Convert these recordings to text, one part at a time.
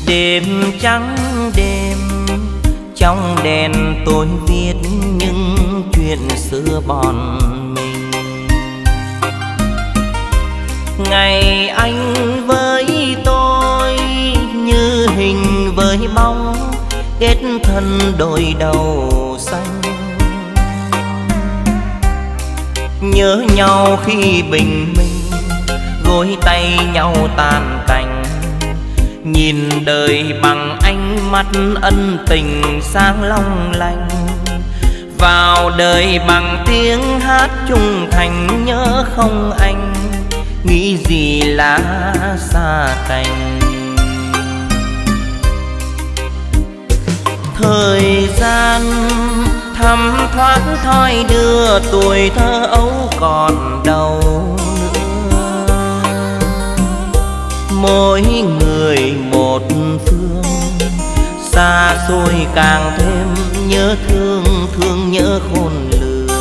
Đêm trắng đêm, trong đèn tôi viết những chuyện xưa bọn mình. Ngày anh với tôi như hình với bóng, kết thân đôi đầu xanh. Nhớ nhau khi bình minh, gối tay nhau tàn cành. Nhìn đời bằng ánh mắt ân tình sáng long lanh. Vào đời bằng tiếng hát trung thành, nhớ không anh, nghĩ gì lá xa cành. Thời gian thấm thoát thoi đưa, tuổi thơ ấu còn đâu nữa. Mỗi người một phương, xa xôi càng thêm nhớ thương, thương nhớ khôn lường.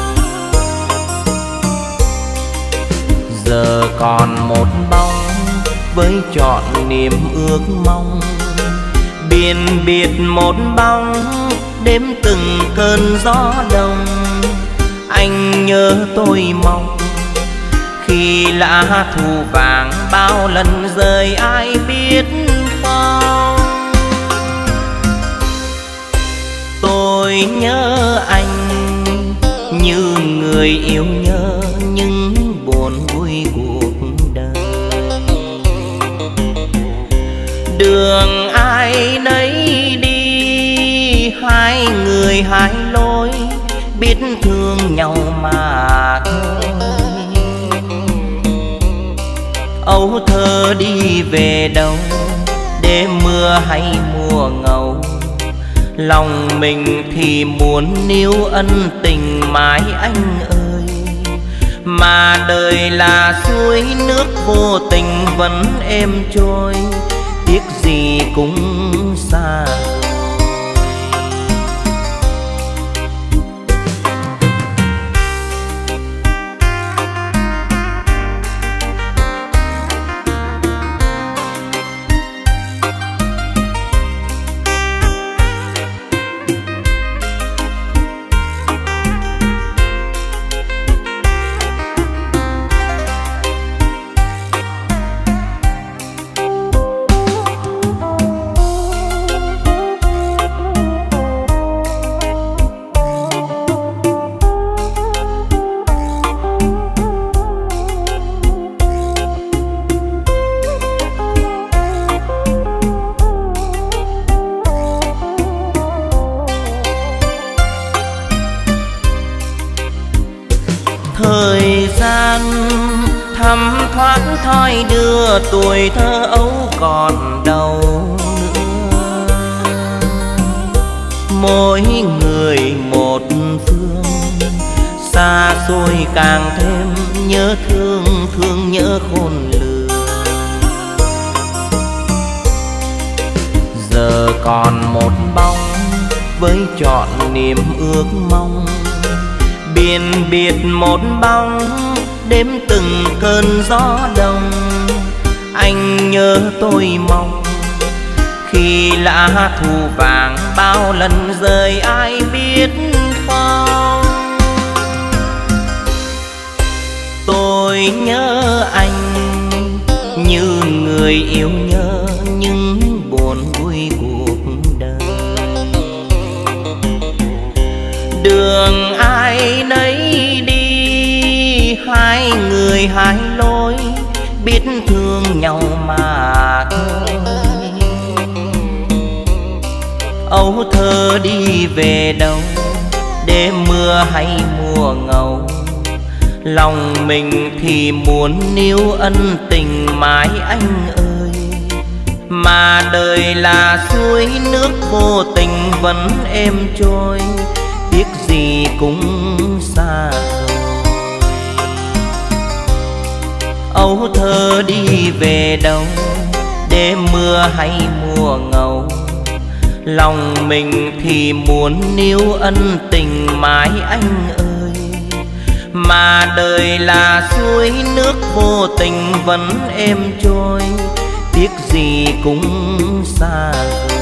Giờ còn một bóng với trọn niềm ước mong, biên biệt một bóng đếm từng cơn gió đông. Anh nhớ tôi mong khi lá thu vàng bao lần rời ai biết không. Tôi nhớ anh như người yêu nhớ những buồn vui cuộc đời. Đường ai nấy đi, hai người hai lối, biết thương nhau mà thôi. Ấu thơ đi về đâu, để mưa hay mùa ngâu. Lòng mình thì muốn níu ân tình mãi anh ơi. Mà đời là suối nước vô tình vẫn êm trôi, tiếc gì cũng xa. Thời gian thấm thoát thoi đưa, tuổi thơ ấu còn đâu nữa. Mỗi người một phương, xa xôi càng thêm nhớ thương, thương nhớ khôn lường. Giờ còn một bóng với trọn niềm ước mong, biên biệt một bóng đếm từng cơn gió đông. Anh nhớ tôi mong khi lá thu vàng bao lần rời ai biết không. Tôi nhớ anh như người yêu nhớ những buồn vui cuộc đời. Đường ai nấy đi, hai người hai lối, biết thương nhau mà thôi. Ấu thơ đi về đâu, để mưa hay mùa ngâu. Lòng mình thì muốn níu ân tình mãi anh ơi. Mà đời là suối nước vô tình vẫn êm trôi, tiếc gì cũng xa rồi. Ấu thơ đi về đâu, để mưa hay mùa ngâu. Lòng mình thì muốn níu ân tình mãi anh ơi. Mà đời là suối nước vô tình vẫn êm trôi, tiếc gì cũng xa rồi.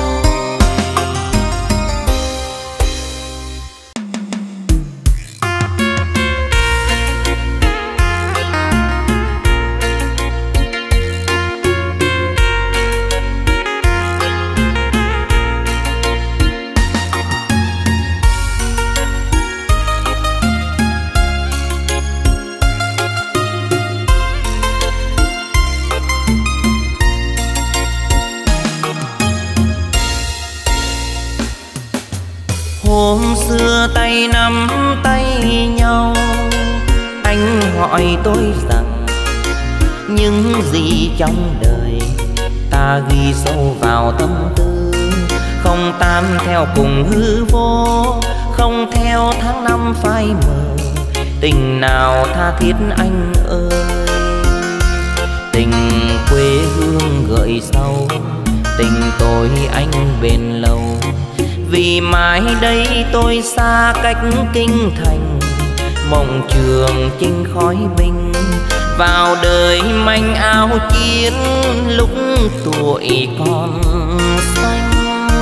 Hôm xưa tay nắm tay nhau, anh hỏi tôi rằng những gì trong đời ta ghi sâu vào tâm tư, không tan theo cùng hư vô, không theo tháng năm phai mờ. Tình nào tha thiết anh ơi, tình quê hương gợi sâu, tình tôi anh bền lâu. Vì mãi đây tôi xa cách kinh thành, mộng trường chinh khói binh, vào đời manh áo chiến lúc tuổi còn xanh.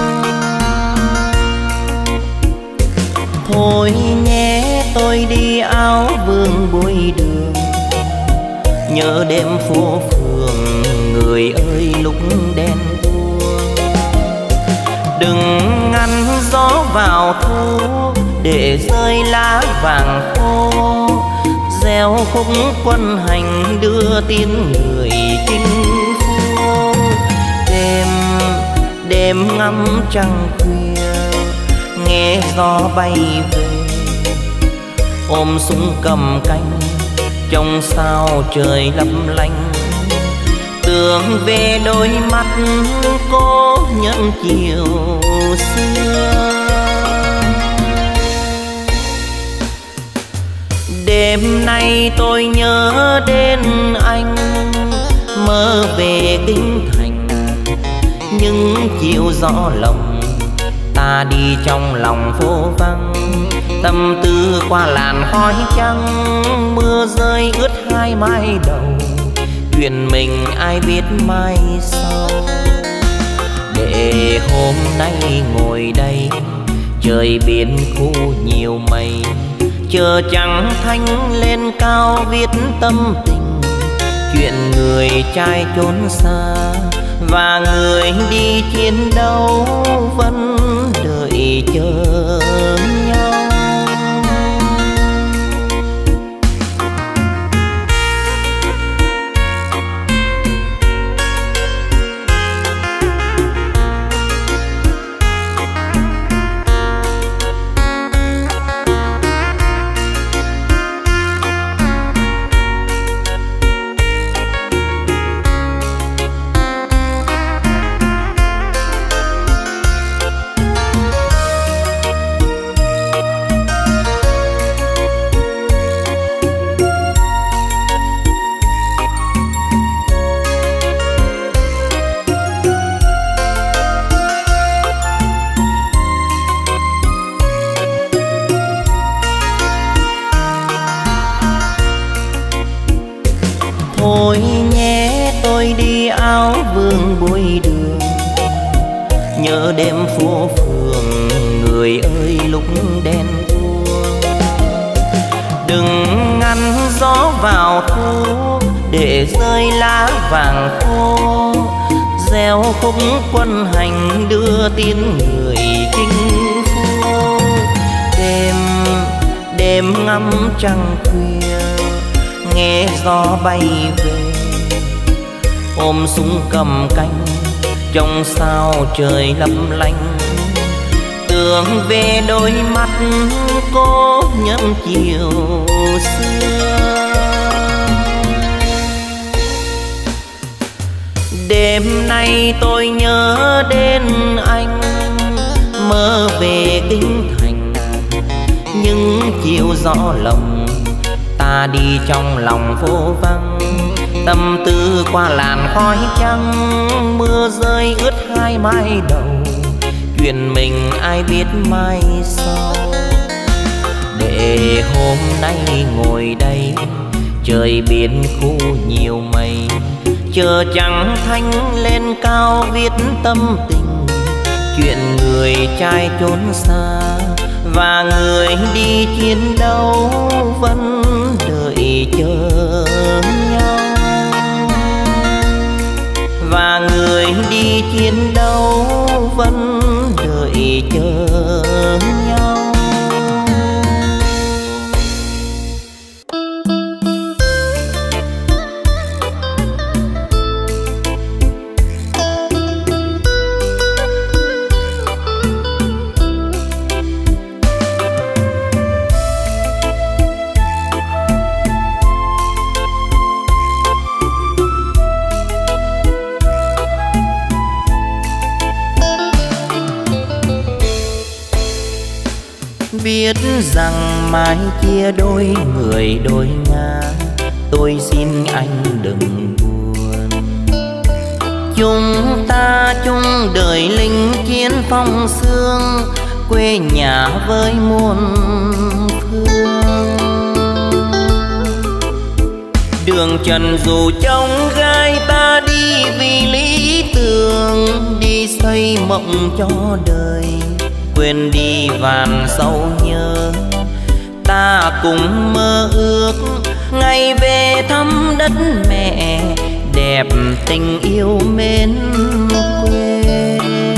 Thôi nhé tôi đi áo vương bụi đường, nhớ đêm phố phường người ơi lúc đen buông. Đừng ngăn gió vào thu để rơi lá vàng khô, gieo khúc quân hành đưa tin người chinh phu. Đêm ngắm trăng khuya nghe gió bay về, ôm súng cầm canh trong sao trời lấp lánh. Tưởng về đôi mắt cô nhân chiều xưa, đêm nay tôi nhớ đến anh, mơ về kinh thành. Những chiều gió lồng ta đi trong lòng phố vắng, tâm tư qua làn khói trắng, mưa rơi ướt hai mái đầu. Chuyện mình ai biết mai sau, để hôm nay ngồi đây trời biển khu nhiều mây, chờ trăng thanh lên cao viết tâm tình. Chuyện người trai trốn xa và người đi chiến đấu vẫn đợi chờ nhau. Thôi nhé tôi đi áo vương bụi đường, nhớ đêm phố phường người ơi lúc đen buông. Đừng ngăn gió vào thu để rơi lá vàng khô, gieo khúc quân hành đưa tin người chinh phu. Đêm ngắm trăng khuya nghe gió bay về, ôm súng cầm canh trong sao trời lấp lánh. Tưởng về đôi mắt cô nhân chiều xưa, đêm nay tôi nhớ đến anh, mơ về kinh thành. Những chiều gió lồng ta đi trong lòng phố vắng, tâm tư qua làn khói trắng, mưa rơi ướt hai mái đầu. Chuyện mình ai biết mai sau, để hôm nay ngồi đây trời biển khu nhiều mây, chờ trắng thanh lên cao viết tâm tình, chuyện người trai trốn xa và người đi chiến đấu vẫn đợi chờ nhau, và người đi chiến đấu vẫn đợi chờ nhau. Biết rằng mai chia đôi người đôi ngả, tôi xin anh đừng buồn. Chúng ta chung đời lính chiến phong sương, quê nhà với muôn phương. Đường trần dù trông gai, ta đi vì lý tưởng, đi xây mộng cho đời, quên đi vàn sâu nhớ. Ta cùng mơ ước ngày về thăm đất mẹ, đẹp tình yêu mến quê.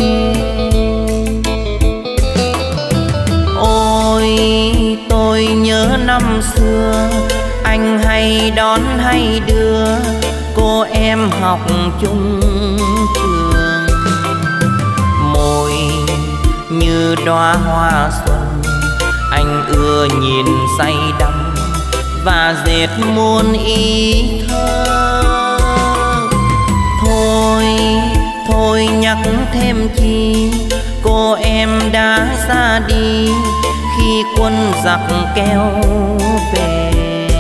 Ôi tôi nhớ năm xưa, anh hay đón hay đưa cô em học chung trường. Môi như đóa hoa xuân, anh ưa nhìn say đắm và dệt muôn ý thơ. Thôi nhắc thêm chi, cô em đã ra đi khi quân giặc kéo về.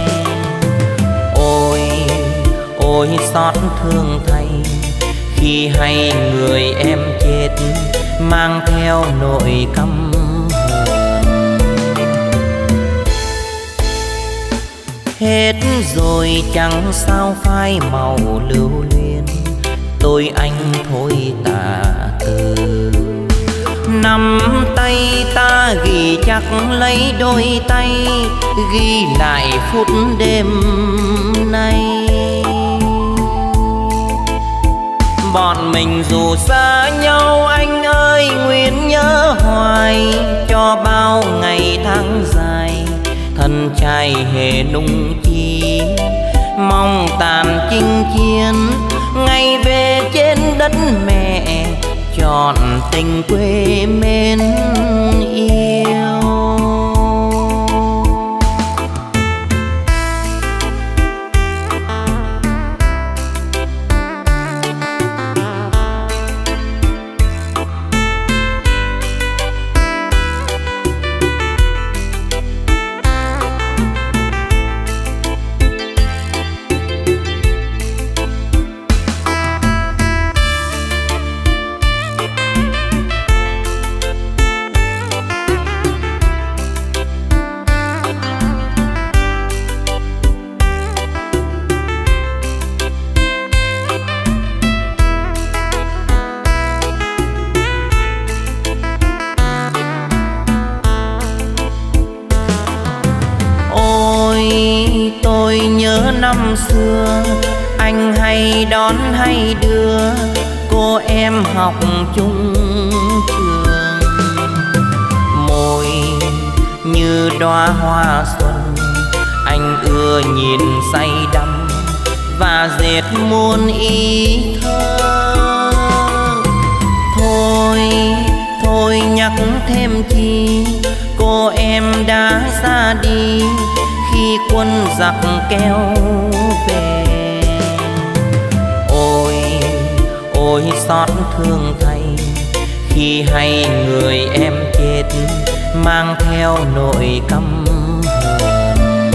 Ôi xót thương thay khi hay người em chết, mang theo nỗi căm hờn. Hết rồi chẳng sao phai màu lưu luyến, tôi anh thôi tà từ. Nắm tay ta ghi chắc lấy đôi tay, ghi lại phút đêm nay. Bọn mình dù xa nhau anh ơi nguyện nhớ hoài, cho bao ngày tháng dài thân trai hề nung chi. Mong tàn chinh chiến ngày về trên đất mẹ, trọn tình quê mến yêu. Tôi nhớ năm xưa, anh hay đón hay đưa cô em học chung trường. Môi như đóa hoa xuân, anh ưa nhìn say đắm và dệt muôn ý thơ. Thôi nhắc thêm chi, cô em đã ra đi khi quân giặc kéo về. Ôi xót thương thay khi hay người em chết, mang theo nỗi căm hờn.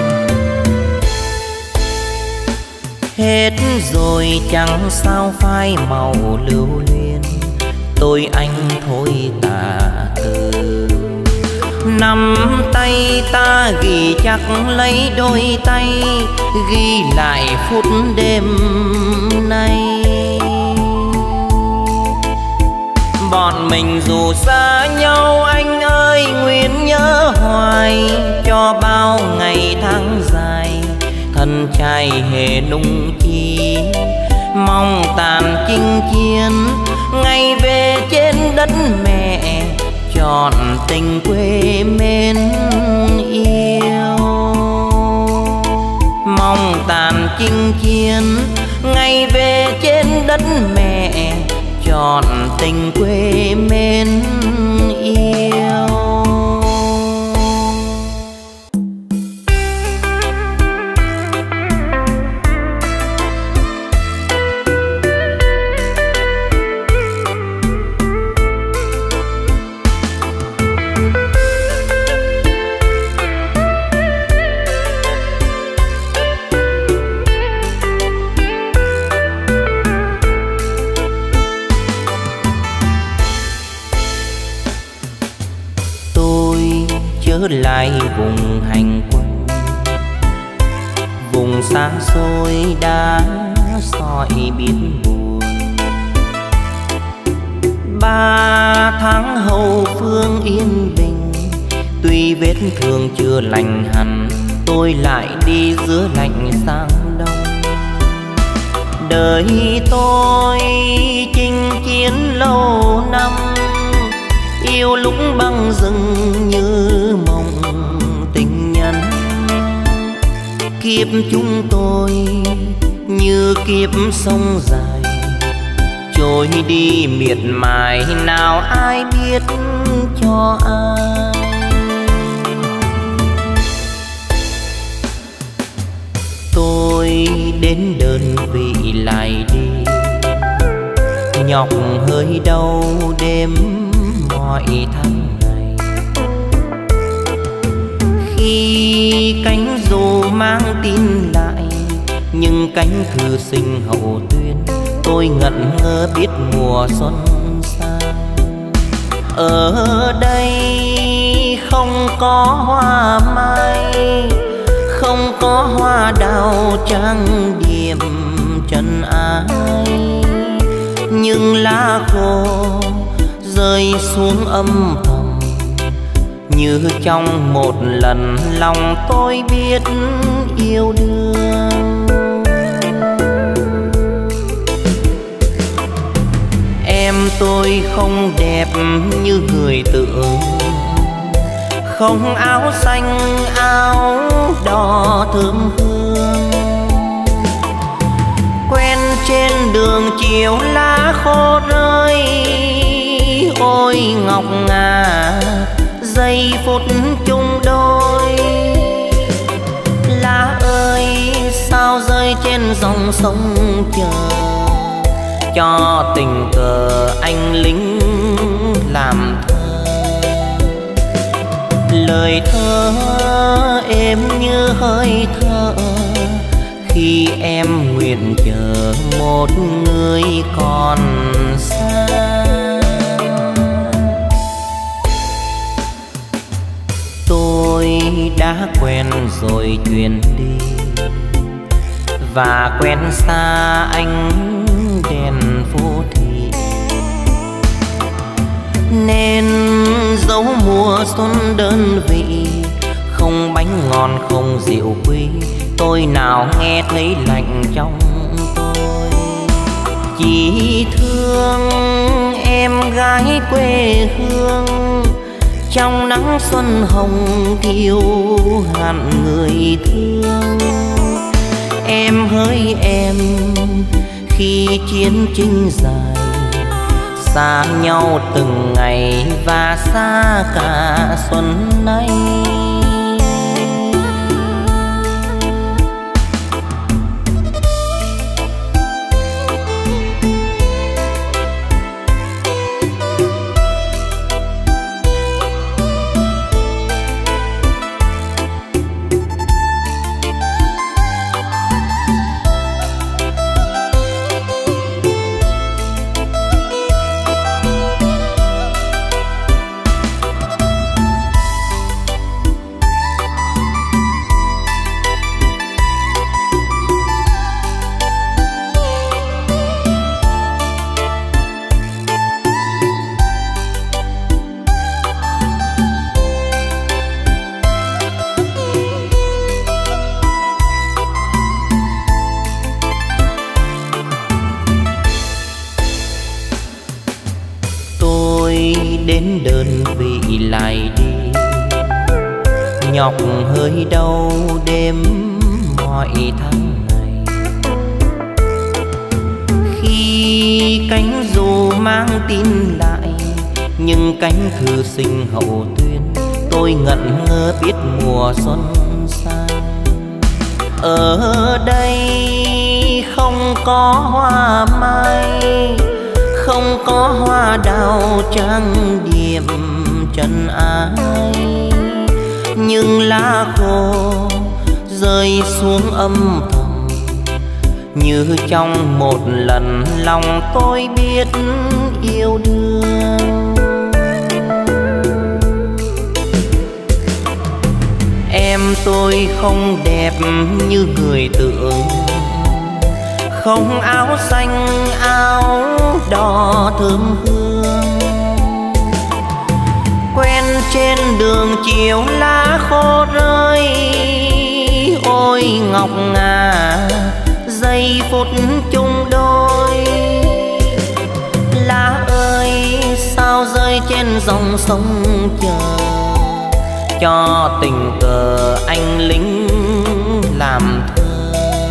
Hết rồi chẳng sao phai màu lưu luyến, tôi anh thôi tà từ. Nắm tay ta ghi chắc lấy đôi tay, ghi lại phút đêm bọn mình dù xa nhau anh ơi nguyện nhớ hoài, cho bao ngày tháng dài thân trai hề nung chi. Mong tàn chinh chiến ngày về trên đất mẹ, trọn tình quê mến yêu. Mong tàn chinh chiến ngày về trên đất mẹ, trọn tình quê mến yêu. Trở lại vùng hành quân, vùng xa xôi đã soi biết buồn. 3 tháng hậu phương yên bình, tuy vết thương chưa lành hẳn, tôi lại đi giữa lạnh sang đông. Đời tôi chinh chiến lâu năm, yêu lúc băng rừng như mộng tình nhân. Kiếp chúng tôi như kiếp sông dài, trôi đi miệt mài nào ai biết cho ai. Tôi đến đơn vị lại đi, nhọc hơi đau đêm mọi tháng ngày. Khi cánh dù mang tin lại, nhưng cánh thư sinh hậu tuyên, tôi ngẩn ngơ biết mùa xuân sang. Ở đây không có hoa mai, không có hoa đào trang điểm trần ai, nhưng lá khô rơi xuống âm thầm, như trong một lần lòng tôi biết yêu đương. Em tôi không đẹp như người tưởng, không áo xanh áo đỏ thơm hương. Quen trên đường chiều lá khô rơi, ôi ngọc ngà giây phút chung đôi. Lá ơi sao rơi trên dòng sông chờ, cho tình cờ anh lính làm thơ. Lời thơ êm như hơi thở, khi em nguyện chờ một người còn xa. Tôi đã quen rồi chuyển đi, và quen xa anh đèn phố thị, nên dấu mùa xuân đơn vị, không bánh ngon không rượu quý, tôi nào nghe thấy lạnh trong tôi. Chỉ thương em gái quê hương, trong nắng xuân hồng thiếu hẳn người thương. Em hỡi em khi chiến tranh dài, xa nhau từng ngày và xa cả xuân nay. đến đơn vị lại đi, nhọc hơi đau đêm mọi tháng ngày. Khi cánh dù mang tin lại, nhưng cánh thư sinh hậu tuyên, tôi ngẩn ngơ biết mùa xuân sang. Ở đây không có hoa mai, không có hoa đào trang điểm trần ai, nhưng lá khô rơi xuống âm thầm, như trong một lần lòng tôi biết yêu đương. Em tôi không đẹp như người tưởng, không áo xanh áo đỏ thơm hương, quen trên đường chiều lá khô rơi. Ôi ngọc ngà giây phút chung đôi, lá ơi sao rơi trên dòng sông chờ, cho tình cờ anh lính làm thơ.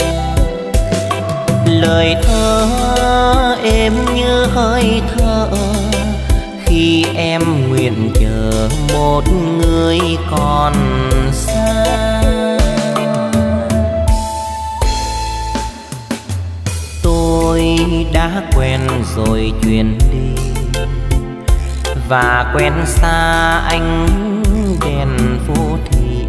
Lời thơ êm như hơi thở, khi em nguyện chờ một người còn xa. Tôi đã quen rồi chuyển đi, và quen xa anh đèn phố thị,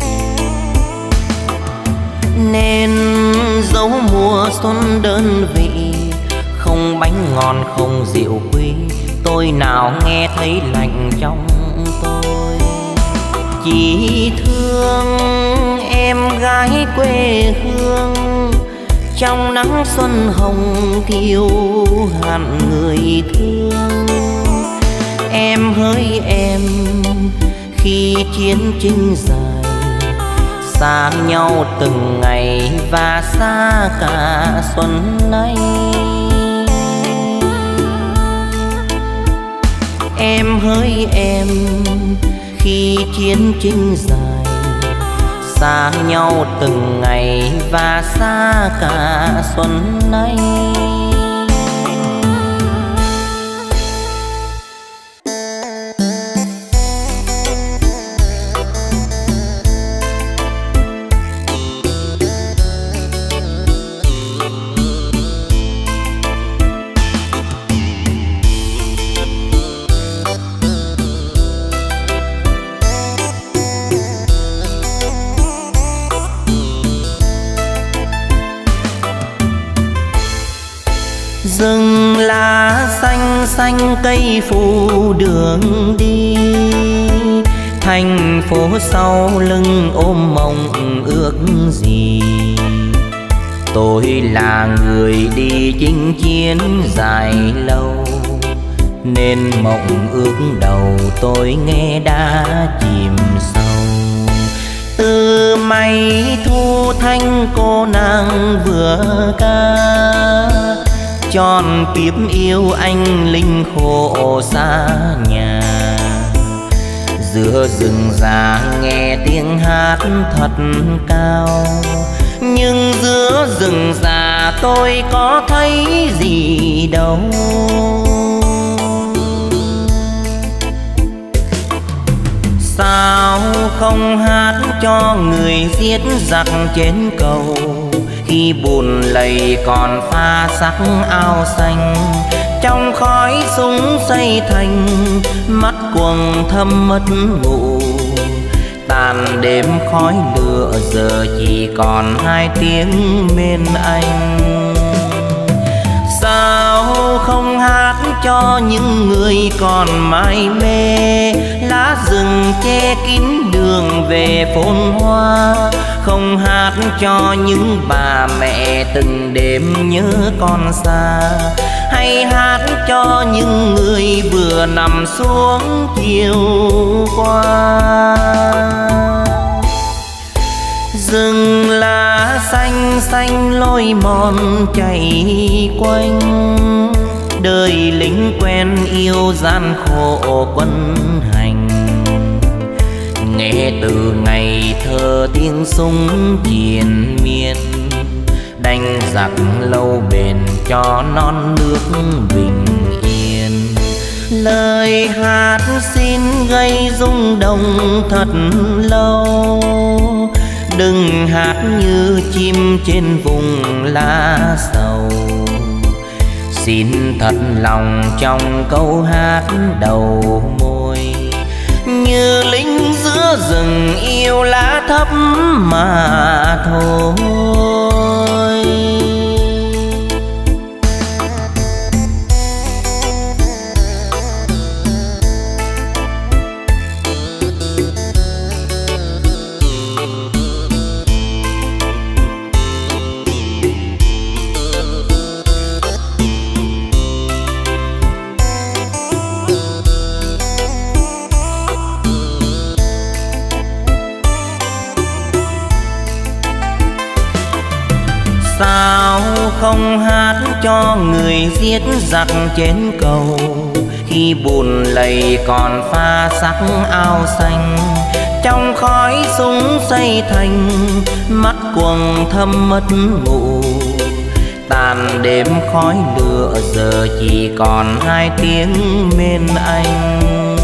nên dấu mùa xuân đơn vị, không bánh ngon không rượu quý, tôi nào nghe thấy lạnh trong tôi. Chỉ thương em gái quê hương, trong nắng xuân hồng kiêu hạn người thương. Em hỡi em khi chiến tranh dài, xa nhau từng ngày và xa cả xuân nay. Em hỡi em khi chiến tranh dài, xa nhau từng ngày và xa cả xuân nay. Rừng lá xanh xanh cây phủ đường đi, thành phố sau lưng ôm mộng ước gì. Tôi là người đi chinh chiến dài lâu, nên mộng ước đầu tôi nghe đã chìm sâu. Từ mây thu thanh cô nàng vừa ca, tròn kiếp yêu anh linh khổ xa nhà. Giữa rừng già nghe tiếng hát thật cao, nhưng giữa rừng già tôi có thấy gì đâu. Sao không hát cho người giết giặc trên cầu, khi buồn lầy còn pha sắc áo xanh, trong khói súng xây thành mắt quầng thâm mất ngủ. Tàn đêm khói lửa giờ chỉ còn hai tiếng bên anh. Sao không hát cho những người còn mải mê, lá rừng che kín đường về phồn hoa. Không hát cho những bà mẹ từng đêm nhớ con xa, hay hát cho những người vừa nằm xuống chiều qua. Rừng lá xanh xanh lối mòn chảy quanh, đời lính quen yêu gian khổ quân hành. Nghe từ ngày thơ tiếng súng triền miên, đánh giặc lâu bền cho non nước bình yên. Lời hát xin gây rung động thật lâu, đừng hát như chim trên vùng lá sầu. Xin thật lòng trong câu hát đầu môi, như lính giữa rừng yêu lá thấp mà thôi. Sao không hát cho người giết giặc trên cầu, khi bùn lầy còn pha sắc áo xanh. Trong khói súng xây thành, mắt quầng thâm mất ngủ. Tàn đêm khói lửa giờ chỉ còn hai tiếng mên anh.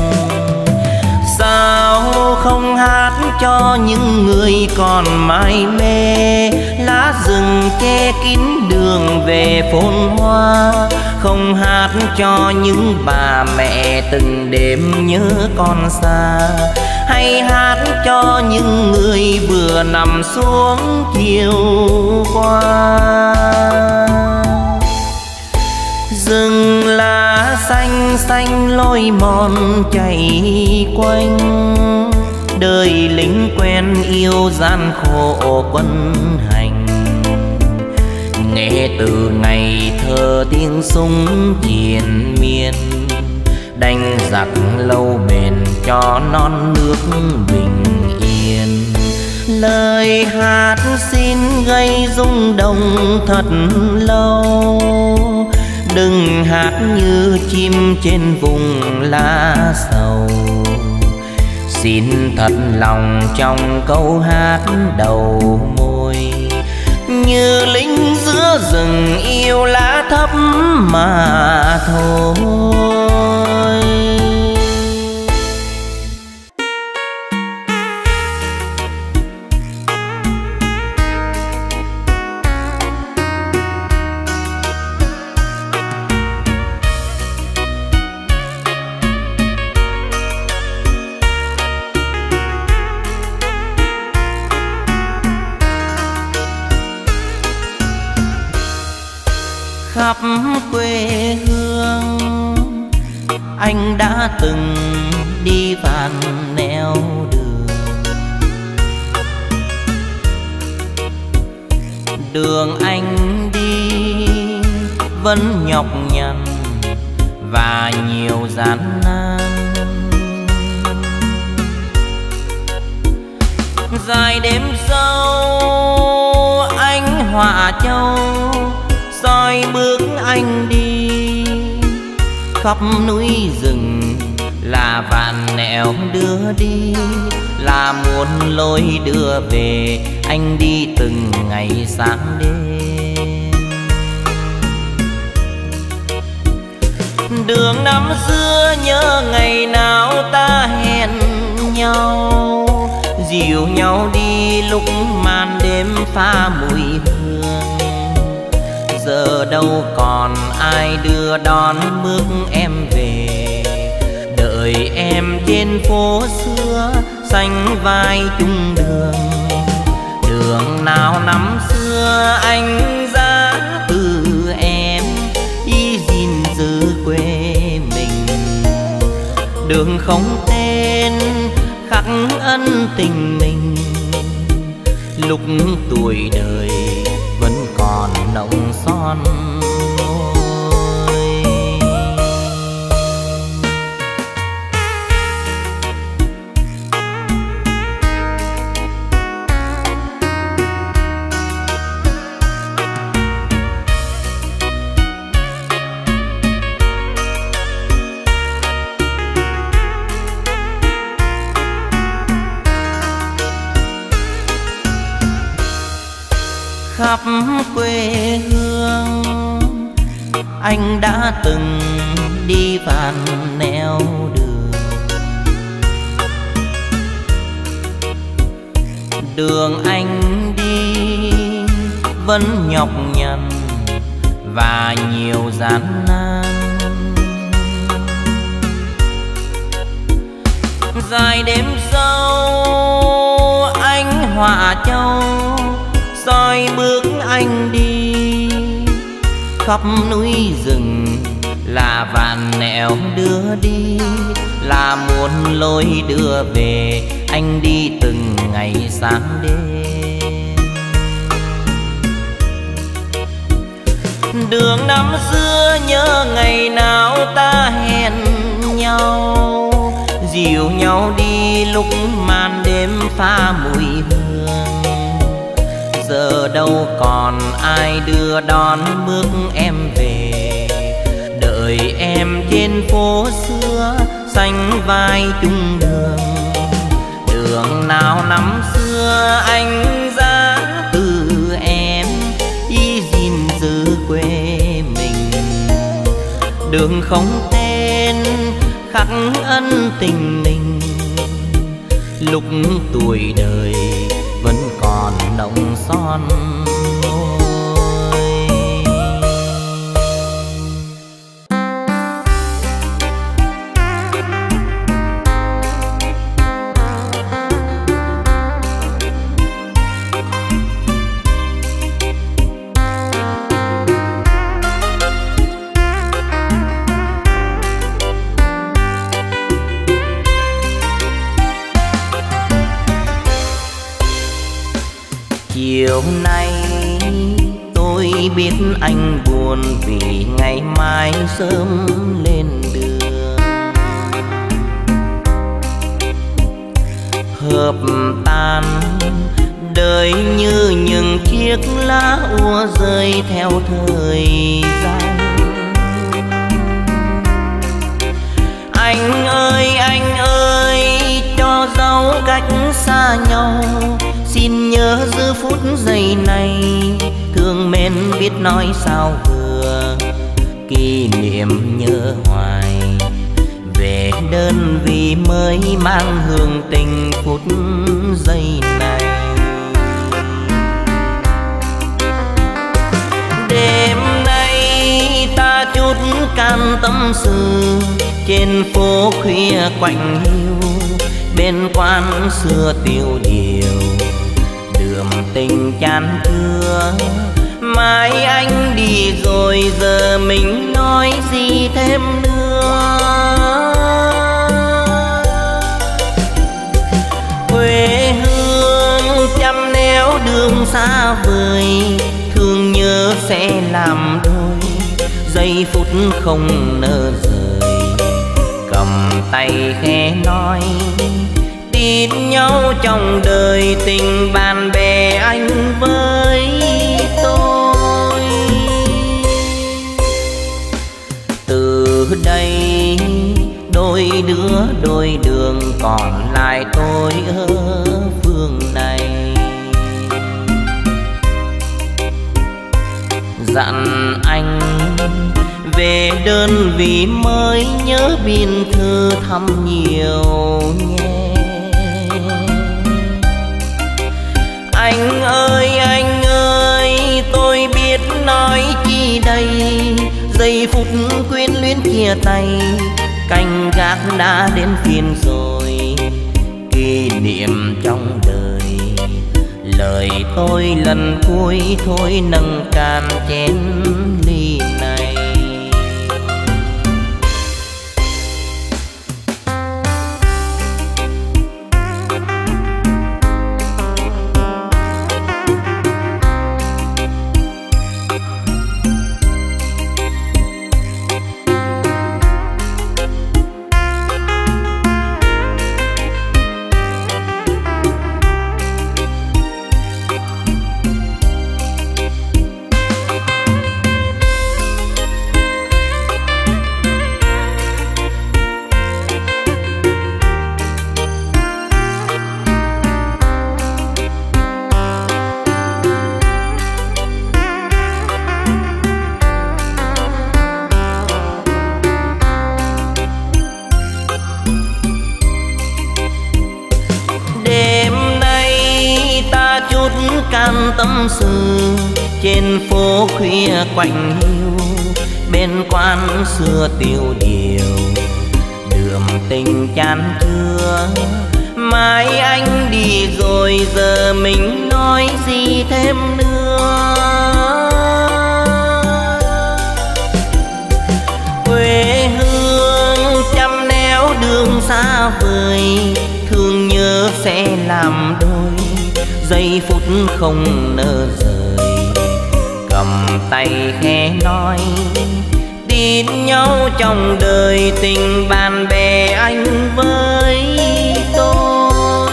Sao không hát cho những người còn mải mê, lá rừng che kín đường về phồn hoa. Không hát cho những bà mẹ từng đêm nhớ con xa, hay hát cho những người vừa nằm xuống chiều qua. Rừng lá xanh xanh lối mòn chảy quanh, đời lính quen yêu gian khổ quân hành. Nghe từ ngày thơ tiếng súng triền miên, đánh giặc lâu bền cho non nước bình yên. Lời hát xin gây rung động thật lâu, đừng hát như chim trên vùng lá sầu. Xin thật lòng trong câu hát đầu môi, như lính giữa rừng yêu lá thấp mà thôi. Khắp quê hương anh đã từng đi vạn nẻo đường. Đường anh đi vẫn nhọc nhằn và nhiều gian nan. Dài đêm sâu anh họa châu, soi bước anh đi. Khắp núi rừng là vạn nẻo đưa đi, là muôn lối đưa về anh đi từng ngày sáng đêm. Đường năm xưa nhớ ngày nào ta hẹn nhau, dìu nhau đi lúc màn đêm pha mùi hương. Giờ đâu còn ai đưa đón bước em về, đợi em trên phố xưa xanh vai chung đường. Đường nào năm xưa anh ra từ em, đi gìn giữ quê mình. Đường không tên khắc ân tình mình, lúc tuổi đời vẫn còn nồng son môi. anh đã từng đi vạn nẻo đường. Đường anh đi vẫn nhọc nhằn và nhiều gian nan. Dài đêm sâu anh họa châu soi bước anh đi, khắp núi rừng là vạn nẻo đưa đi, là muôn lối đưa về anh đi từng ngày sáng đêm. Đường năm xưa nhớ ngày nào ta hẹn nhau, dìu nhau đi lúc màn đêm pha mùi hương. Giờ đâu còn ai đưa đón bước em về, đợi em trên phố xưa xanh vai chung đường. Đường nào năm xưa anh ra từ em ý gìn giữ quê mình. Đường không tên khắc ân tình mình, lúc tuổi đời vẫn còn nồng son môi. Chiều nay tôi biết anh buồn vì ngày mai sớm lên đường. Hợp tan đời như những chiếc lá úa rơi theo thời gian. Anh ơi cho dấu cách xa nhau, xin nhớ giữ phút giây này, thương mến biết nói sao vừa, kỷ niệm nhớ hoài. Về đơn vị mới mang hương tình phút giây này. Đêm nay ta chút can tâm sự, trên phố khuya quạnh hiu, bên quán xưa tiêu điều, đường tình chan chứa. Mai anh đi rồi giờ mình nói gì thêm nữa. Quê hương trăm néo đường xa vời, thương nhớ sẽ làm đôi, giây phút không nỡ rời. Cầm tay khẽ nói tin nhau trong đời, tình bạn bè anh với tôi. Từ đây đôi đứa đôi đường, còn lại tôi ở phương này. Dặn anh về đơn vị mới, nhớ biên thư thăm nhiều nhé. Anh ơi tôi biết nói chi đây, giây phút quyến luyến chia tay, canh gác đã đến phiên rồi. Kỷ niệm trong đời, lời tôi lần cuối thôi nâng can chén ly này. tâm sự trên phố khuya quạnh hiu, bên quán xưa tiêu điều đường tình chan chứa. Mai anh đi rồi giờ mình nói gì thêm nữa. Quê hương trăm nẻo đường xa vời, thương nhớ sẽ làm đôi giây phút không nỡ rời. Cầm tay khẽ nói tin nhau trong đời, tình bạn bè anh với tôi.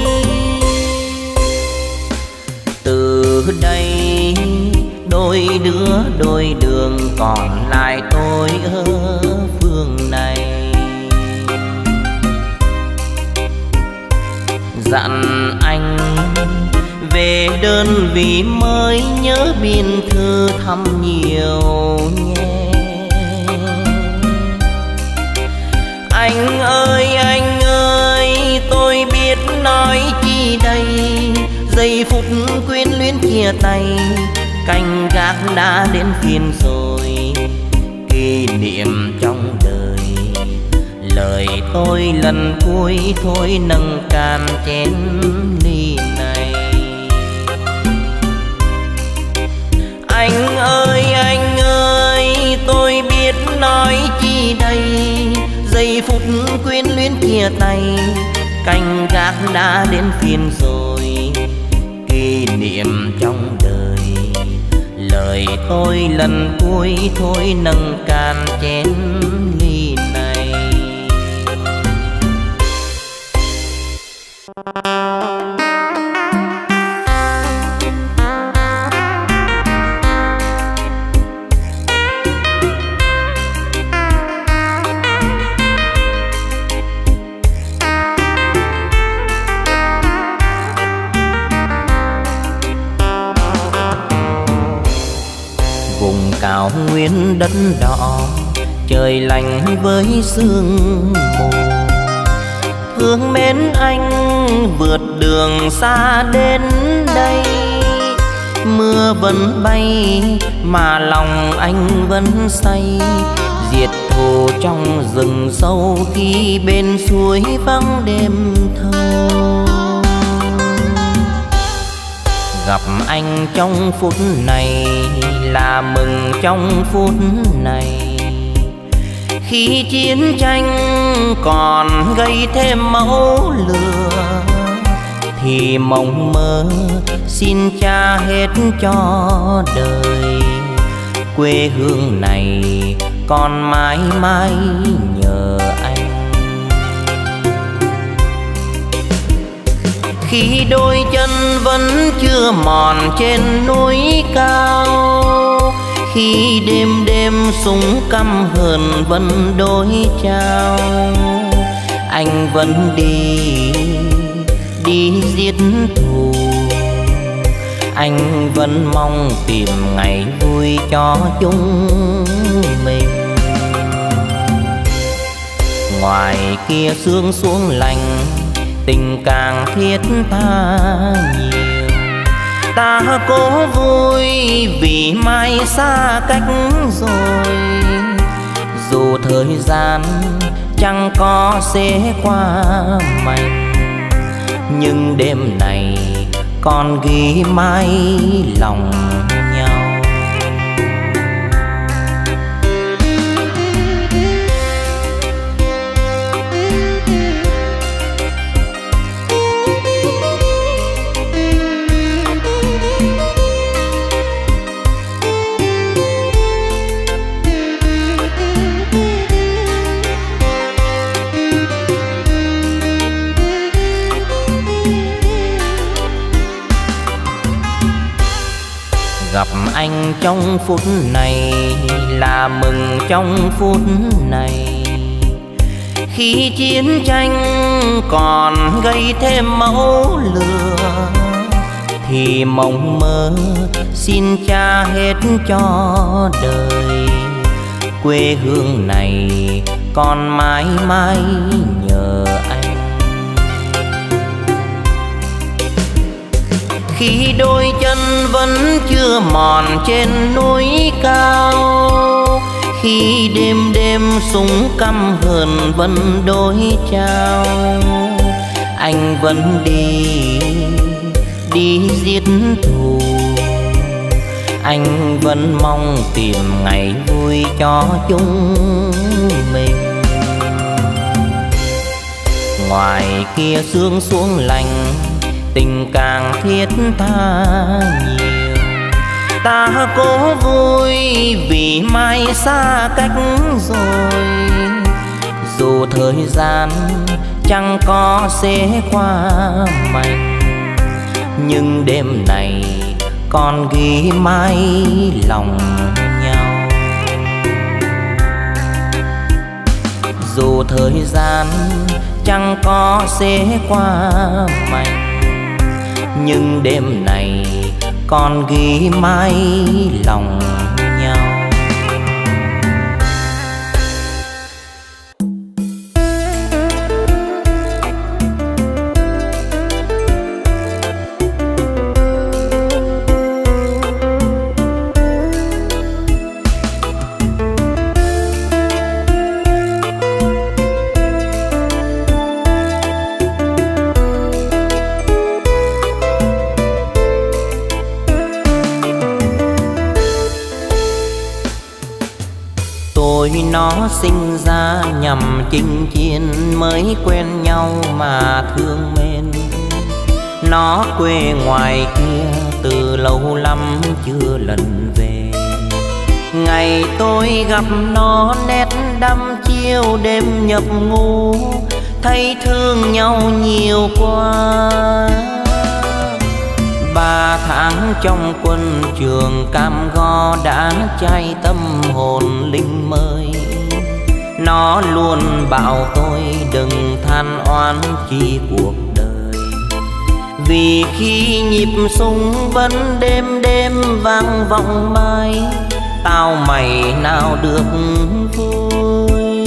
Từ đây đôi đứa đôi đường, còn lại tôi ở phương này. Dặn anh về đơn vị mới, nhớ biên thư thăm nhiều nhé. Anh ơi, tôi biết nói chi đây. Giây phút quyến luyến chia tay, canh gác đã đến phiên rồi. Kỷ niệm trong đời, lời tôi lần cuối thôi nâng can chén ly này. Anh ơi, tôi biết nói chi đây. Giây phút quyến luyến chia tay, canh gác đã đến phiên rồi. Kỷ niệm trong đời, lời tôi lần cuối thôi nâng can chén ly này. Cao nguyên đất đỏ, trời lạnh với sương mù. Thương mến anh vượt đường xa đến đây. Mưa vẫn bay mà lòng anh vẫn say. Diệt thù trong rừng sâu khi bên suối vắng đêm thâu. Gặp anh trong phút này là mừng trong phút này. Khi chiến tranh còn gây thêm máu lửa, thì mộng mơ xin cha hết cho đời. Quê hương này còn mãi mãi nhờ anh. Khi đôi chân vẫn chưa mòn trên núi cao, khi đêm đêm súng căm hờn vẫn đối trao, anh vẫn đi giết thù. Anh vẫn mong tìm ngày vui cho chúng mình. Ngoài kia sương xuống lạnh, tình càng thiết tha nhiều. Ta cố vui vì mai xa cách rồi. Dù thời gian chẳng có sẽ qua mạnh, nhưng đêm này còn ghi mãi lòng nhau. Gặp anh trong phút này là mừng trong phút này. Khi chiến tranh còn gây thêm máu lửa, thì mộng mơ xin cha hết cho đời. Quê hương này còn mãi mãi nhờ anh. khi đôi chân vẫn chưa mòn trên núi cao, khi đêm đêm súng căm hờn vẫn đối trao, anh vẫn đi giết thù, anh vẫn mong tìm ngày vui cho chúng mình. Ngoài kia sương xuống lạnh, tình càng thiết tha nhiều, ta cố vui vì mai xa cách rồi. Dù thời gian chẳng có sẽ qua mạnh, nhưng đêm này còn ghi mãi lòng nhau. Dù thời gian chẳng có sẽ qua mạnh, nhưng đêm này còn ghi mãi lòng nhau. Nó sinh ra nhằm chinh chiến, mới quen nhau mà thương mến. Nó quê ngoài kia từ lâu lắm chưa lần về. Ngày tôi gặp nó nét đăm chiêu đêm nhập ngủ, thấy thương nhau nhiều quá. 3 tháng trong quân trường cam go đã cháy tâm hồn linh mới. Nó luôn bảo tôi đừng than oán chi cuộc đời, vì khi nhịp súng vẫn đêm đêm vang vọng mãi, tao mày nào được vui.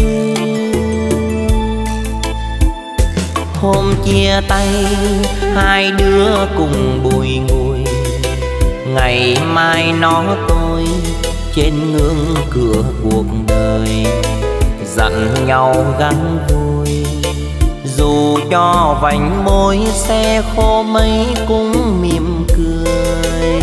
Hôm chia tay hai đứa cùng bùi ngùi, ngày mai nó tôi trên ngưỡng cửa cuộc đời, dặn nhau gắn vui. Dù cho vành môi xe khô mấy cũng mỉm cười.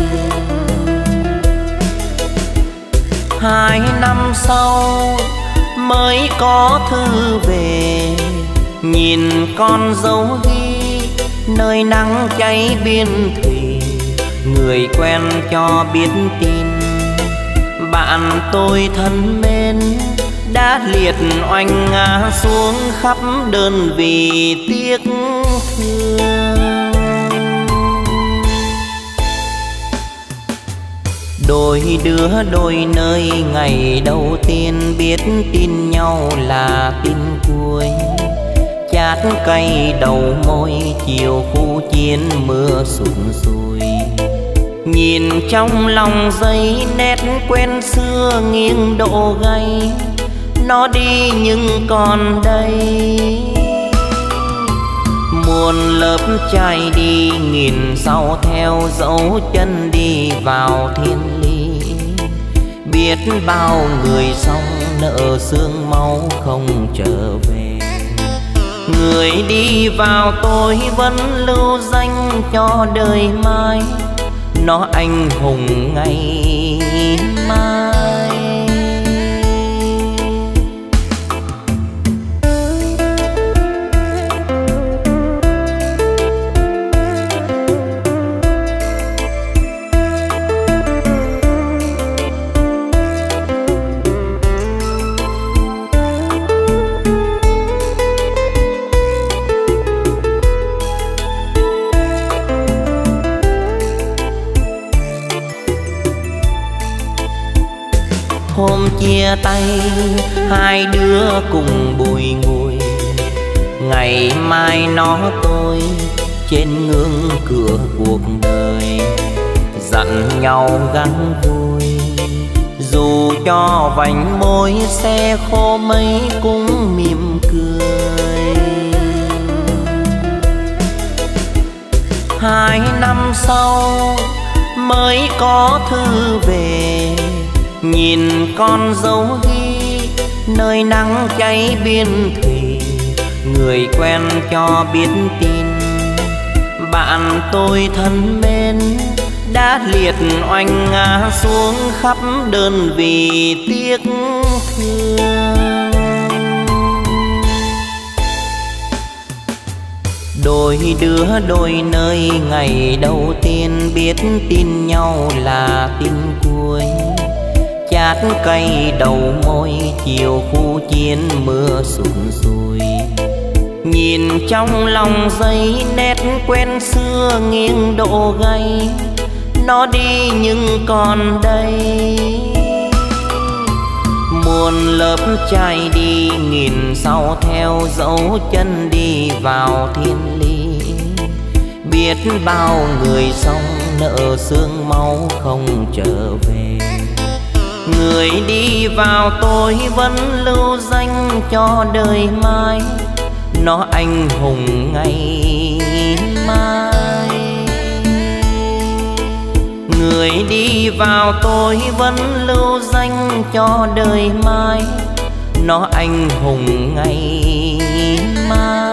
2 năm sau mới có thư về, nhìn con dấu ghi nơi nắng cháy biên thùy. Người quen cho biết tin bạn tôi thân mến đã liệt oanh ngã xuống khắp đơn vì tiếc thương. Đôi đứa đôi nơi ngày đầu tiên biết tin nhau là tin cuối. Chát cay đầu môi chiều khu chiến mưa sụt sùi. Nhìn trong lòng giấy nét quen xưa nghiêng độ gay. Nó đi nhưng còn đây, muôn lớp trai đi nghìn sau theo dấu chân đi vào thiên lý. Biết bao người xong nợ sương máu không trở về. Người đi vào tôi vẫn lưu danh cho đời mai. Nó anh hùng ngày mai. Hôm chia tay hai đứa cùng bùi ngùi. Ngày mai nó tôi trên ngưỡng cửa cuộc đời, dặn nhau gắn vui. Dù cho vành môi xe khô mấy cũng mỉm cười. 2 năm sau mới có thư về, nhìn con dấu ghi nơi nắng cháy biên thủy. Người quen cho biết tin bạn tôi thân mến đã liệt oanh ngã xuống khắp đơn vì tiếc thương. Đôi đứa đôi nơi ngày đầu tiên biết tin nhau là tin cuối. Chát cây đầu môi chiều khu chiến mưa sụn sùi. Nhìn trong lòng giấy nét quen xưa nghiêng độ gay. Nó đi nhưng còn đây, muôn lớp trai đi nghìn sau theo dấu chân đi vào thiên lý. Biết bao người sống nợ xương máu không trở về. Người đi vào tôi vẫn lưu danh cho đời mai. Nó anh hùng ngày mai. Người đi vào tôi vẫn lưu danh cho đời mai. Nó anh hùng ngày mai.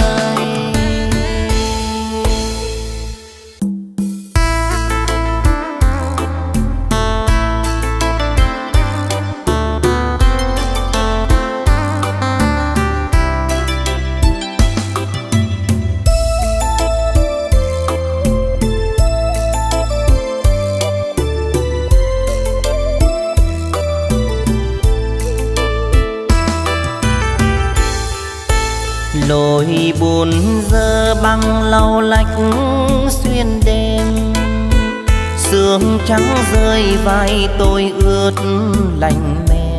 Lối buồn dơ băng lau lách xuyên đêm. Sương trắng rơi vai tôi ướt lạnh mềm.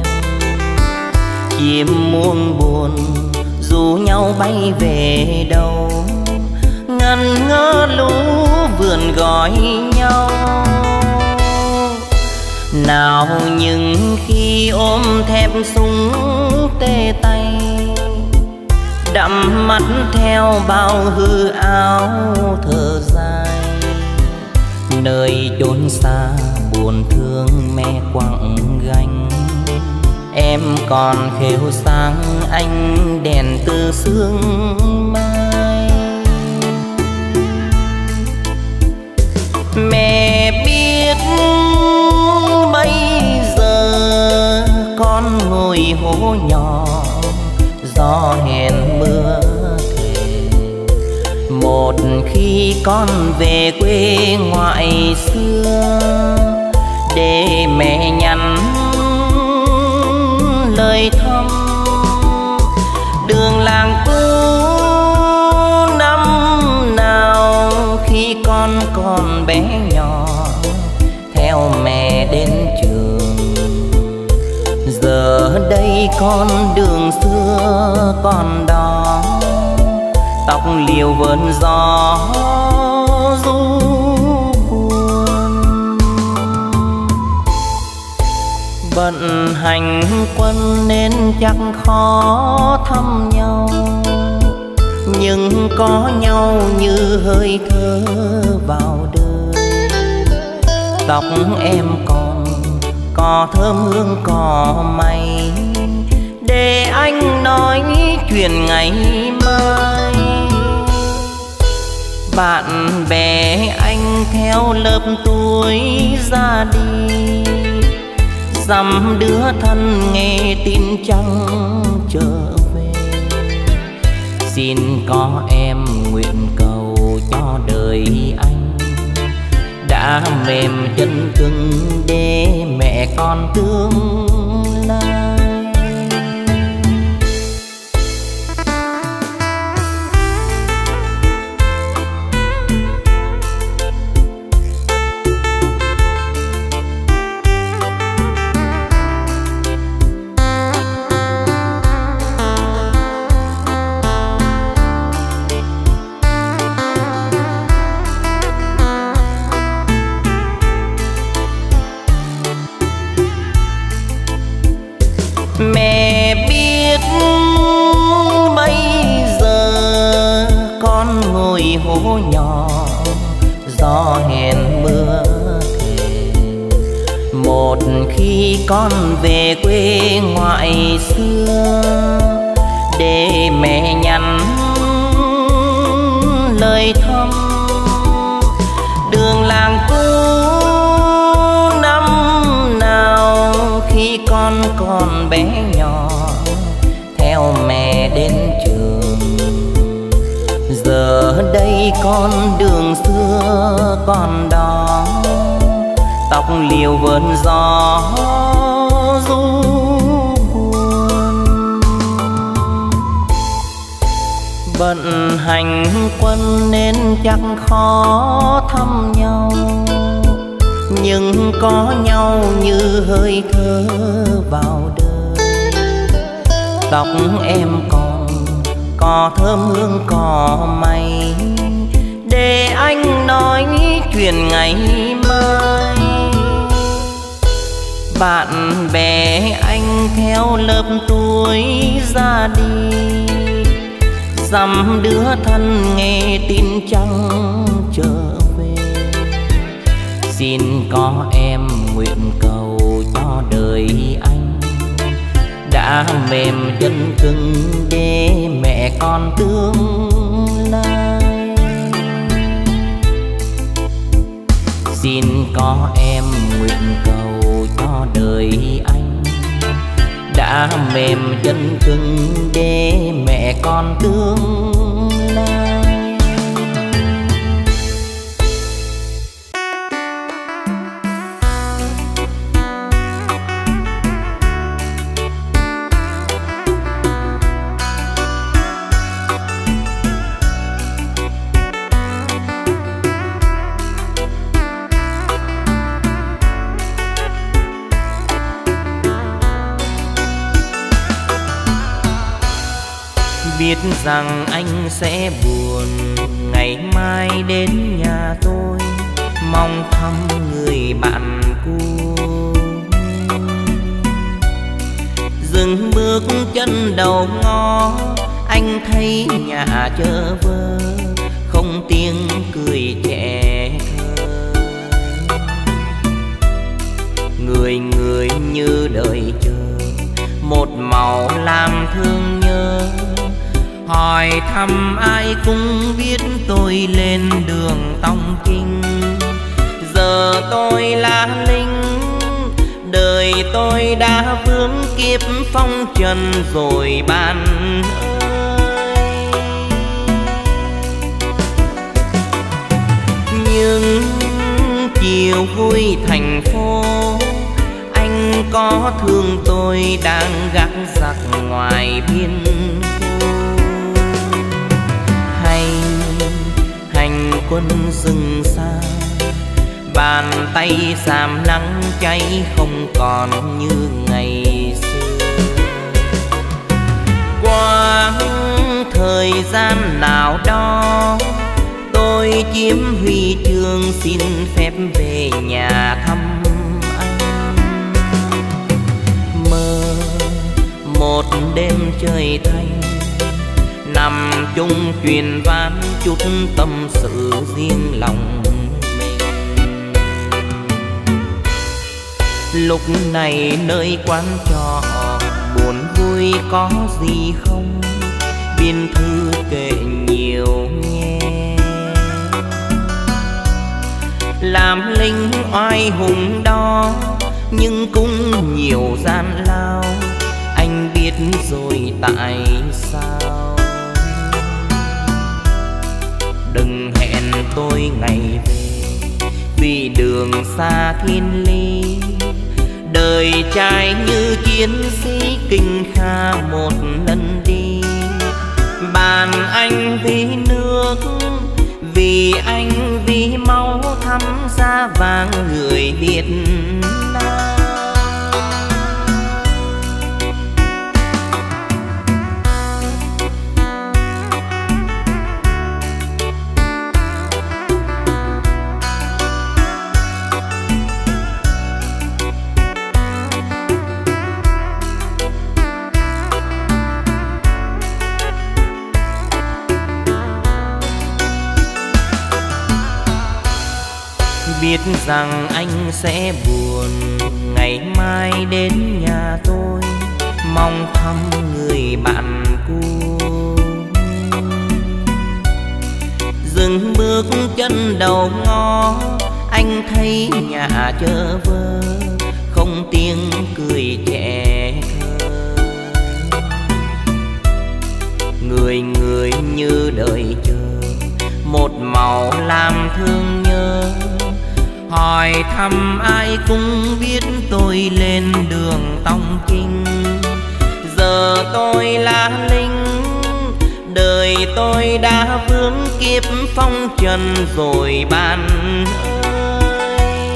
Chim muông buồn rủ nhau bay về đâu. Ngẩn ngơ lũ vườn gọi nhau. Nào những khi ôm thép súng tê tay, đắm mắt theo bao hư áo thở dài. Nơi chốn xa buồn thương mẹ quặng gánh. Em còn khêu sáng anh đèn từ sương mai. Mẹ biết bây giờ con ngồi hố nhỏ. Gió hẹn mưa thề. Một khi con về quê ngoại xưa, để mẹ nhắn lời thăm. Đường làng cũ năm nào khi con còn bé nhỏ, theo mẹ đến trường. Giờ đây con đường xưa còn đó, tóc liều vơn gió du buồn. Bận hành quân nên chắc khó thăm nhau, nhưng có nhau như hơi thở vào đời. Tóc em còn có thơm hương cỏ mây, để anh nói chuyện ngày mai. Bạn bè anh theo lớp tuổi ra đi, dăm đứa thân nghe tin chẳng trở về. Xin có em nguyện cầu cho đời anh đã mềm chân cứng để mẹ con tương lai. Mẹ biết bây giờ con ngồi hố nhỏ, hò hẹn mưa thề. Một khi con về quê ngoại xưa, để mẹ nhắn lời thăm. Đường làng cũ năm nào khi con còn bé nhỏ, theo mẹ đến trường. Giờ đây con đường xưa còn đó, tóc liều vơn gió du buồn. Bận hành quân nên chắc khó thăm nhau, nhưng có nhau như hơi thở vào đời. Tóc em còn có thơm hương cỏ mây, để anh nói chuyện ngày mai. Bạn bè anh theo lớp tuổi ra đi, dăm đứa thân nghe tin chẳng trở về. Xin có em nguyện cầu cho đời anh đã mềm chân cứng để mẹ con tương lai. Xin có em nguyện cầu cho đời anh đã mềm chân cứng để mẹ con tương lai. Biết rằng anh sẽ buồn ngày mai đến nhà tôi, mong thăm người bạn cũ. Dừng bước chân đầu ngõ, anh thấy nhà chơ vơ, không tiếng cười trẻ thơ. Người người như đợi chờ, một màu làm thương nhớ. Hỏi thăm ai cũng biết tôi lên đường tòng kinh. Giờ tôi là lính, đời tôi đã vướng kiếp phong trần rồi bạn ơi. Nhưng chiều vui thành phố, anh có thương tôi đang gác giặc ngoài biên. Hành quân rừng xa, bàn tay xàm nắng cháy không còn như ngày xưa. Qua thời gian nào đó, tôi chiếm huy chương xin phép về nhà thăm anh. Mơ một đêm trời thanh, nằm chung truyền ván chút tâm sự riêng lòng mình. Lúc này nơi quán trọ buồn vui có gì không, biên thư kể nhiều nghe. Làm lính oai hùng đó nhưng cũng nhiều gian lao, anh biết rồi tại sao. Đừng hẹn tôi ngày về, vì đường xa thiên lý. Đời trai như chiến sĩ kinh kha một lần đi. Bàn anh vì nước, vì anh vì máu thắm da vàng người Việt Nam. biết rằng anh sẽ buồn ngày mai đến nhà tôi mong thăm người bạn cũ. Dừng bước chân đầu ngõ, anh thấy nhà chơ vơ không tiếng cười trẻ thơ. Người người như đợi chờ một màu làm thương nhớ, hỏi thăm ai cũng biết tôi lên đường tòng chinh. Giờ tôi là lính, đời tôi đã vướng kiếp phong trần rồi bạn ơi.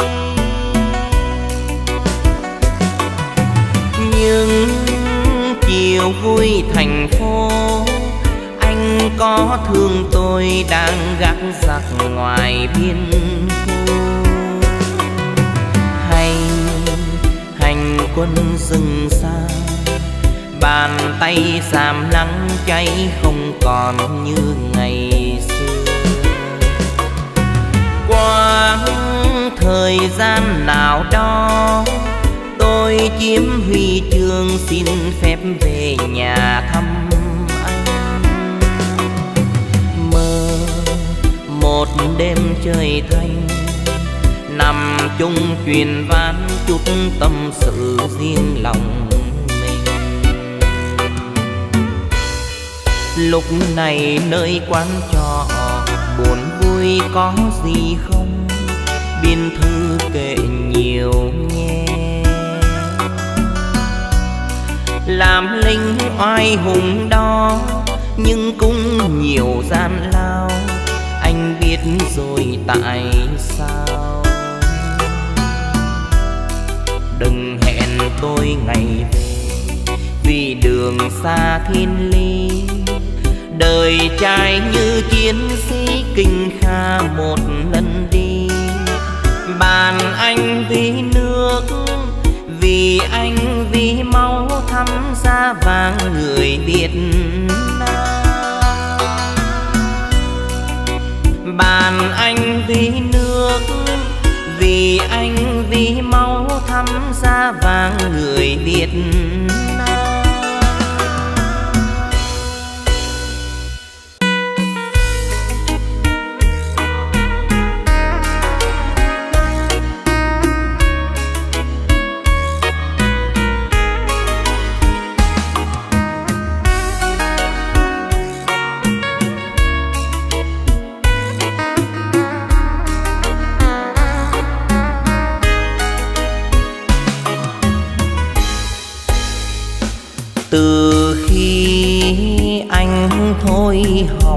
Nhưng chiều vui thành phố, anh có thương tôi đang gác giặc ngoài biên khu. Hay hành quân rừng xa, bàn tay giảm nắng cháy không còn như ngày xưa. Qua thời gian nào đó tôi chiếm huy chương xin phép về nhà thăm anh. Mơ một đêm trời thanh, nằm chung truyền ván chút tâm sự riêng lòng mình. Lúc này nơi quán trọ buồn vui có gì không, biên thư kể nhiều nghe. Làm lính oai hùng đó nhưng cũng nhiều gian lao, anh biết rồi tại sao. Đừng hẹn tôi ngày về vì đường xa thiên lý, đời trai như chiến sĩ kinh kha một lần đi. Bàn anh vì nước, vì anh vì máu thắm da vàng người Việt Nam. Bàn anh vì nước, vì anh vì máu thắm da vàng người Việt Nam. Từ khi anh thôi học,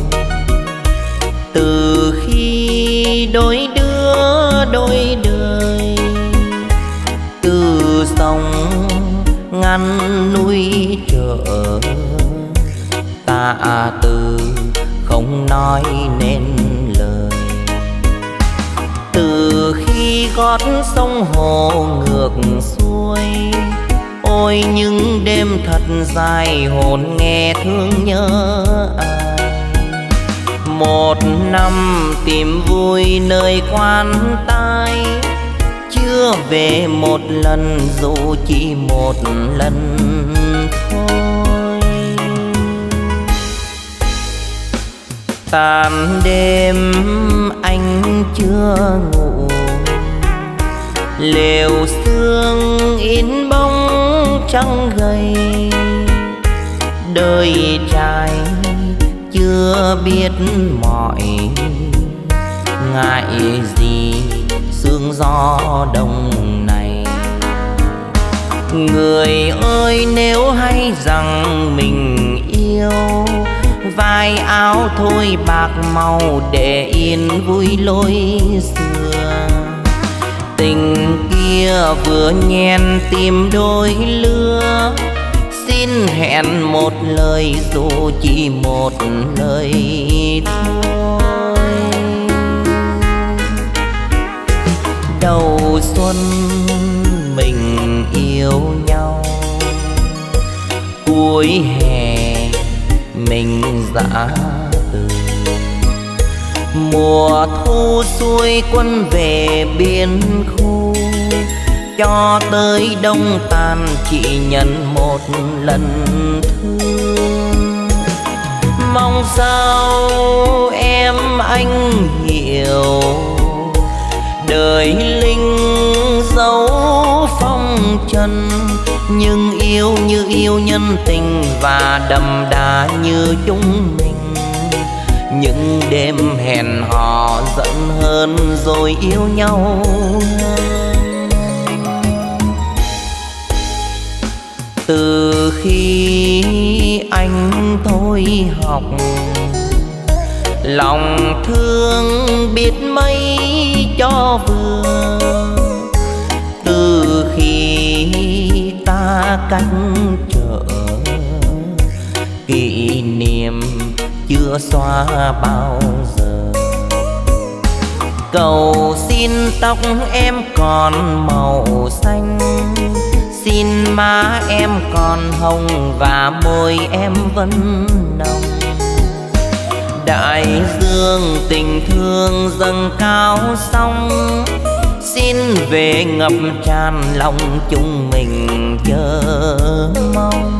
từ khi đôi đứa đôi đời, từ sông ngăn núi chợ, ta từ không nói nên lời. Từ khi gót sông hồ ngược xuôi, ôi những đêm thật dài hồn nghe thương nhớ ai. Một năm tìm vui nơi quan tai, chưa về một lần dù chỉ một lần thôi. Tàn đêm anh chưa ngủ, lều sương in bóng trăng gầy. Đời trai chưa biết mỏi, ngại gì sương gió đông này. Người ơi nếu hay rằng mình yêu, vai áo thôi bạc màu để yên vui lối xưa. Tình kia vừa nhen tìm đôi lứa, xin hẹn một lời dù chỉ một lời thôi. Đầu xuân mình yêu nhau, cuối hè mình giã từ. Mùa thu xuôi quân về biên khu, cho tới đông tàn chỉ nhận một lần thương. Mong sao em anh hiểu, đời linh dấu phong trần, nhưng yêu như yêu nhân tình và đậm đà như chúng mình. Những đêm hẹn hò giận hơn rồi yêu nhau. Từ khi anh thôi học, lòng thương biết mấy cho vừa. Từ khi ta cách trở, kỷ niệm chưa xóa bao giờ. Cầu xin tóc em còn màu xanh, xin má em còn hồng và môi em vẫn nồng. Đại dương tình thương dâng cao sóng, xin về ngập tràn lòng chúng mình chờ mong.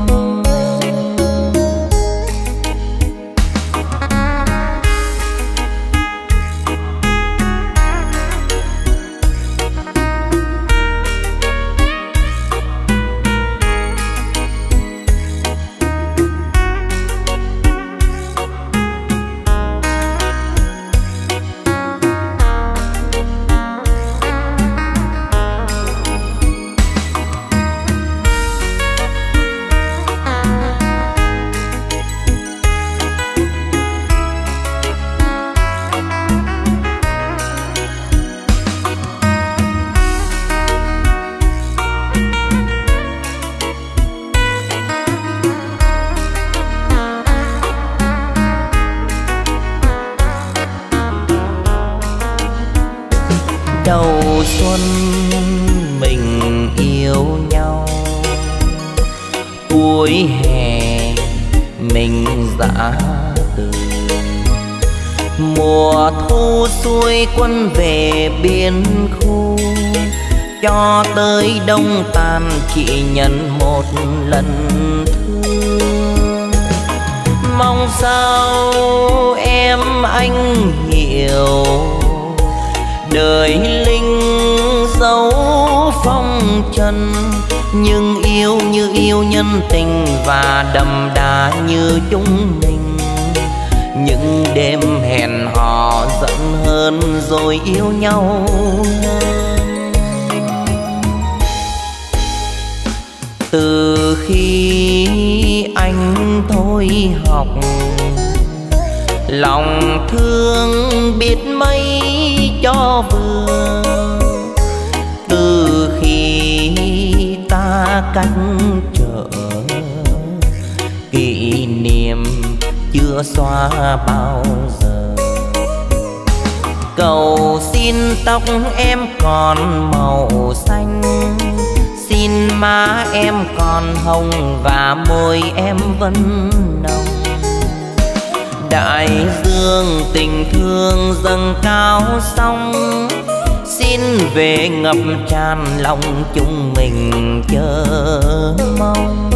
Đầu xuân mình yêu nhau, cuối hè mình dã từ. Mùa thu xuôi quân về biên khu, cho tới đông tàn chỉ nhận một lần thương. Mong sao em anh hiểu, đời linh dấu phong trần, nhưng yêu như yêu nhân tình và đậm đà như chúng mình. Những đêm hẹn hò giận hơn rồi yêu nhau. Từ khi anh thôi học, lòng thương biết mấy cho vừa. Từ khi ta cách trở, kỷ niệm chưa xóa bao giờ. Cầu xin tóc em còn màu xanh, xin má em còn hồng và môi em vẫn nồng. Đại dương tình thương dâng cao sóng, xin về ngập tràn lòng chúng mình chờ mong.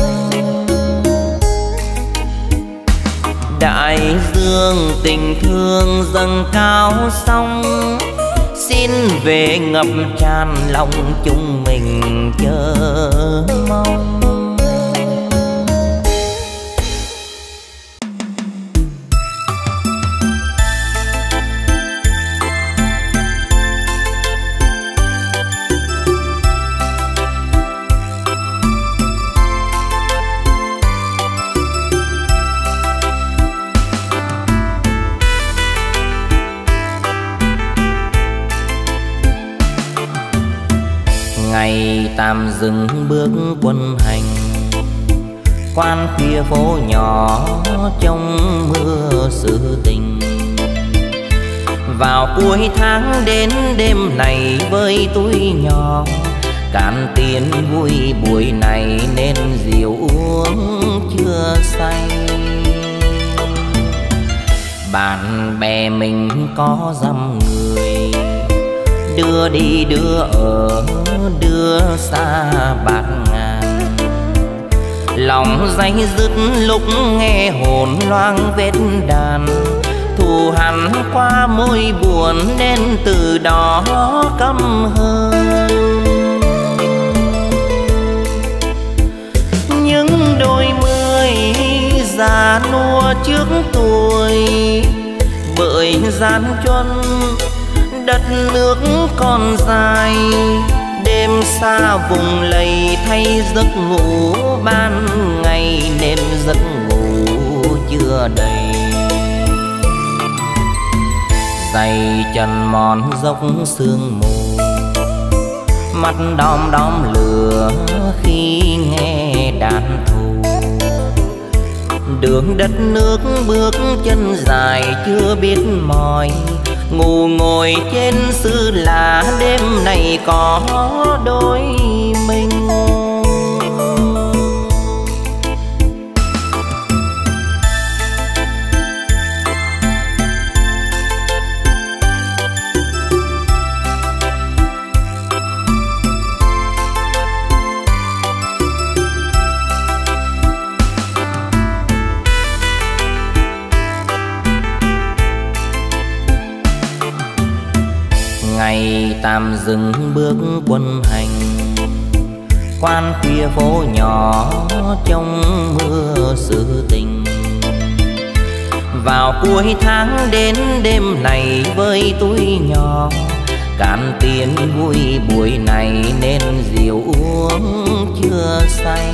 Đại dương tình thương dâng cao sóng, xin về ngập tràn lòng chúng mình chờ mong. Ngày tạm dừng bước quân hành, quan khuya phố nhỏ trong mưa sự tình. Vào cuối tháng đến đêm này với tuổi nhỏ, cạn tiền vui buổi này nên rượu uống chưa say. Bạn bạn bè mình có dăm người, đưa đi đưa ở, đưa xa bạt ngàn. Lòng day dứt lúc nghe hồn loang vết đàn, thù hằn qua môi buồn nên từ đó căm hơn. Những đôi mươi già nua trước tuổi, bởi gian truân đất nước còn dài, đêm xa vùng lầy thay giấc ngủ ban ngày nên giấc ngủ chưa đầy. Giày chân mòn dốc sương mù, mắt đom đóm lửa khi nghe đàn thù. Đường đất nước bước chân dài chưa biết mỏi, ngủ ngồi trên xứ lạ đêm này có đôi mình. Ngày tạm dừng bước quân hành, quan khuya phố nhỏ trong mưa sự tình. Vào cuối tháng đến đêm này với tuổi nhỏ, cạn tiền vui buổi này nên rượu uống chưa say.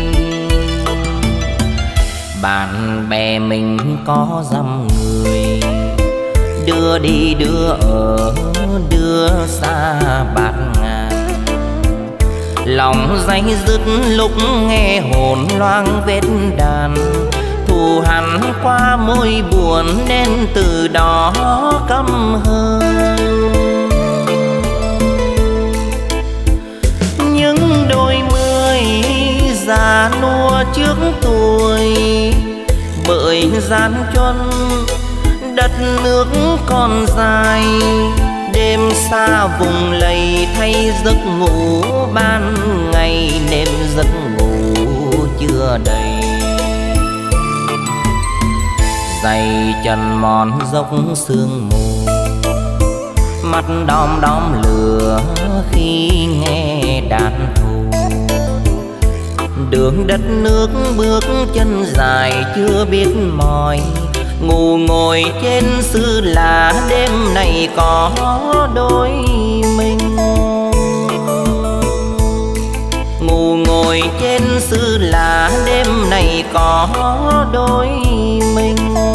Bạn bè mình có dăm người, đưa đi đưa ở, đưa xa bạt ngàn. Lòng day dứt lúc nghe hồn loang vết đàn, thù hằn qua môi buồn nên từ đó căm hơn. Những đôi mươi già nua trước tuổi, bởi gian truân đất nước còn dài, đêm xa vùng lầy thay giấc ngủ ban ngày nên giấc ngủ chưa đầy. Giày chân mòn dốc sương mù, mắt đom đóm lửa khi nghe đàn thù. Đường đất nước bước chân dài chưa biết mỏi, ngủ ngồi trên xứ lạ đêm này có đôi mình. Ngủ ngồi trên xứ lạ đêm này có đôi mình.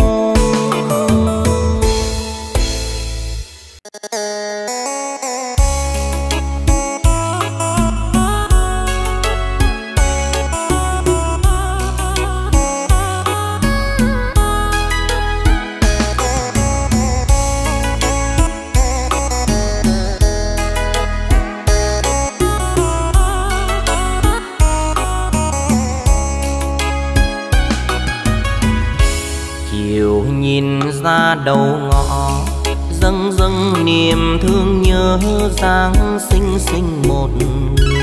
Nhìn ra đầu ngõ dâng dâng niềm thương nhớ Giáng sinh sinh một người.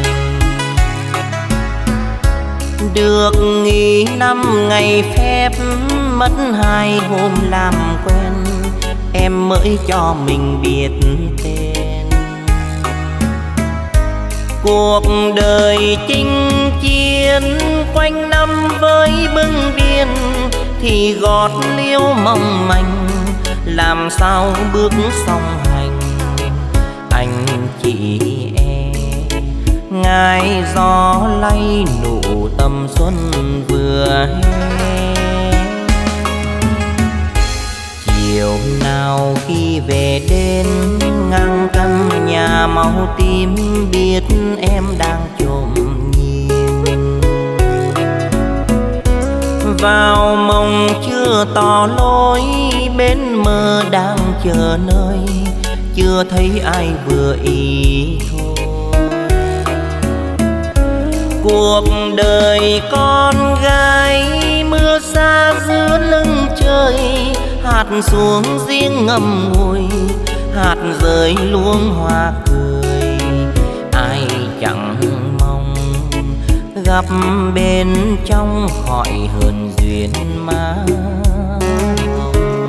Được nghỉ 5 ngày phép, mất 2 hôm làm quen, em mới cho mình biết tên. Cuộc đời chinh chiến quanh năm với bưng biên, thì gót liễu mong manh làm sao bước song hành. Anh chị em ngài gió lay nụ tầm xuân vừa hè. Chiều nào khi về đến ngang căn nhà màu tím, biết em đang trộm nhìn vào mộng chưa tỏ lối, bên mơ đang chờ nơi chưa thấy ai vừa ý thôi. Cuộc đời con gái mưa xa giữa lưng trời, hạt xuống riêng ngậm ngùi, hạt rơi luống hoa cười. Ai chẳng mong gặp bên trong khỏi hơn duyên má hồng.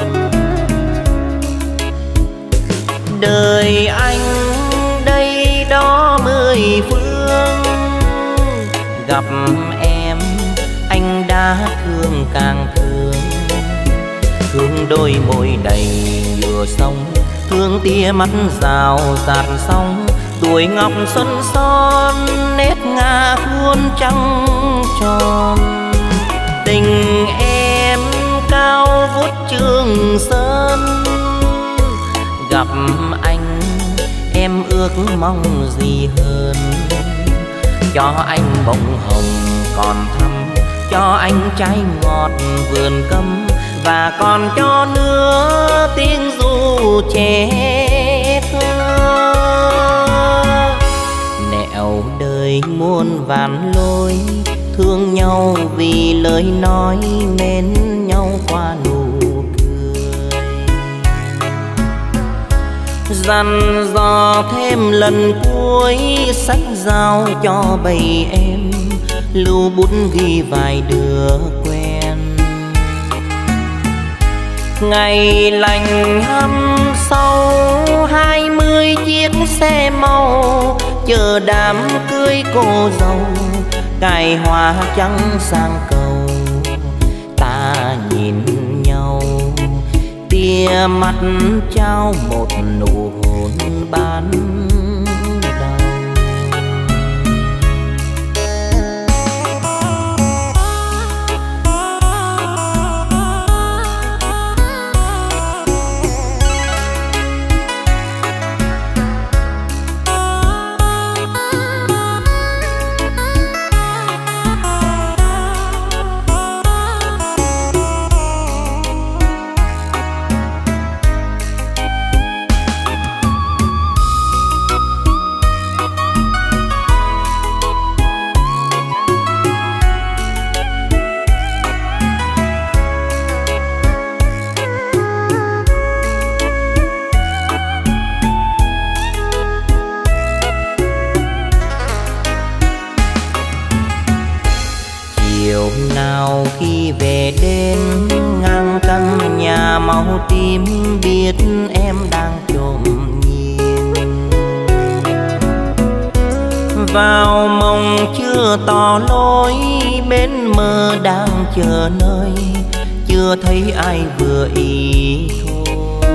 Đời anh đây đó mười phương, gặp em anh đã thương càng thương. Thương đôi môi đầy nhựa sông, thương tia mắt rào rạt sóng. Tuổi ngọc xuân son nét ngà khuôn trăng tròn. Tình em cao vút Trường Sơn, gặp anh em ước mong gì hơn. Cho anh bông hồng còn thắm, cho anh trái ngọt vườn cấm, và còn cho nữa tiếng ru trẻ thơ. Nẻo đời muôn vàn lối, thương nhau vì lời nói, mến nhau qua nụ cười. Dặn dò thêm lần cuối, sách giao cho bầy em, lưu bút ghi vài đứa quen. Ngày lành hăm sau 20 chiếc xe màu, chờ đám cưới cô dâu, cài hoa trắng sang cầu. Ta nhìn nhau tia mắt trao một nụ hôn ban đầu. Nào khi về đến ngang căn nhà màu tím, biết em đang trộm nhìn vào mộng chưa tỏ lối. Bên mơ đang chờ nơi, chưa thấy ai vừa ý thôi.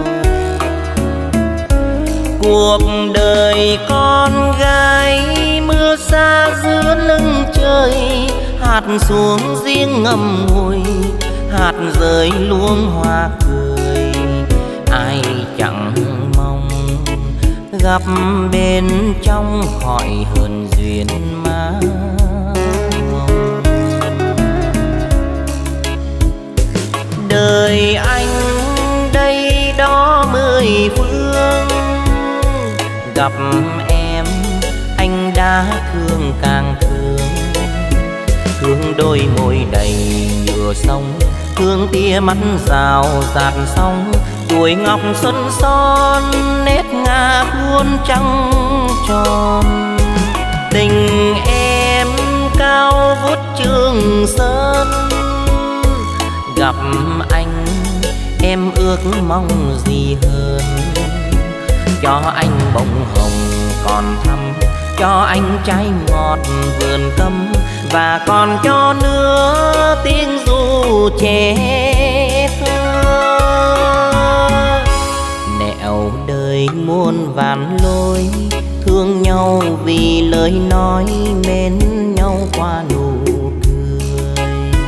Cuộc đời con gái mưa xa giữa lưng trời, hạt xuống riêng ngậm ngùi, hạt rơi luống hoa cười. Ai chẳng mong gặp bên trong khỏi hơn duyên má hồng. Đời anh đây đó mười phương, gặp em anh đã thương càng thương. Thương đôi môi đầy nhựa sông, thương tia mắt rào rạt sóng. Tuổi ngọc xuân son nét ngà khuôn trăng tròn. Tình em cao vút Trường Sơn, gặp anh em ước mong gì hơn. Cho anh bông hồng còn thắm, cho anh trái ngọt vườn cấm, và còn cho nữa tiếng ru trẻ thơ. Nẻo đời muôn vàn lối, thương nhau vì lời nói, mến nhau qua nụ cười.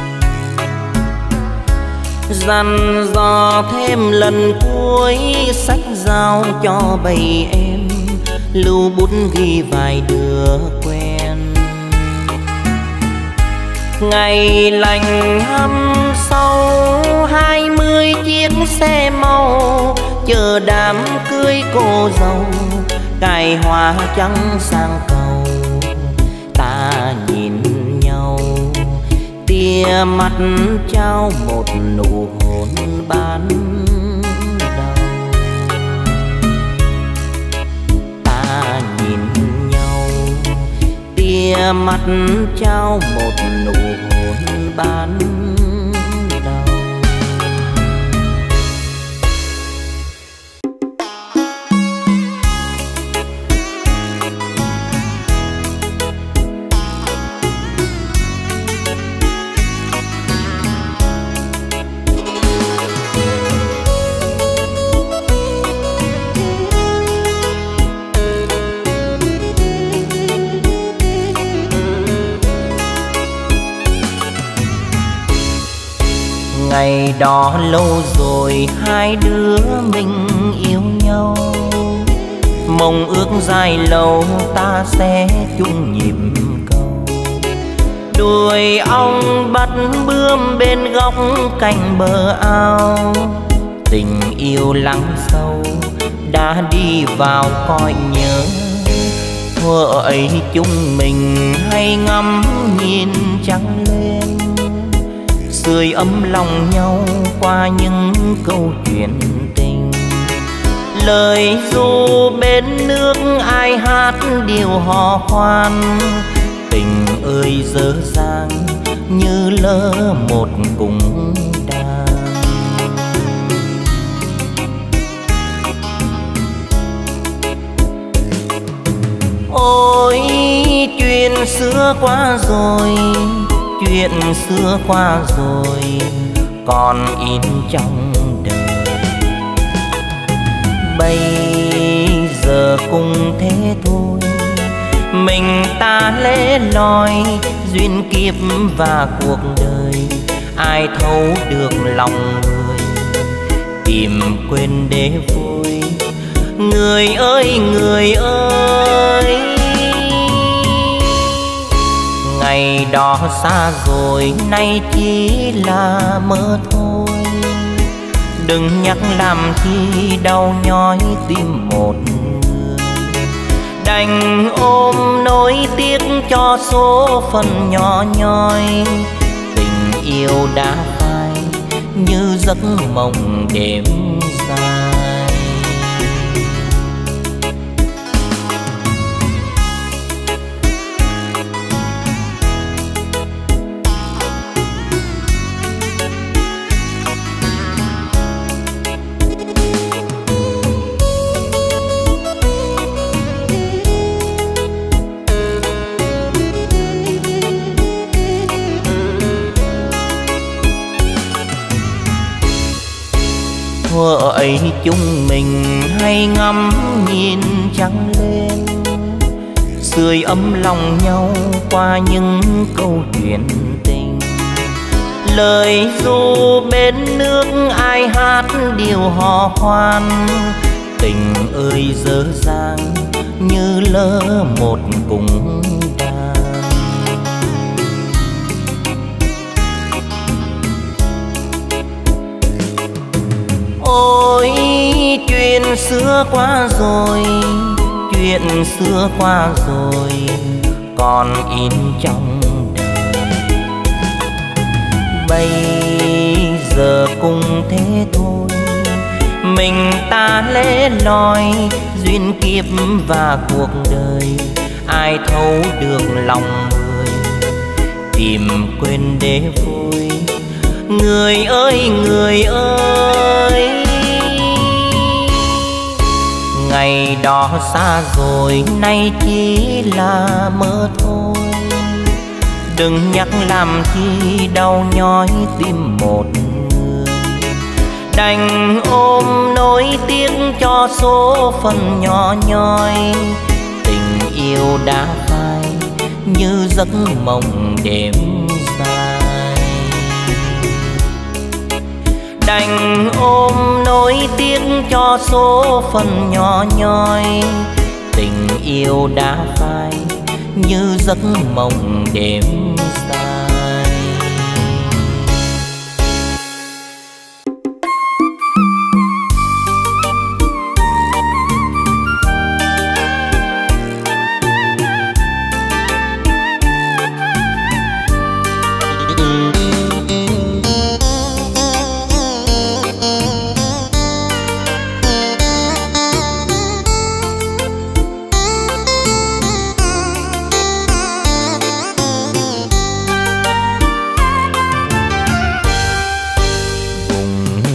Dặn dò thêm lần cuối, sách giao cho bầy em, lưu bút ghi vài đứa quen. Ngày lành hăm sau 20 chiếc xe màu, chờ đám cưới cô dâu, cài hoa trắng sang cầu. Ta nhìn nhau tia tia mắt trao một nụ hôn ban đầu. Ta nhìn nhau, tia mắt trao một nụ hôn ban đầu. Ngày đó lâu rồi hai đứa mình yêu nhau, mong ước dài lâu ta sẽ chung nhịp cầu. Đuôi ong bắt bướm bên góc cạnh bờ ao, tình yêu lắng sâu đã đi vào cõi nhớ. Thuở ấy chúng mình hay ngắm nhìn trăng lên, sưởi ấm lòng nhau qua những câu chuyện tình. Lời ru bên nước ai hát điều hò khoan, tình ơi dở dang như lỡ một cung đàn. Ôi chuyện xưa qua rồi, chuyện xưa qua rồi còn in trong đời. Bây giờ cũng thế thôi, mình ta lẻ loi duyên kiếp và cuộc đời. Ai thấu được lòng người, tìm quên để vui. Người ơi người ơi, ngày đó xa rồi nay chỉ là mơ thôi. Đừng nhắc làm chi đau nhói tim một người, đành ôm nỗi tiếc cho số phận nhỏ nhoi. Tình yêu đã phai như giấc mộng đêm dài. Thuở ấy chúng mình hay ngắm nhìn trăng lên, sưởi ấm lòng nhau qua những câu chuyện tình. Lời ru bên nước ai hát điều hò khoan, tình ơi dở dang như lỡ một cung đàn. Ôi chuyện xưa qua rồi, chuyện xưa qua rồi còn in trong đời. Bây giờ cũng thế thôi, mình ta lẻ loi duyên kiếp và cuộc đời. Ai thấu được lòng người, tìm quên để vui. Người ơi người ơi, ngày đó xa rồi nay chỉ là mơ thôi. Đừng nhắc làm chi đau nhói tim một người, đành ôm nỗi tiếc cho số phận nhỏ nhoi. Tình yêu đã phai như giấc mộng đêm dài, đành ôm nỗi tiếc cho số phận nhỏ nhoi. Tình yêu đã phai như giấc mộng đêm dài.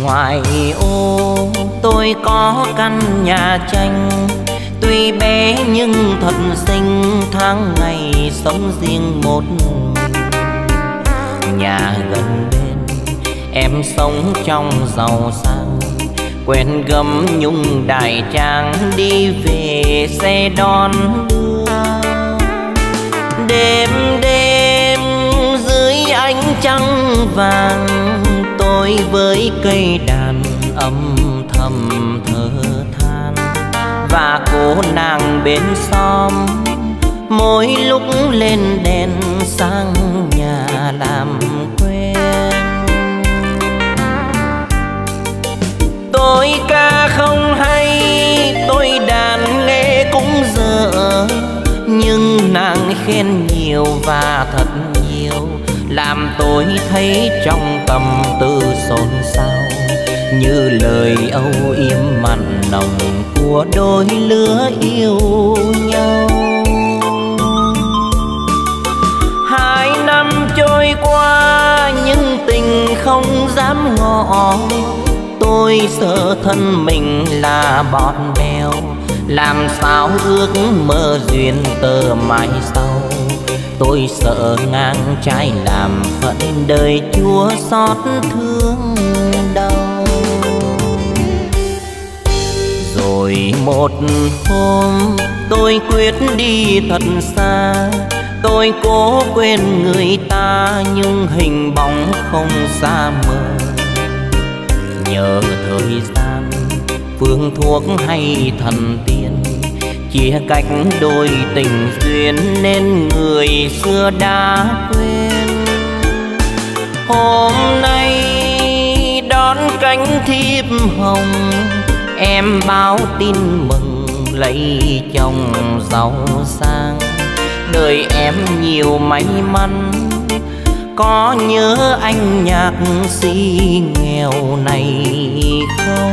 ngoại ô tôi có căn nhà tranh, tuy bé nhưng thật xinh, tháng ngày sống riêng một mình. Nhà gần bên em sống trong giàu sang, quen gấm nhung đại trang, đi về xe đón đưa. Đêm đêm dưới ánh trăng vàng, tôi với cây đàn âm thầm thở than. Và cô nàng bên xóm mỗi lúc lên đèn sang nhà làm quen. Tôi ca không hay, tôi đàn nghe cũng dở, nhưng nàng khen nhiều và thật nhiều, làm tôi thấy trong tâm tư xôn xao, như lời âu yếm mặn nồng của đôi lứa yêu nhau. 2 năm trôi qua nhưng tình không dám ngỏ, tôi sợ thân mình là bọt bèo, làm sao ước mơ duyên tơ mai sau. Tôi sợ ngang trái làm phận đời chua xót thương đau. Rồi một hôm tôi quyết đi thật xa, tôi cố quên người ta nhưng hình bóng không xa mờ. Nhờ thời gian, phương thuốc hay thần tiên, chia cách đôi tình duyên nên người xưa đã quên. Hôm nay đón cánh thiếp hồng, em báo tin mừng lấy chồng giàu sang. Đời em nhiều may mắn, có nhớ anh nhạc sĩ nghèo này không?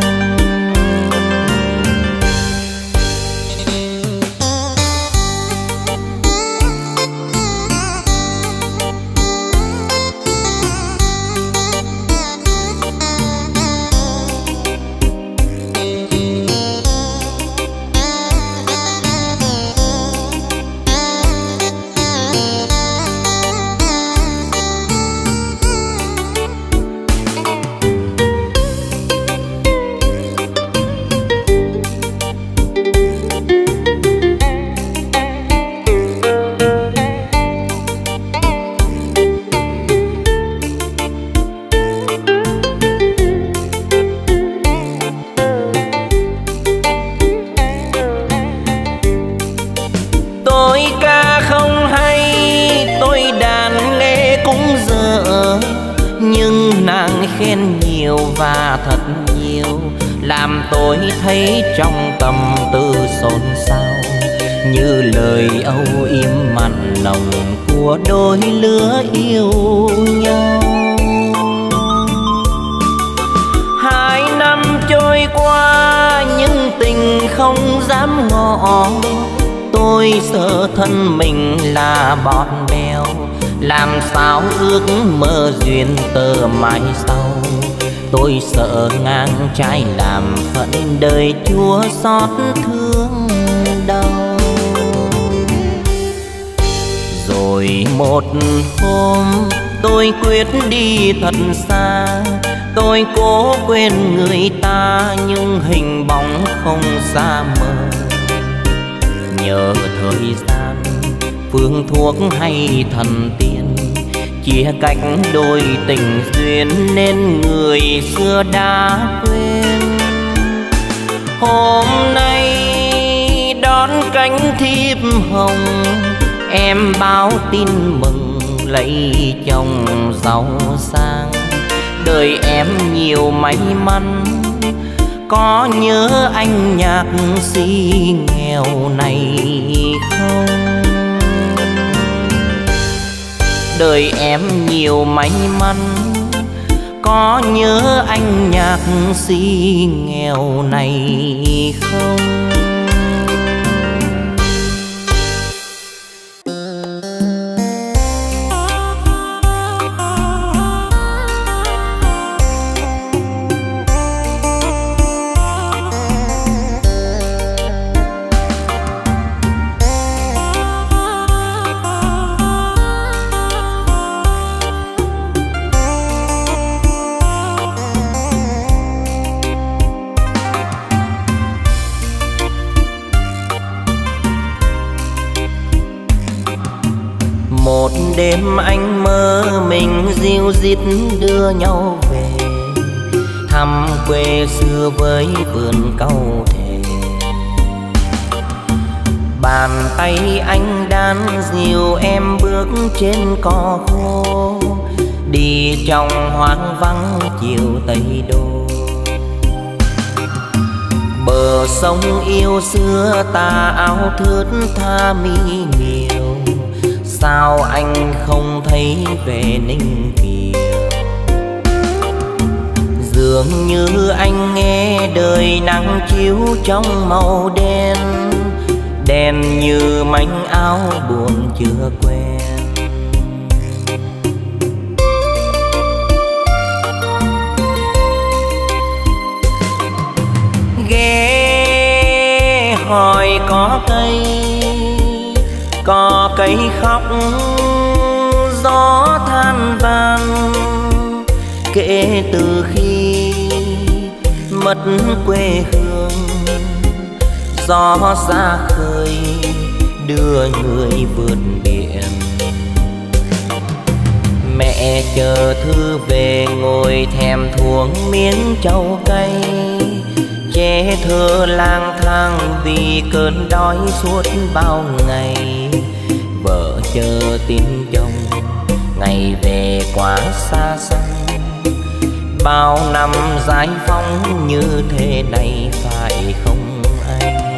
Khen nhiều và thật nhiều, làm tôi thấy trong tâm tư xôn xao, như lời âu yếm mặn nồng của đôi lứa yêu nhau. 2 năm trôi qua nhưng tình không dám ngỏ, tôi sợ thân mình là bọt bèo, làm sao ước mơ duyên tơ mai sau. Tôi sợ ngang trái làm phận đời chua xót thương đau. Rồi một hôm tôi quyết đi thật xa, tôi cố quên người ta nhưng hình bóng không xa mờ. Nhờ thời gian, phương thuốc hay thần tiên, chia cách đôi tình duyên nên người xưa đã quên. Hôm nay đón cánh thiếp hồng, em báo tin mừng lấy chồng giàu sang. Đời em nhiều may mắn, có nhớ anh nhạc sĩ nghèo này không? Đời em nhiều may mắn, có nhớ anh nhạc sĩ nghèo này không? đêm anh mơ mình ríu rít đưa nhau về, thăm quê xưa với vườn cau thề. Bàn tay anh đan dìu em bước trên cỏ khô, đi trong hoang vắng chiều Tây Đô. Bờ sông yêu xưa tà áo thướt tha mi miều, sao anh không thấy về Ninh Kiều. Dường như anh nghe đời nắng chiếu trong màu đen, đen như manh áo buồn chưa quen. Ghé hỏi có cây khóc gió than van, kể từ khi mất quê hương gió ra khơi đưa người vượt biển. Mẹ chờ thư về ngồi thèm thuồng miếng trầu cay, trẻ thơ lang thang vì cơn đói suốt bao ngày. Vợ chờ tin chồng ngày về quá xa xăm, bao năm giải phóng như thế này phải không anh?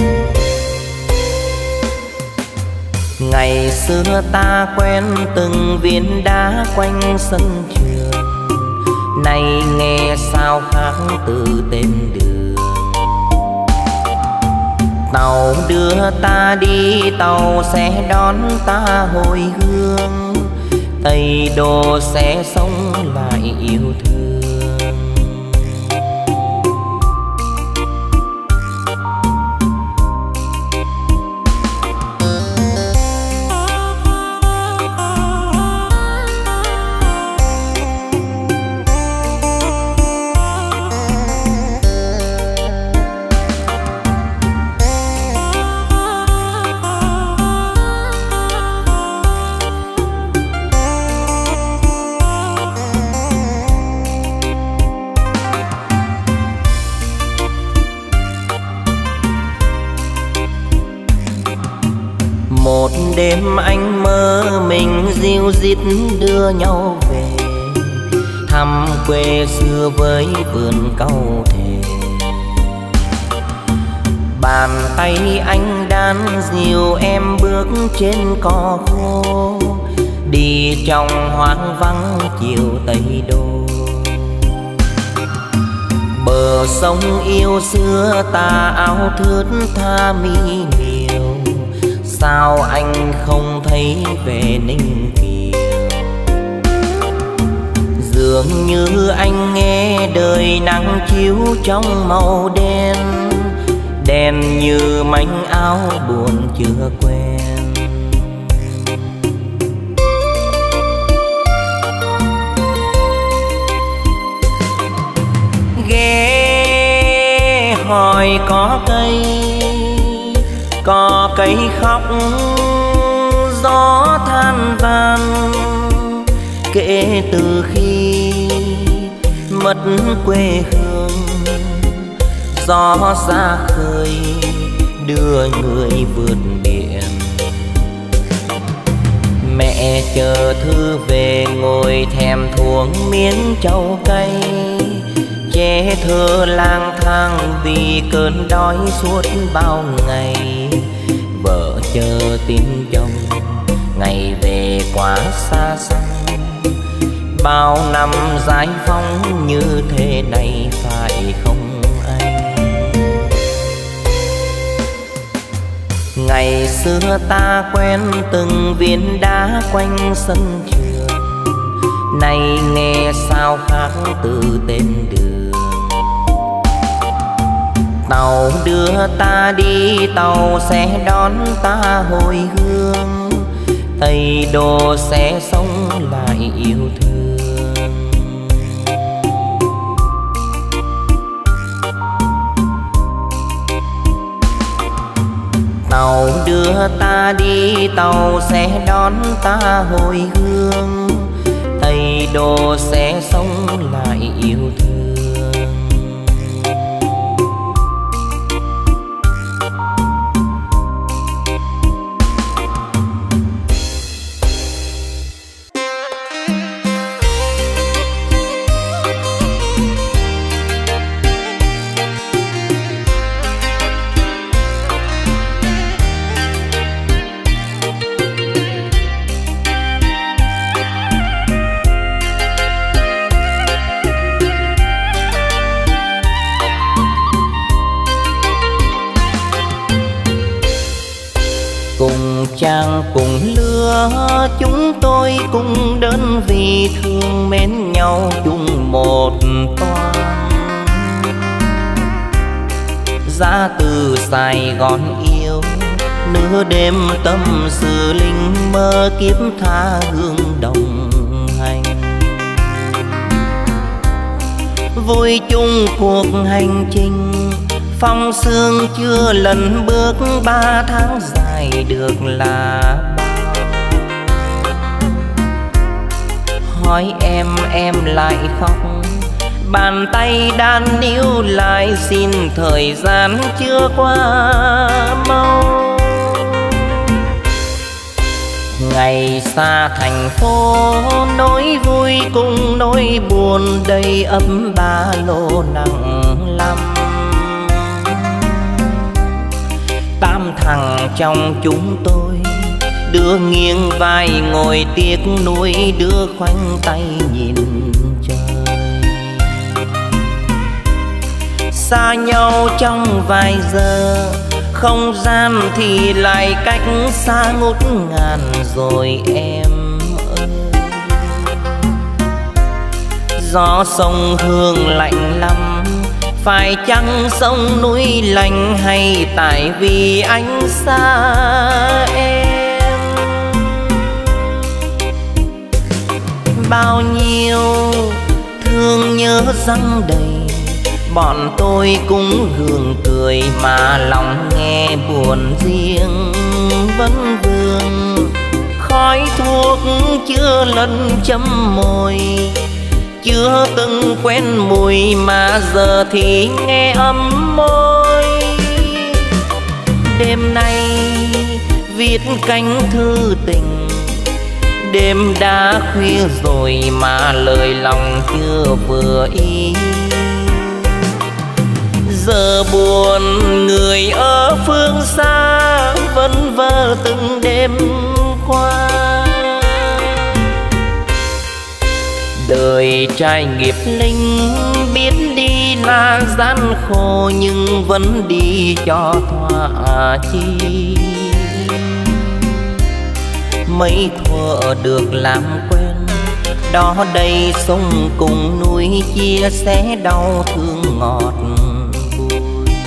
Ngày xưa ta quen từng viên đá quanh sân trường, nay nghe sao khác từ tên đường. Tàu đưa ta đi, tàu sẽ đón ta hồi hương, Tây Đô sẽ sống lại yêu thương. Một đêm anh mơ mình ríu rít đưa nhau về, thăm quê xưa với vườn cau thề. Bàn tay anh đan dìu em bước trên cỏ khô, đi trong hoang vắng chiều Tây Đô. Bờ sông yêu xưa tà áo thướt tha mi miều, sao anh không thấy về Ninh Kiều. Dường như anh nghe đời nắng chiếu trong màu đen, đen như manh áo buồn chưa quen. Ghé hỏi có cây khóc gió than van, kể từ khi mất quê hương gió ra khơi đưa người vượt biển. Mẹ chờ thư về ngồi thèm thuồng miếng trầu cay, trẻ thơ lang thang vì cơn đói suốt bao ngày. Vợ chờ tin chồng ngày về quá xa xăm, bao năm giải phóng như thế này phải không anh? Ngày xưa ta quen từng viên đá quanh sân trường, nay nghe sao khác từ tên đường. Tàu đưa ta đi, tàu sẽ đón ta hồi hương, Tây Đô sẽ sống lại yêu thương. Tàu đưa ta ra đi tàu sẽ đón ta hồi hương, Tây Đô sẽ sống lại yêu thương. Chàng cùng lứa chúng tôi cùng đơn vì thương mến nhau chung một toan. Ra từ Sài Gòn yêu nửa đêm tâm sự linh mơ kiếp tha hương đồng hành. Vui chung cuộc hành trình phong sương chưa lần bước 3 tháng dài được là bao. Hỏi em lại khóc, bàn tay đan níu lại xin thời gian chưa qua mau. Ngày xa thành phố nỗi vui cùng nỗi buồn đầy ấp ba lô nặng lắm. 8 thằng trong chúng tôi đứa nghiêng vai ngồi tiếc nuối, đứa khoanh tay nhìn trời. Xa nhau trong vài giờ, không gian thì lại cách xa ngút ngàn rồi em ơi. Gió sông Hương lạnh lắm, phải chăng sông núi lạnh hay tại vì anh xa em. Bao nhiêu thương nhớ răng đầy, bọn tôi cũng gượng cười mà lòng nghe buồn riêng vẫn vương. Khói thuốc chưa lần chấm môi, chưa từng quen mùi mà giờ thì nghe ấm môi. Đêm nay viết cánh thư tình, đêm đã khuya rồi mà lời lòng chưa vừa ý. Giờ buồn người ở phương xa vẫn vơ từng đêm qua. Đời trai nghiệp linh biết đi là gian khổ nhưng vẫn đi cho thỏa chi. Mấy thuở được làm quen, đó đây sông cùng núi chia sẻ đau thương ngọt vui.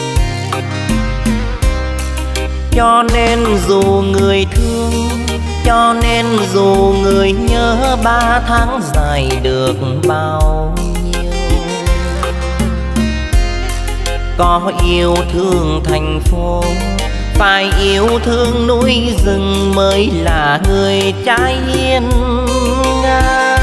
Cho nên dù người thương, cho nên dù người nhớ 3 tháng dài được bao nhiêu. Có yêu thương thành phố, phải yêu thương núi rừng mới là người trai hiên ngang.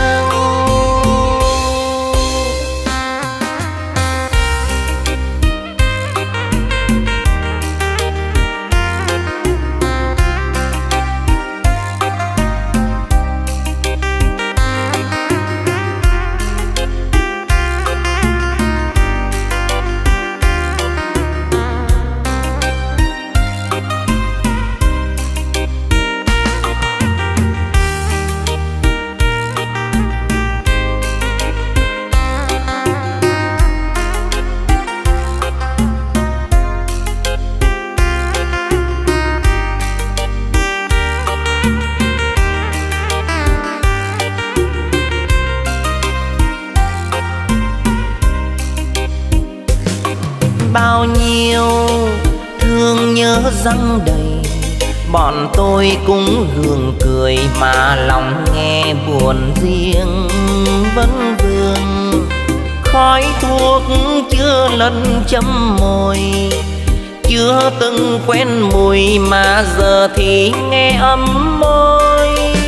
Bao nhiêu thương nhớ răng đầy, bọn tôi cũng gượng cười mà lòng nghe buồn riêng vẫn vương. Khói thuốc chưa lần chấm môi, chưa từng quen mùi mà giờ thì nghe ấm môi.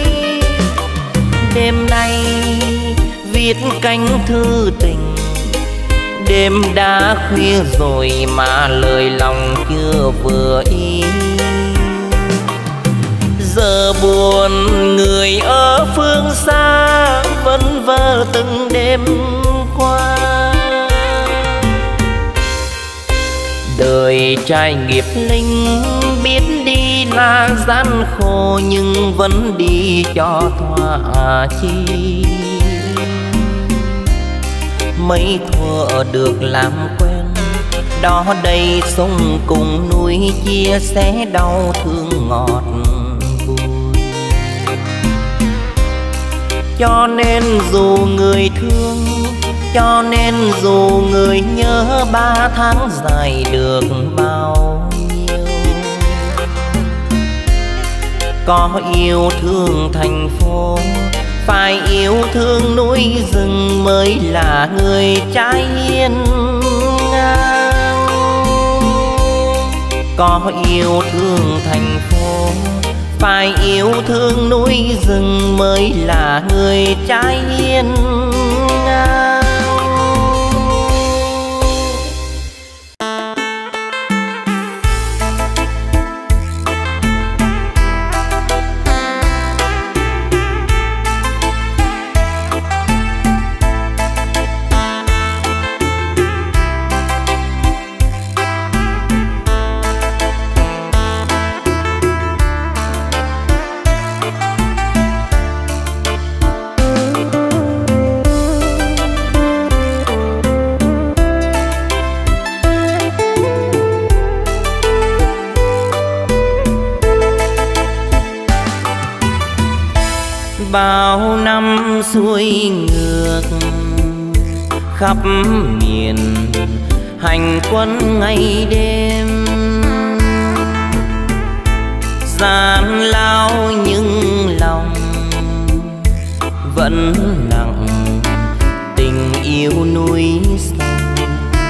Đêm nay viết cánh thư tình, đêm đã khuya rồi mà lời lòng chưa vừa ý. Giờ buồn người ở phương xa vẫn vơ từng đêm qua. Đời trai nghiệp linh biết đi là gian khổ, nhưng vẫn đi cho thỏa chi. Mấy thuở được làm quen, đó đây sống cùng núi chia sẻ đau thương ngọt vui. Cho nên dù người thương, cho nên dù người nhớ 3 tháng dài được bao nhiêu. Có yêu thương thành phố, phải yêu thương núi rừng mới là người trai hiên ngang. Có yêu thương thành phố, phải yêu thương núi rừng mới là người trai hiên ngang. Bao năm xuôi ngược khắp miền, hành quân ngày đêm. Gian lao nhưng lòng vẫn nặng tình yêu núi sông.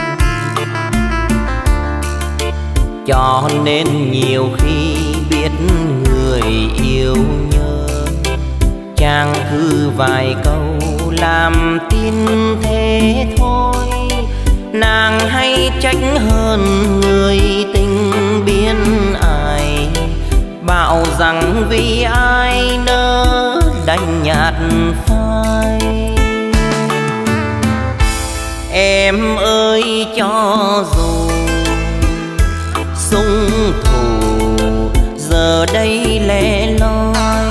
Cho nên nhiều khi biết người yêu nhớ, chàng thư vài câu làm tin thế thôi. Nàng hay trách hơn người tình biên ai, bảo rằng vì ai nỡ đành nhạt phai. Em ơi cho dù sung thủ giờ đây lẻ loi,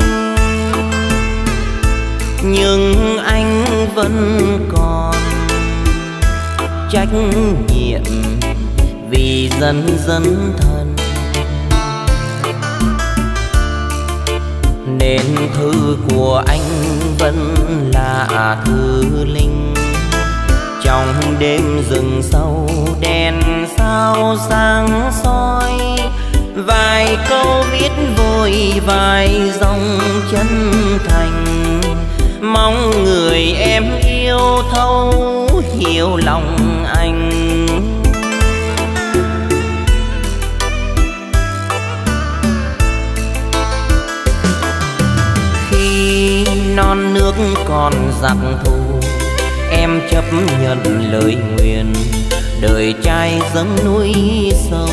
nhưng anh vẫn còn trách nhiệm vì dân dân thân. Nên thư của anh vẫn là thư linh, trong đêm rừng sâu đèn sao sáng soi. Vài câu viết vội vài dòng chân thành, mong người em yêu thấu hiểu lòng anh. Khi non nước còn giặc thù, em chấp nhận lời nguyền đời trai dâng núi sông.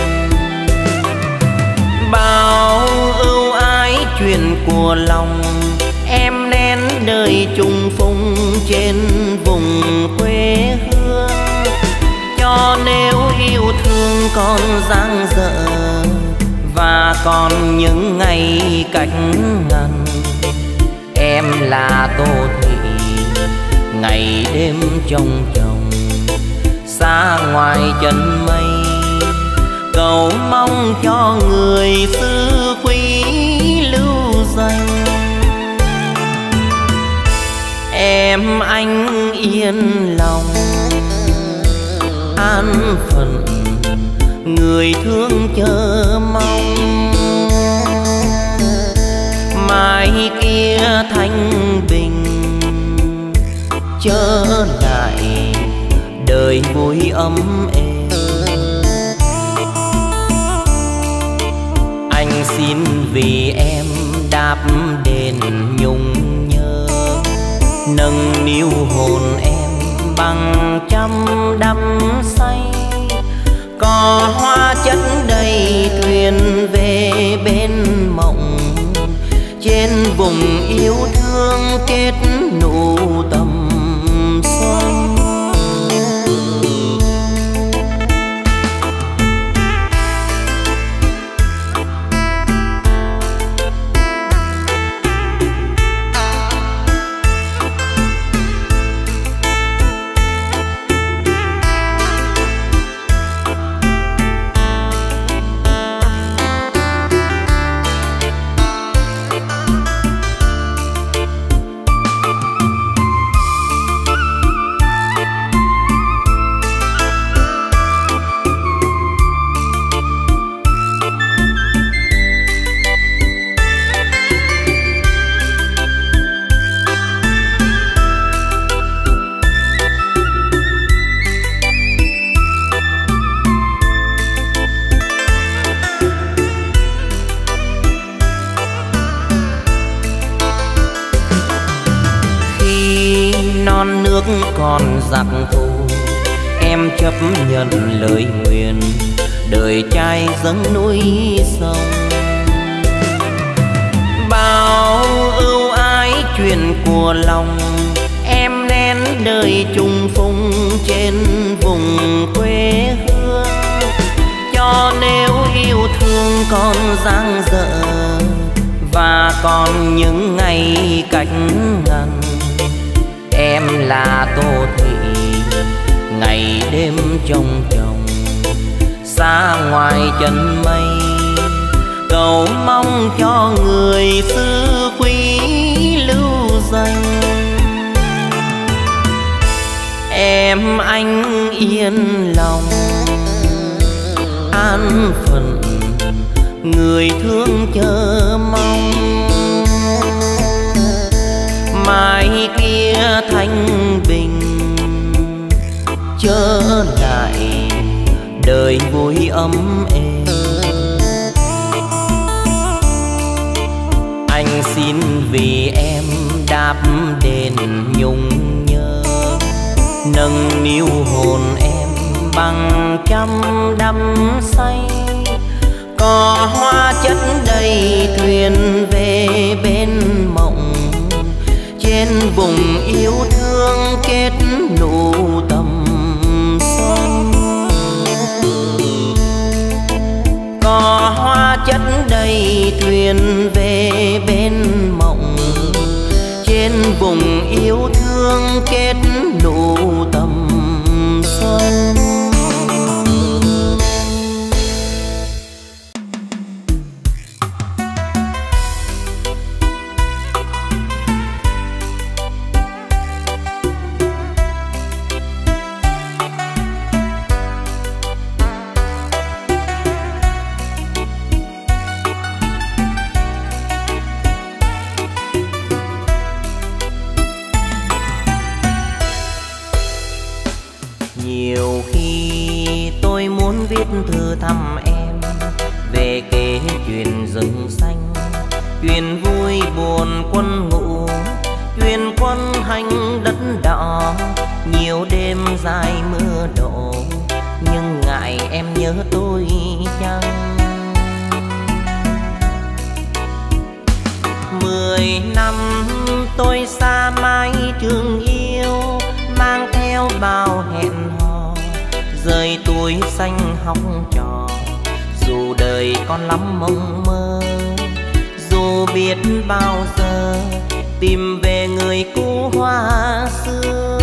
Bao ưu ái chuyện của lòng em nén đời trùng phùng trên vùng quê hương. Cho nếu yêu thương còn dang dở và còn những ngày cách ngăn, em là Tô Thị ngày đêm trông chồng xa ngoài chân mây. Cầu mong cho người xứ quý lưu danh, em anh yên lòng an phận người thương chờ mong. Mai kia thanh bình trở lại đời vui ấm êm. xin vì em đáp đền nhung nhớ, nâng niu hồn em bằng trăm đắm say. Có hoa chất đầy thuyền về bên mộng, trên vùng yêu thương kết nụ tầm xuân. Non nước còn giặc thù, em chấp nhận lời nguyện, đời trai dâng núi sông. Bao ưu ái chuyện của lòng, em nén đời trùng phùng trên vùng quê hương. Cho nếu yêu thương còn dang dở, và còn những ngày cách ngăn, em là Tô Thị ngày đêm trông chồng xa ngoài chân mây, cầu mong cho người xứ quý lưu danh. Em anh yên lòng an phận, người thương chờ mong mai kia thanh bình trở lại đời vui ấm êm. Anh xin vì em đáp đền nhung nhớ, nâng niu hồn em bằng trăm đắm say. Có hoa chất đầy thuyền về bên mộng, trên vùng yêu thương kết nụ tầm xuân. Có hoa chất đầy thuyền về bên mộng, trên vùng yêu thương kết nụ tầm xuân. Nhiều khi tôi muốn viết thư thăm em, về kể chuyện rừng xanh, chuyện vui buồn quân ngũ, chuyện quân hành đất đỏ. Nhiều đêm dài mưa đổ, nhưng ngại em nhớ tôi chăng. 10 năm tôi xa mái trường yêu, mang theo bao hẹn hò, rời tuổi xanh học trò. Dù đời còn lắm mộng mơ, dù biết bao giờ tìm về người cũ hoa xưa.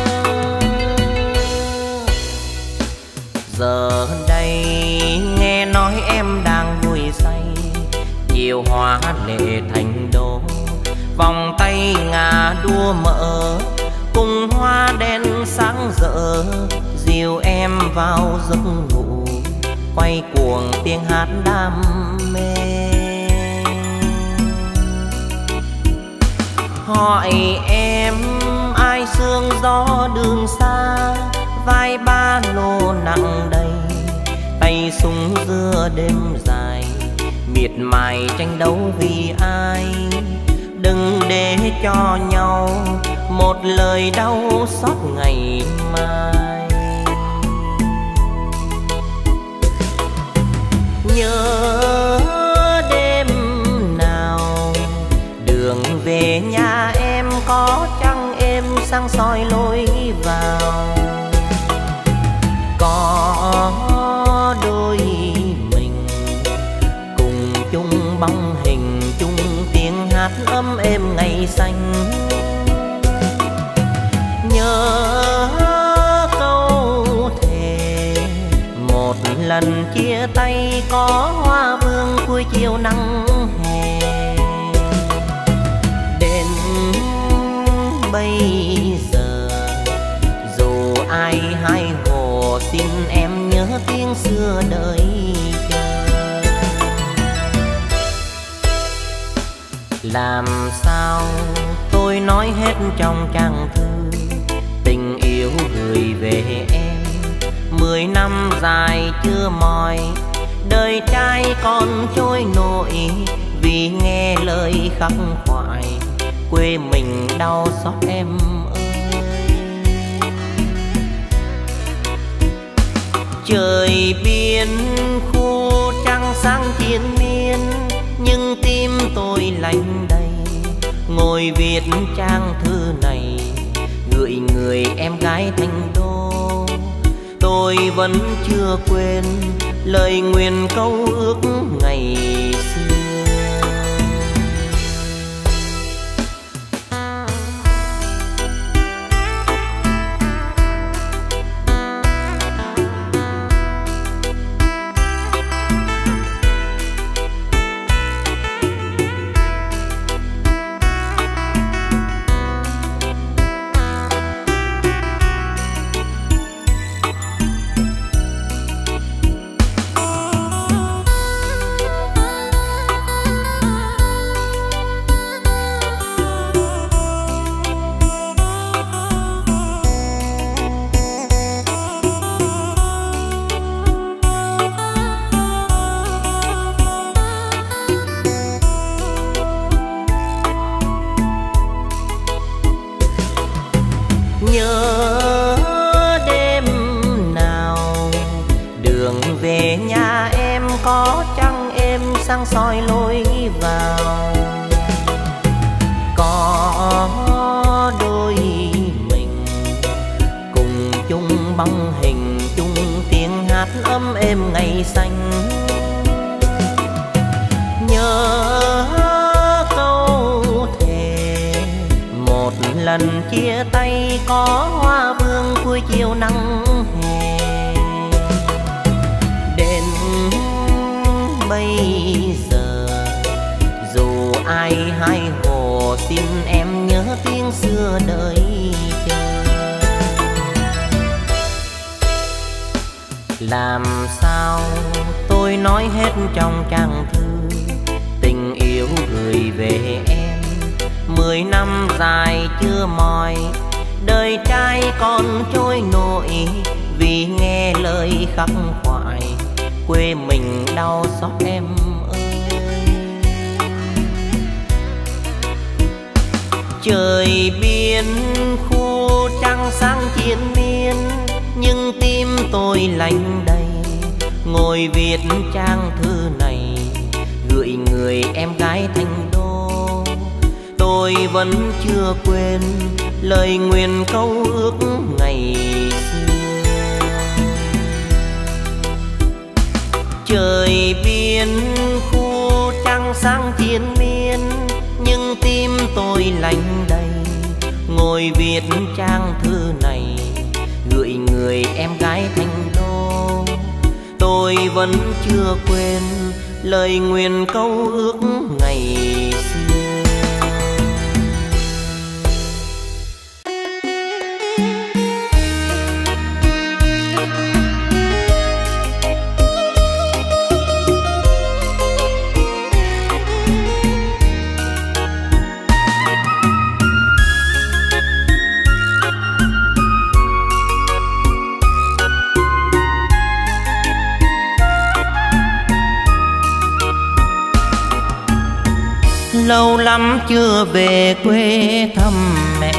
Giờ đây nghe nói em đang vui say, chiều hoa lệ thành đô, vòng tay ngà đua mỡ, cùng hoa đen sáng rỡ, dìu em vào giấc ngủ, quay cuồng tiếng hát đam mê. Hỏi em ai sương gió đường xa, vai ba lô nặng đầy, tay súng giữa đêm dài, miệt mài tranh đấu vì ai. Đừng để cho nhau một lời đau xót ngày mai. Nhớ đêm nào đường về nhà em có trăng êm sáng soi lối vào. Có đôi mình cùng chung bóng hình, chung tiếng hát ấm êm ngày xanh. Nhớ câu thề một lần chia tay có hoa vương cuối chiều nắng hè. Đến bây giờ dù ai hay hồ xin em nhớ tiếng xưa đợi chờ. Làm sao tôi nói hết trong trang thư tình yêu gửi về em. 10 năm dài chưa mỏi, đời trai còn trôi nổi vì nghe lời khắc khoải quê mình đau xót em ơi. Trời biên khu trăng sáng triền miên nhưng tim tôi lạnh đầy. Ngồi viết trang thư này gửi người em gái thành đô. Tôi vẫn chưa quên lời nguyền câu ước ngày xưa. Sáng soi lối vào. Có đôi mình cùng chung bóng hình, chung tiếng hát ấm êm ngày xanh. Nhớ câu thề một lần chia tay có hoa vương cuối chiều nắng hè. Đến bây giờ dù ai hay hồ xin em nhớ tiếng xưa đợi chờ. Làm sao tôi nói hết trong trang thư tình yêu gửi về em. 10 năm dài chưa mỏi, đời trai còn trôi nổi vì nghe lời khắc khoải quê mình đau xót em ơi. Trời biên khu trăng sáng triền miên nhưng tim tôi lạnh đầy. Ngồi viết trang thư này gửi người em gái thành đô. Tôi vẫn chưa quên lời nguyền câu ước ngày xưa. Trời biên khu trăng sáng triền miên nhưng tim tôi lạnh đầy. Ngồi viết trang thư này gửi người em gái thành đô. Tôi vẫn chưa quên lời nguyền câu ước ngày xưa. lâu lắm chưa về quê thăm mẹ.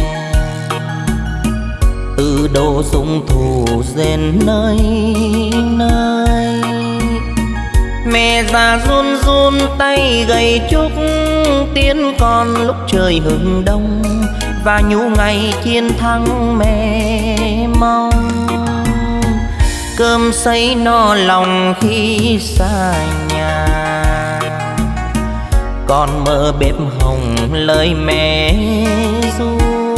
Từ đồ súng thủ rền nơi nơi, mẹ già run run tay gầy trúc tiến con lúc trời hừng đông, và nhủ ngày chiến thắng mẹ mong. Cơm sấy no lòng khi xa nhà, con mơ bếp hồng lời mẹ ru.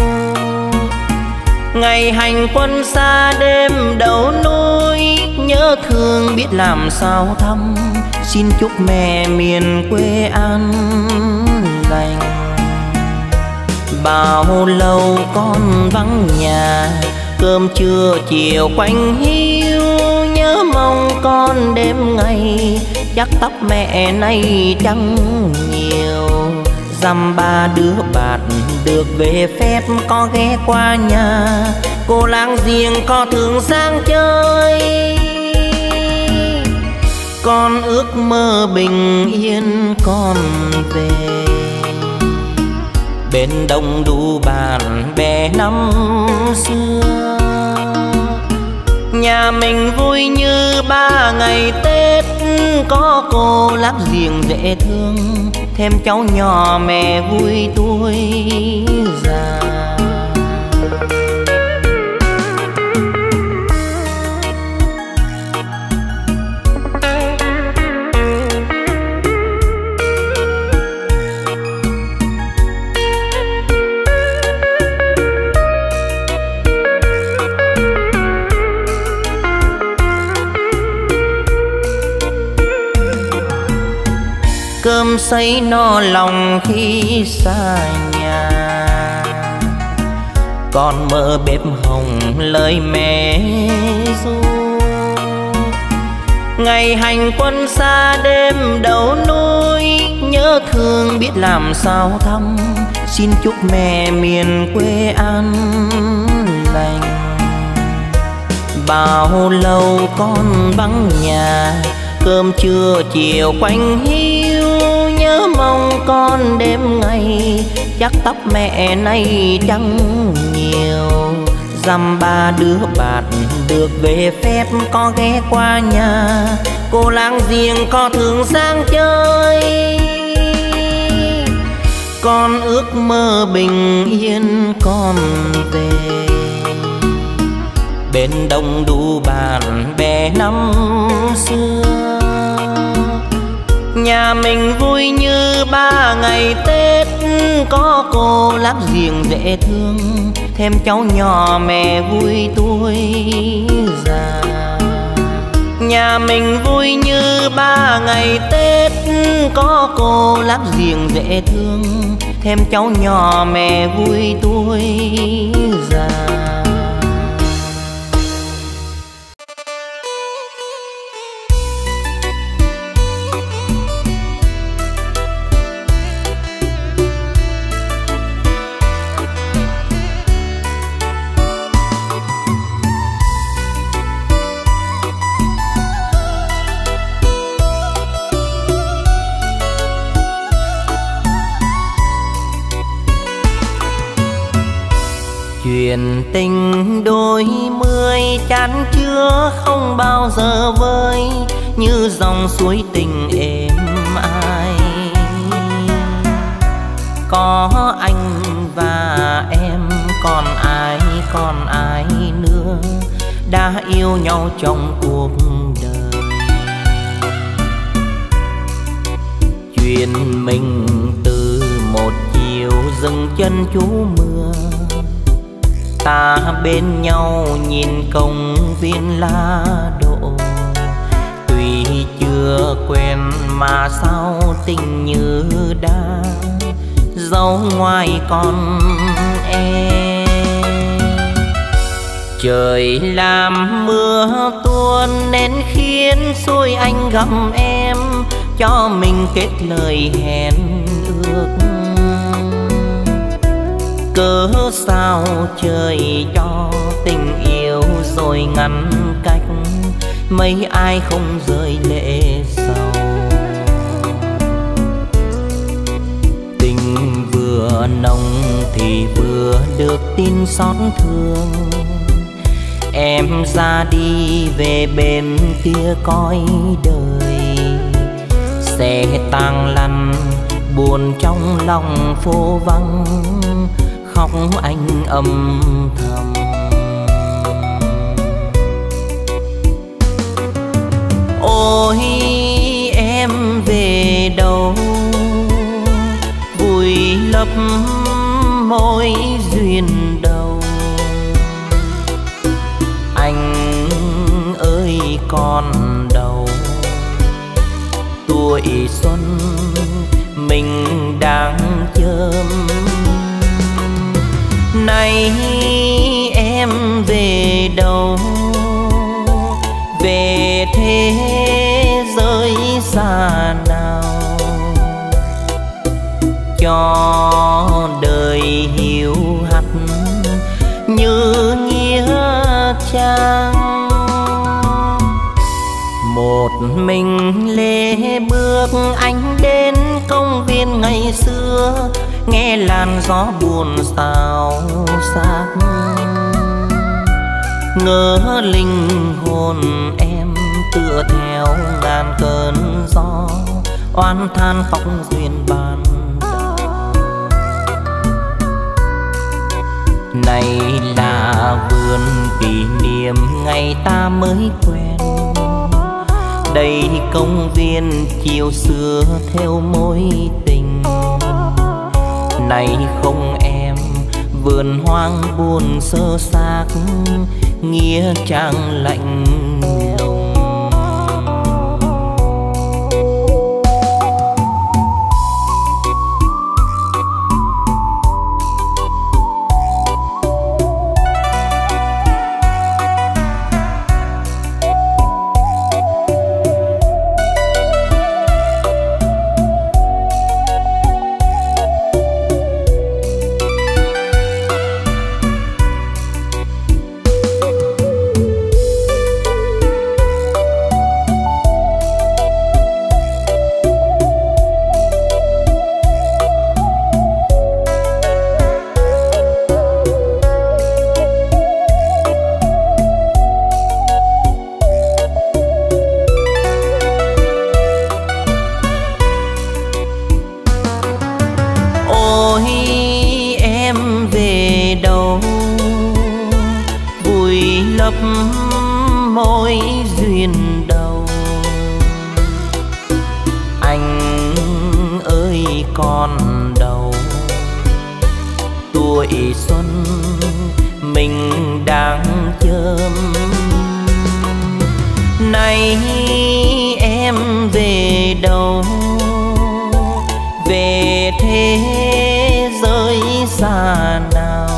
Ngày hành quân xa đêm đầu núi, nhớ thương biết làm sao thăm. Xin chúc mẹ miền quê an lành. Bao lâu con vắng nhà, cơm trưa chiều quanh hiu. Nhớ mong con đêm ngày, chắc tóc mẹ nay chẳng nhiều. Dăm ba đứa bạn được về phép có ghé qua nhà. Cô láng giềng có thường sang chơi. Con ước mơ bình yên con về, bên đông đủ bạn bè năm xưa. Nhà mình vui như 3 ngày Tết, có cô láng giềng dễ thương. Thêm cháu nhỏ mẹ vui tuổi già. Cơm sấy no lòng khi xa nhà, con mơ bếp hồng lời mẹ ru. Ngày hành quân xa đêm đầu núi, nhớ thương biết làm sao thăm. Xin chúc mẹ miền quê an lành. Bao lâu con vắng nhà, cơm trưa chiều quanh hiu. Nhớ mong con đêm ngày, chắc tóc mẹ nay chẳng nhiều. Dăm ba đứa bạn được về phép có ghé qua nhà. Cô láng giềng có thường sang chơi. Con ước mơ bình yên con về, bên đông đủ bạn bè năm xưa. Nhà mình vui như 3 ngày Tết, có cô láng giềng dễ thương. Thêm cháu nhỏ mẹ vui tuổi già. Nhà mình vui như 3 ngày Tết, có cô láng giềng dễ thương. Thêm cháu nhỏ mẹ vui tuổi già. Chuyện tình đôi mươi chán chứa không bao giờ vơi, như dòng suối tình êm ái. Có anh và em, còn ai nữa, đã yêu nhau trong cuộc đời. Chuyện mình từ một chiều dừng chân trú mưa, ta bên nhau nhìn công viên lá đỗ. Tuy chưa quen mà sao tình như đã dấu ngoài con em. Trời làm mưa tuôn nên khiến xuôi anh gặp em, cho mình kết lời hẹn ước. Cớ sao trời cho tình yêu rồi ngăn cách, mấy ai không rơi lệ sầu. mưa nồng thì vừa được tin xót thương. Em ra đi về bên kia cõi đời, xe tang lăn buồn trong lòng phố vắng, khóc anh âm thầm. Ôi em về đâu, vùi lấp mối duyên đầu. Anh ơi còn đâu, tuổi xuân mình đang chớm. Nay em về đâu, về thế giới xa nào, cho đời hiu hắt như nghĩa trang. Một mình lê bước anh đến công viên ngày xưa, nghe làn gió buồn xào xạc. Ngỡ linh hồn em tựa theo ngàn cơn gió, oán than khóc duyên ban đầu. Này là vườn kỷ niệm ngày ta mới quen, đây công viên chiều xưa theo mối tình. Này không em, vườn hoang buồn sơ xác, nghĩa trang lạnh lùng. Mối duyên đầu. Anh ơi còn đâu, tuổi xuân mình đang chớm. Nay em về đâu, về thế giới xa nào,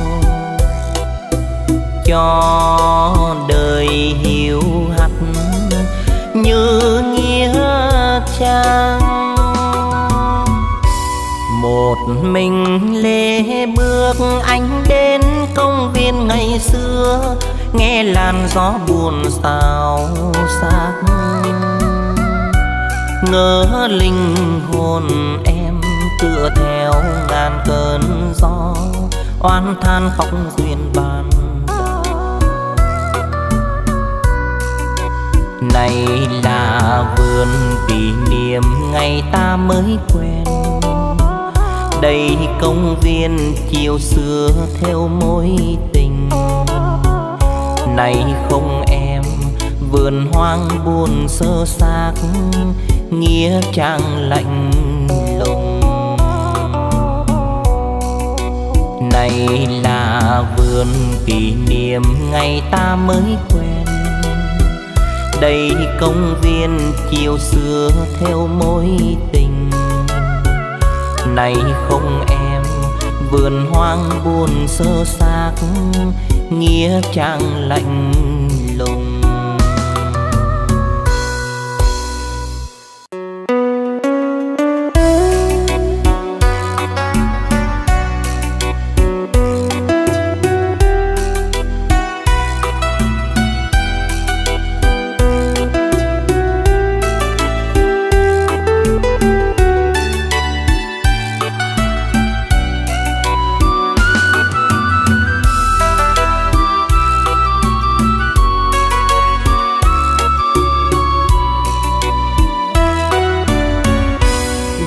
cho đời hiu hắt như nghĩa trang. Một mình lê bước anh đến công viên ngày xưa, nghe làn gió buồn xào xạc. Ngỡ linh hồn em tựa theo ngàn cơn gió, oán than khóc duyên ban. Này là vườn kỷ niệm ngày ta mới quen, đây công viên chiều xưa theo mối tình. Này không em, vườn hoang buồn sơ xác, nghĩa trang lạnh lùng. Này là vườn kỷ niệm ngày ta mới quen, đây công viên chiều xưa theo mối tình. Này không em, vườn hoang buồn sơ xác, nghĩa trang lạnh lùng.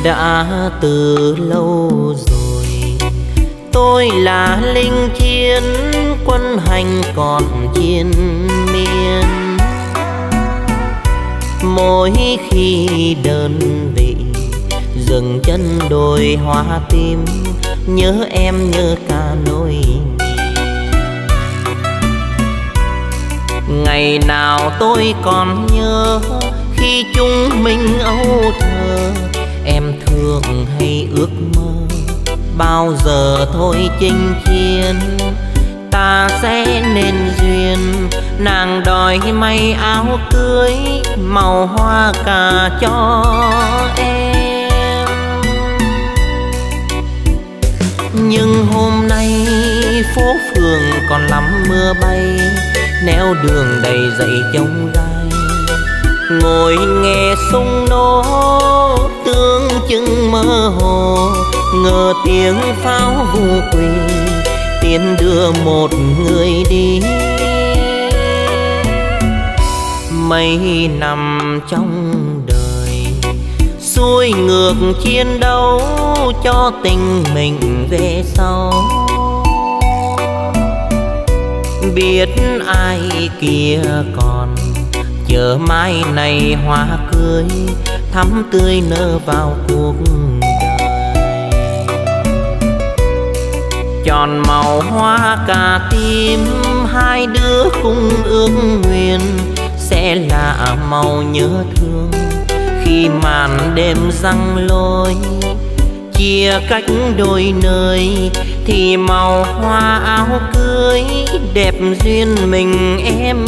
đã từ lâu rồi. Tôi là lính chiến, quân hành còn chiến miên. Mỗi khi đơn vị dừng chân đồi hoa tím, nhớ em nhớ cả nỗi niềm. Ngày nào tôi còn nhớ khi chúng mình âu thơ, em thường hay ước mơ bao giờ thôi chinh chiến ta sẽ nên duyên. Nàng đòi may áo cưới màu hoa cà cho em, nhưng hôm nay phố phường còn lắm mưa bay, nẻo đường đầy dậy trông gai. Ngồi nghe súng nổ tương chừng mơ hồ, ngờ tiếng pháo vu quỳ tiến đưa một người đi. Mấy năm trong đời xuôi ngược chiến đấu cho tình mình về sau, biết ai kia còn chờ mai này hoa cưới thắm tươi nở vào cuộc đời. Tròn màu hoa cà tím hai đứa cùng ước nguyện sẽ là màu nhớ thương khi màn đêm răng lối. Chia cách đôi nơi thì màu hoa áo cưới đẹp duyên mình em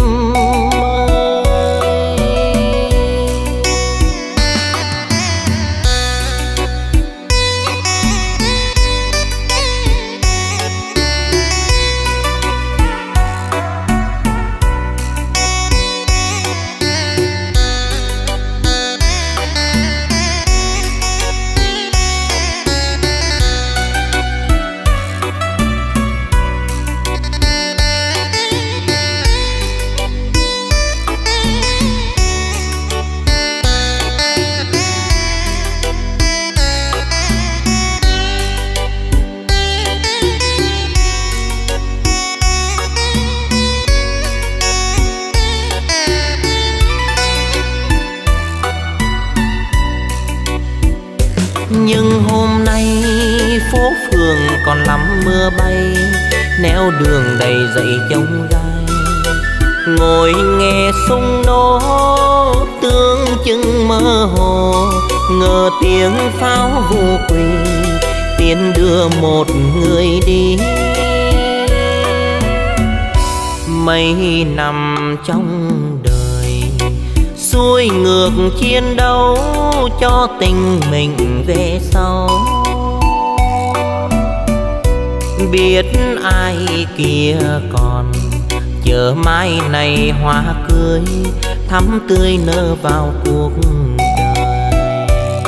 nhưng hôm nay phố phường còn lắm mưa bay, nẻo đường đầy dậy trông gai. Ngồi nghe súng nổ tương chừng mơ hồ, ngờ tiếng pháo vu quỳ tiến đưa một người đi. Mấy năm trong đời xuôi ngược chiến đấu cho tình mình về sau, biết ai kia còn chờ mai này hoa cưới thắm tươi nở vào cuộc đời.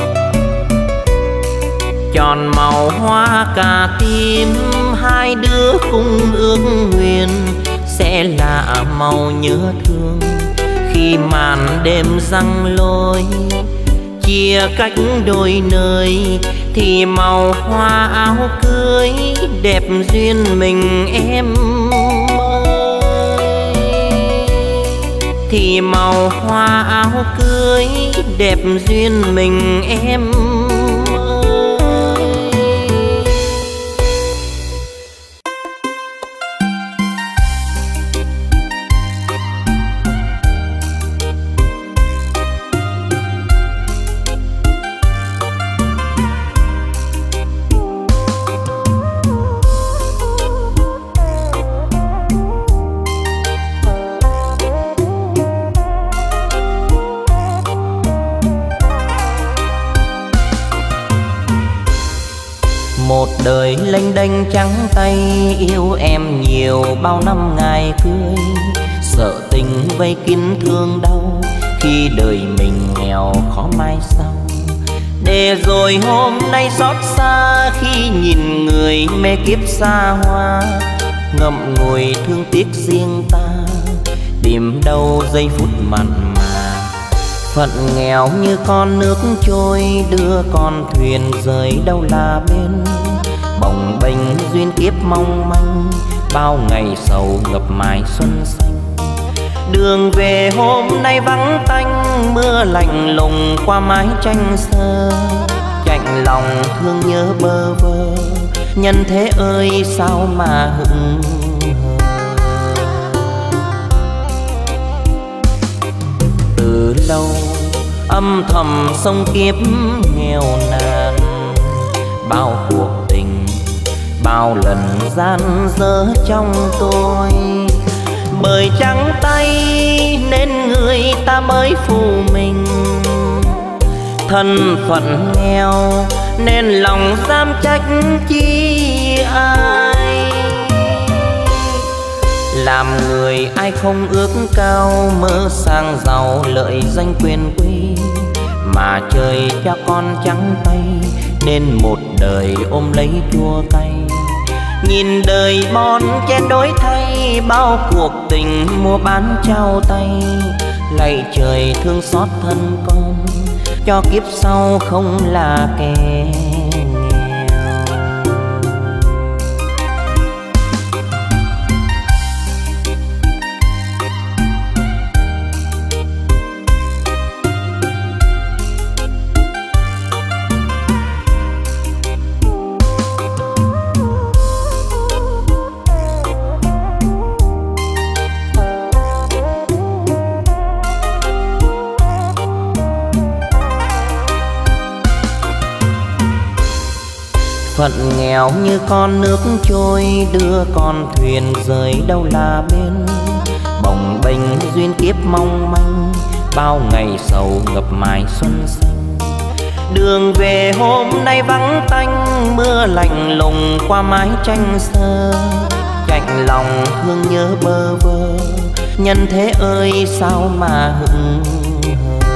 Tròn màu hoa cà tím hai đứa cùng ước nguyện sẽ là màu nhớ thương khi màn đêm răng lối. Chia cách đôi nơi thì màu hoa áo cưới đẹp duyên mình em ơi. Thì màu hoa áo cưới đẹp duyên mình em một đời lênh đênh trắng tay, yêu em nhiều bao năm ngày cưới. Sợ tình vây kín thương đau khi đời mình nghèo khó mai sau. Để rồi hôm nay xót xa khi nhìn người mê kiếp xa hoa, ngậm ngùi thương tiếc riêng ta, tìm đâu giây phút mặn mà Phận nghèo như con nước trôi, đưa con thuyền rời đâu là bên. Bồng bềnh duyên kiếp mong manh, bao ngày sầu ngập mái xuân xanh. Đường về hôm nay vắng tanh, mưa lạnh lùng qua mái tranh sơ. Chạnh lòng thương nhớ bơ vơ, nhân thế ơi sao mà hững hờ. Từ lâu âm thầm sông kiếp nghèo nàn, bao cuộc tình bao lần gian dở trong tôi. Bởi trắng tay nên người ta mới phù mình, thân phận nghèo nên lòng dám trách chi ai. Làm người ai không ước cao, mơ sang giàu lợi danh quyền quý. Mà trời cho con trắng tay nên một đời ôm lấy chua cay. Nhìn đời bon chen đổi thay, bao cuộc tình mua bán trao tay. Lạy trời thương xót thân con, cho kiếp sau không là kẻ nghèo. Phận nghèo như con nước trôi, đưa con thuyền rời đâu là bên. Bồng bềnh duyên kiếp mong manh, bao ngày sầu ngập mái xuân xanh. Đường về hôm nay vắng tanh, mưa lạnh lùng qua mái tranh sơ. Chạnh lòng thương nhớ bơ vơ, nhân thế ơi sao mà hững hờ.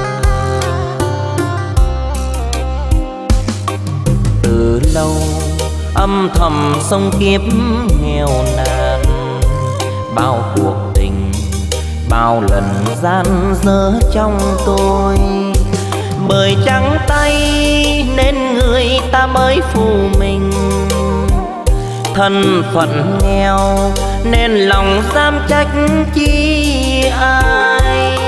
Từ lâu âm thầm sông kiếp nghèo nàn, bao cuộc tình bao lần gian dở trong tôi. Bởi trắng tay nên người ta mới phù mình, thân phận nghèo nên lòng dám trách chi ai.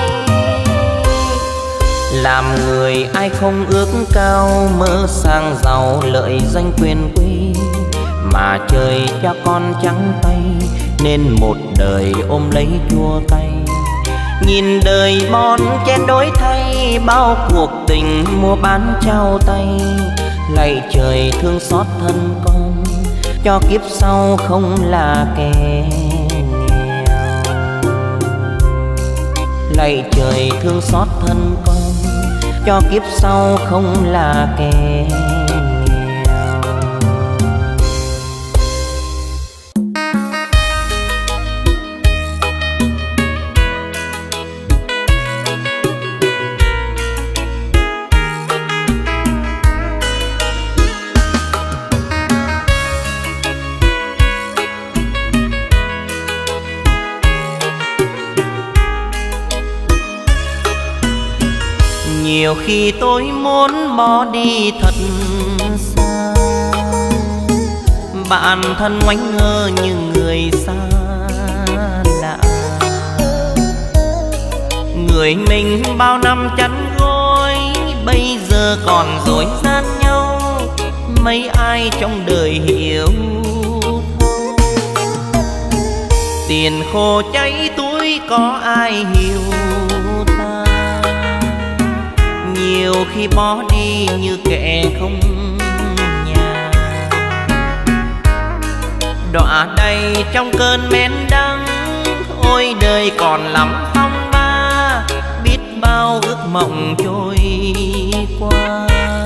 Làm người ai không ước cao, mơ sang giàu lợi danh quyền quý. Mà trời cho con trắng tay nên một đời ôm lấy chua cay. Nhìn đời bon chen đổi thay, bao cuộc tình mua bán trao tay. Lạy trời thương xót thân con, cho kiếp sau không là kẻ nghèo. Lạy trời thương xót thân con, cho kiếp sau không là kẻ nghèo. Nhiều khi tôi muốn bỏ đi thật xa, bạn thân ngoảnh ngơ như người xa lạ. Người mình bao năm chắn gối, bây giờ còn dối gian nhau. Mấy ai trong đời hiểu thấu, tiền khô cháy túi có ai hiểu ta. Nhiều khi bỏ đi như kẻ không nhà, đọa đầy trong cơn men đắng. Ôi đời còn lắm phong ba, biết bao ước mộng trôi qua.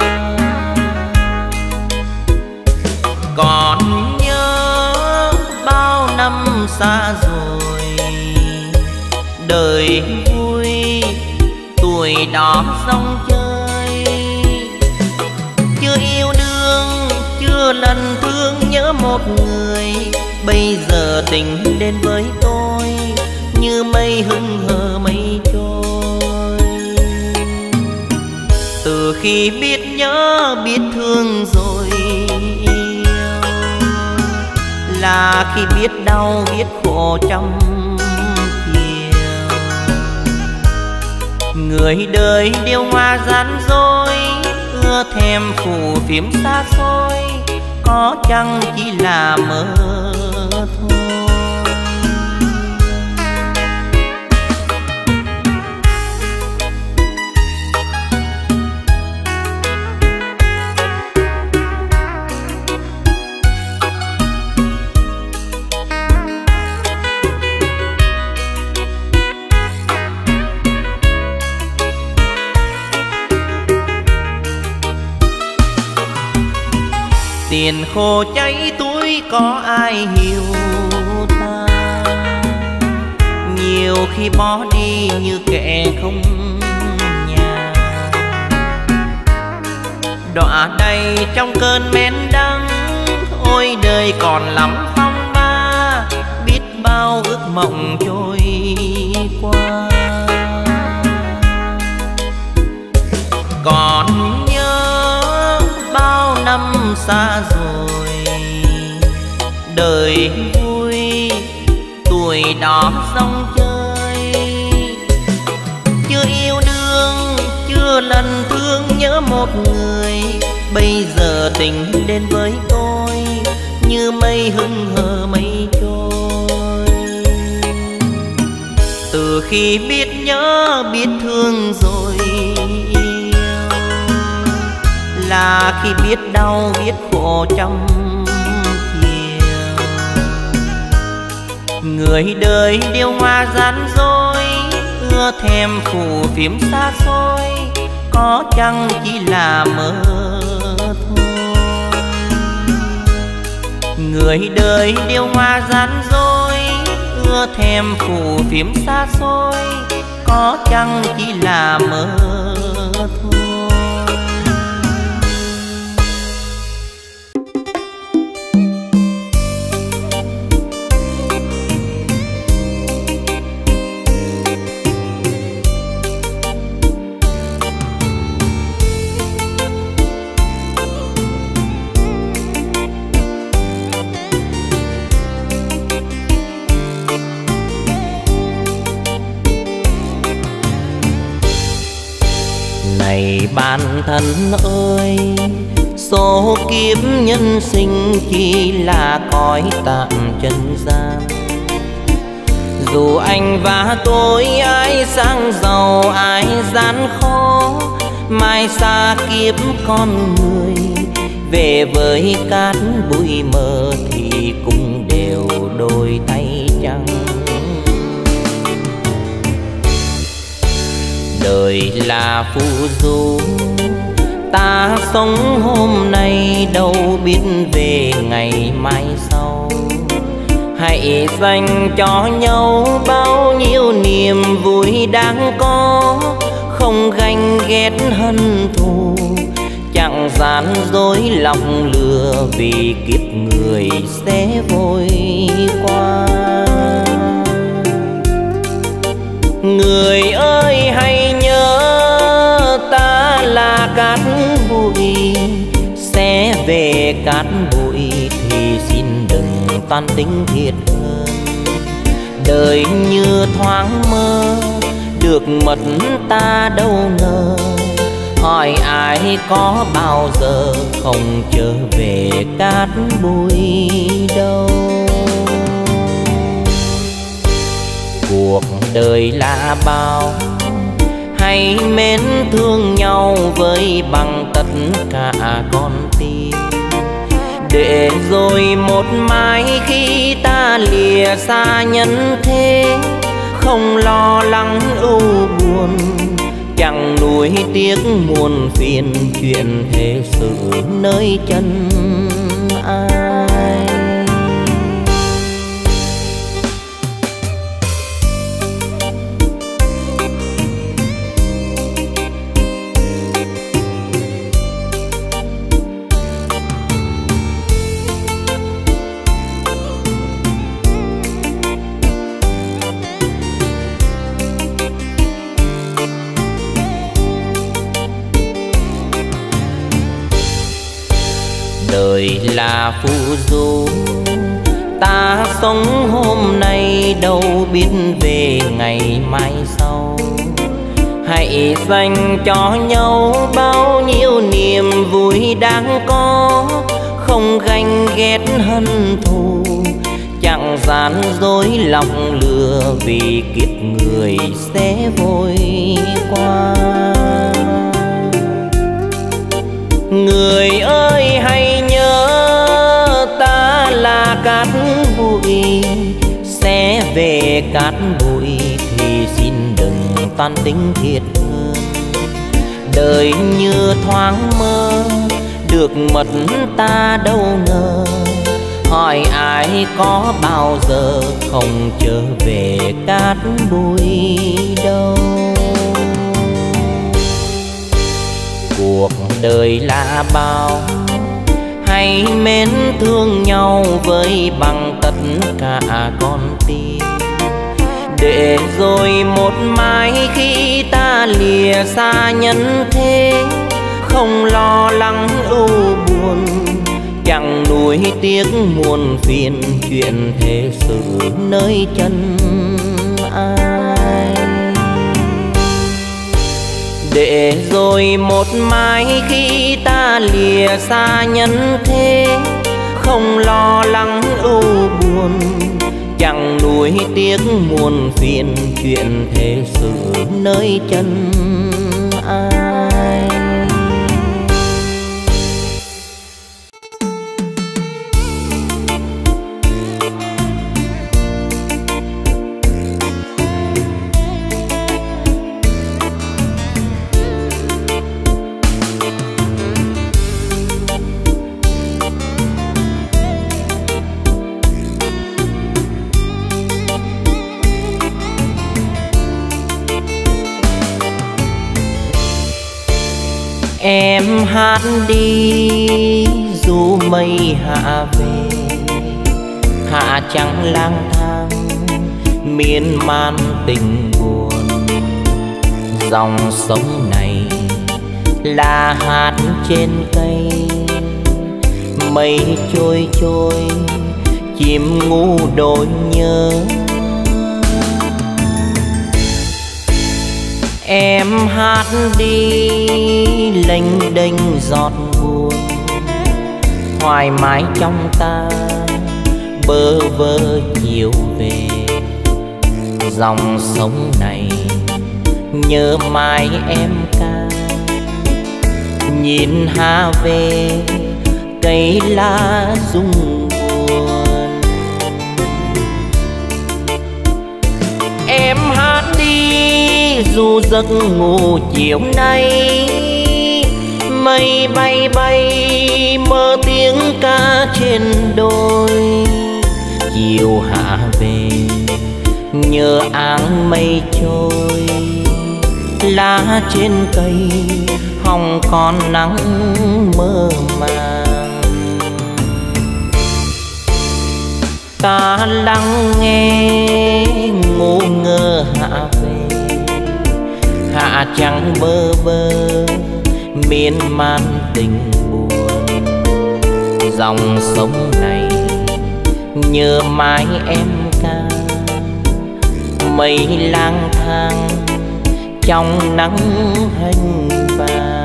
Còn nhớ bao năm xa rồi, đời vui tuổi đó rong chơi. Chưa yêu đương, chưa lần thương nhớ một người. Bây giờ tình đến với tôi như mây hững hờ mây trôi. khi biết nhớ biết thương rồi yêu, là khi biết đau biết khổ trong chiều. Người đời điêu hoa gian dối, ưa thèm phù phiếm xa xôi, có chăng chỉ là mơ thôi. Tiền khô cháy túi có ai hiểu ta, nhiều khi bỏ đi như kẻ không nhà. Đọa đầy trong cơn men đắng, ôi đời còn lắm phong ba, biết bao ước mộng trôi qua. Còn nhớ bao năm xa rồi, đời vui tuổi đó sông chơi. Chưa yêu đương, chưa lần thương nhớ một người, bây giờ tình đến với tôi như mây hững hờ mây trôi. Từ khi biết nhớ biết thương rồi yêu, là khi biết đau biết khổ trong chiều. Người đời điêu hoa gian dối, ưa thèm phù phiếm xa xôi, có chăng chỉ là mơ thôi. Người đời điêu hoa gian dối, ưa thèm phù phiếm xa xôi, có chăng chỉ là mơ thôi. Này bản thân ơi, số kiếp nhân sinh chỉ là cõi tạm trần gian. Dù anh và tôi ai sang giàu ai gian khó, mai xa kiếp con người, về với cát bụi mờ thì cũng đều đôi tay trắng. Đời là phù du, ta sống hôm nay đâu biết về ngày mai sau. Hãy dành cho nhau bao nhiêu niềm vui đang có, không ganh ghét hận thù, chẳng gian dối lòng lừa, vì kiếp người sẽ vội qua. Người ơi hãy nhớ, ta là cát bụi, sẽ về cát bụi thì xin đừng toan tính thiệt hơn. Đời như thoáng mơ, được mất ta đâu ngờ, hỏi ai có bao giờ không trở về cát bụi đâu. Cuộc đời là bao, hãy mến thương nhau với bằng tất cả con tim, để rồi một mai khi ta lìa xa nhân thế, không lo lắng ưu buồn, chẳng nuối tiếc muôn phiền, chuyện thế sự nơi chân ai. Đời là phù du, ta sống hôm nay đâu biết về ngày mai sau. Hãy dành cho nhau bao nhiêu niềm vui đang có, không ganh ghét hận thù, chẳng gian dối lòng lừa, vì kiếp người sẽ vội qua. Người ơi hãy nhớ ta là cát bụi, sẽ về cát bụi thì xin đừng toan tính thiệt hơn. Đời như thoáng mơ, được mất ta đâu ngờ, hỏi ai có bao giờ không trở về cát bụi đâu. Cuộc đời là bao, hãy mến thương nhau với bằng tất cả con tim, để rồi một mai khi ta lìa xa nhân thế, không lo lắng ưu buồn, chẳng nuối tiếc muôn phiền, chuyện thế sự nơi chân ai. Để rồi một mai khi ta lìa xa nhân thế, không lo lắng ưu buồn, chẳng nuối tiếc muôn phiền, chuyện thế sự nơi chân ai. Em hát đi dù mây hạ về, hạ trắng lang thang miên man tình buồn. Dòng sông này là hạt trên cây, mây trôi trôi chim ngu đôi nhớ. Em hát đi lênh đênh giọt buồn, thoải mái trong ta bơ vơ chiều về. Dòng sông này nhớ mãi em ca, nhìn hà về cây lá rung buồn. Em hát đi dù giấc ngủ chiều nay, mây bay bay mơ tiếng ca trên đôi. Chiều hạ về nhớ áng mây trôi, lá trên cây hồng còn nắng mơ màng. Ta lắng nghe ngô ngơ hạ về, hạ trắng bơ vơ miên man tình buồn. Dòng sông này nhớ mãi em ca, mây lang thang trong nắng hanh vàng.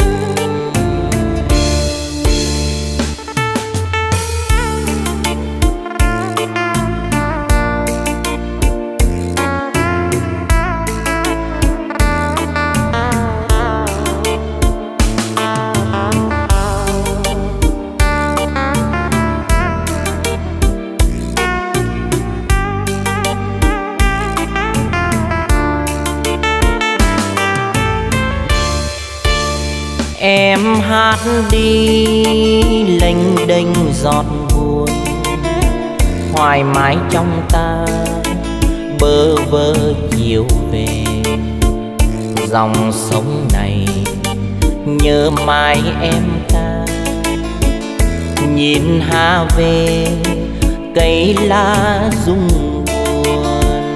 Em hát đi lênh đênh giọt buồn, thoải mái trong ta bơ vơ chiều về. Dòng sông này nhớ mãi em ca, nhìn hà về cây lá rung buồn.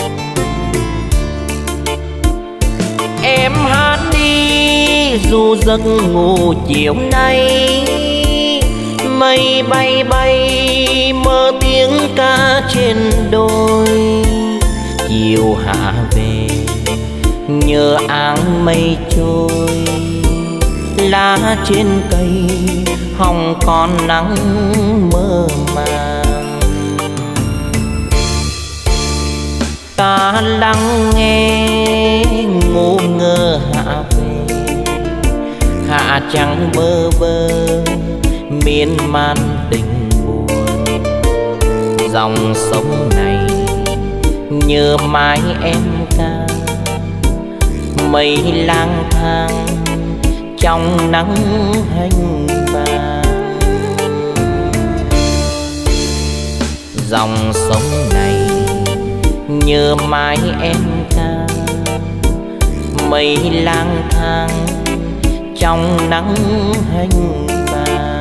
Em hát đi dù giấc ngủ chiều nay, mây bay bay mơ tiếng ca trên đồi. Chiều hạ về nhớ áng mây trôi, lá trên cây hồng còn nắng mơ màng. Ta lắng nghe ngô ngơ hạ về, hạ trắng bơ vơ miên man tình buồn. Dòng sông này nhớ mãi em ca, mây lang thang trong nắng hanh vàng. Dòng sông này nhớ mãi em ca, mây lang thang trong nắng hanh vàng.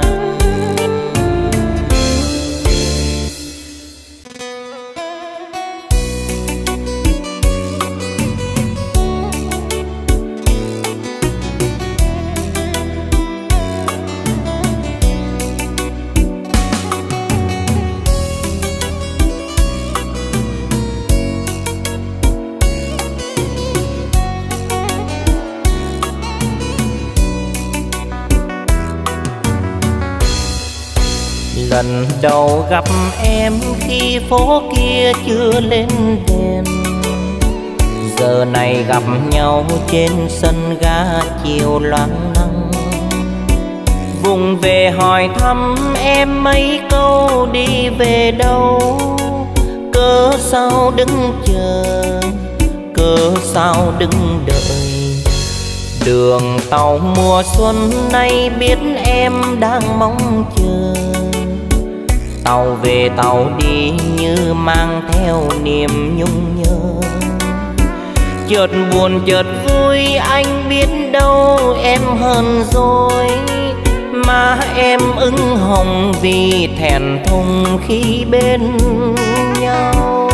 Lần đầu gặp em khi phố kia chưa lên đèn, giờ này gặp nhau trên sân ga chiều loáng nắng. Vùng về hỏi thăm em mấy câu đi về đâu, cớ sao đứng chờ, cớ sao đứng đợi. Đường tàu mùa xuân nay biết em đang mong chờ, tàu về tàu đi như mang theo niềm nhung nhớ. Chợt buồn chợt vui anh biết đâu em hơn rồi, mà em ửng hồng vì thẹn thùng khi bên nhau.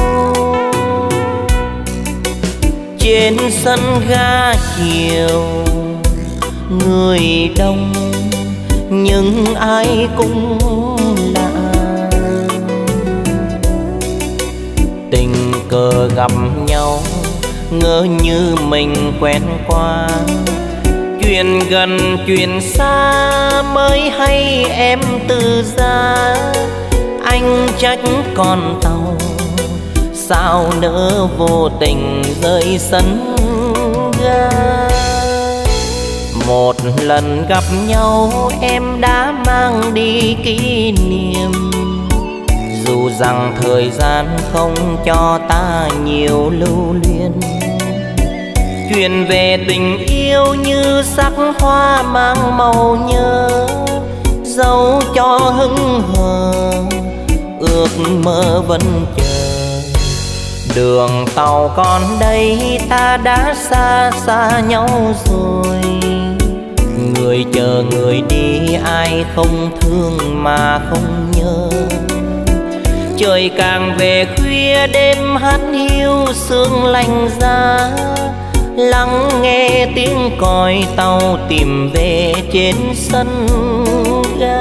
Trên sân ga chiều người đông nhưng ai cũng lạ, tình cờ gặp nhau ngỡ như mình quen qua. Chuyện gần chuyện xa mới hay em từ ra, anh trách con tàu sao nỡ vô tình rơi sân ga. Một lần gặp nhau em đã mang đi kỷ niệm, dù rằng thời gian không cho ta nhiều lưu luyến. Chuyện về tình yêu như sắc hoa mang màu nhớ, dẫu cho hững hờ ước mơ vẫn chờ. Đường tàu còn đây ta đã xa xa nhau rồi, người chờ người đi ai không thương mà không nhớ. Trời càng về khuya đêm hát hiu sương lạnh giá, lắng nghe tiếng còi tàu tìm về trên sân ga.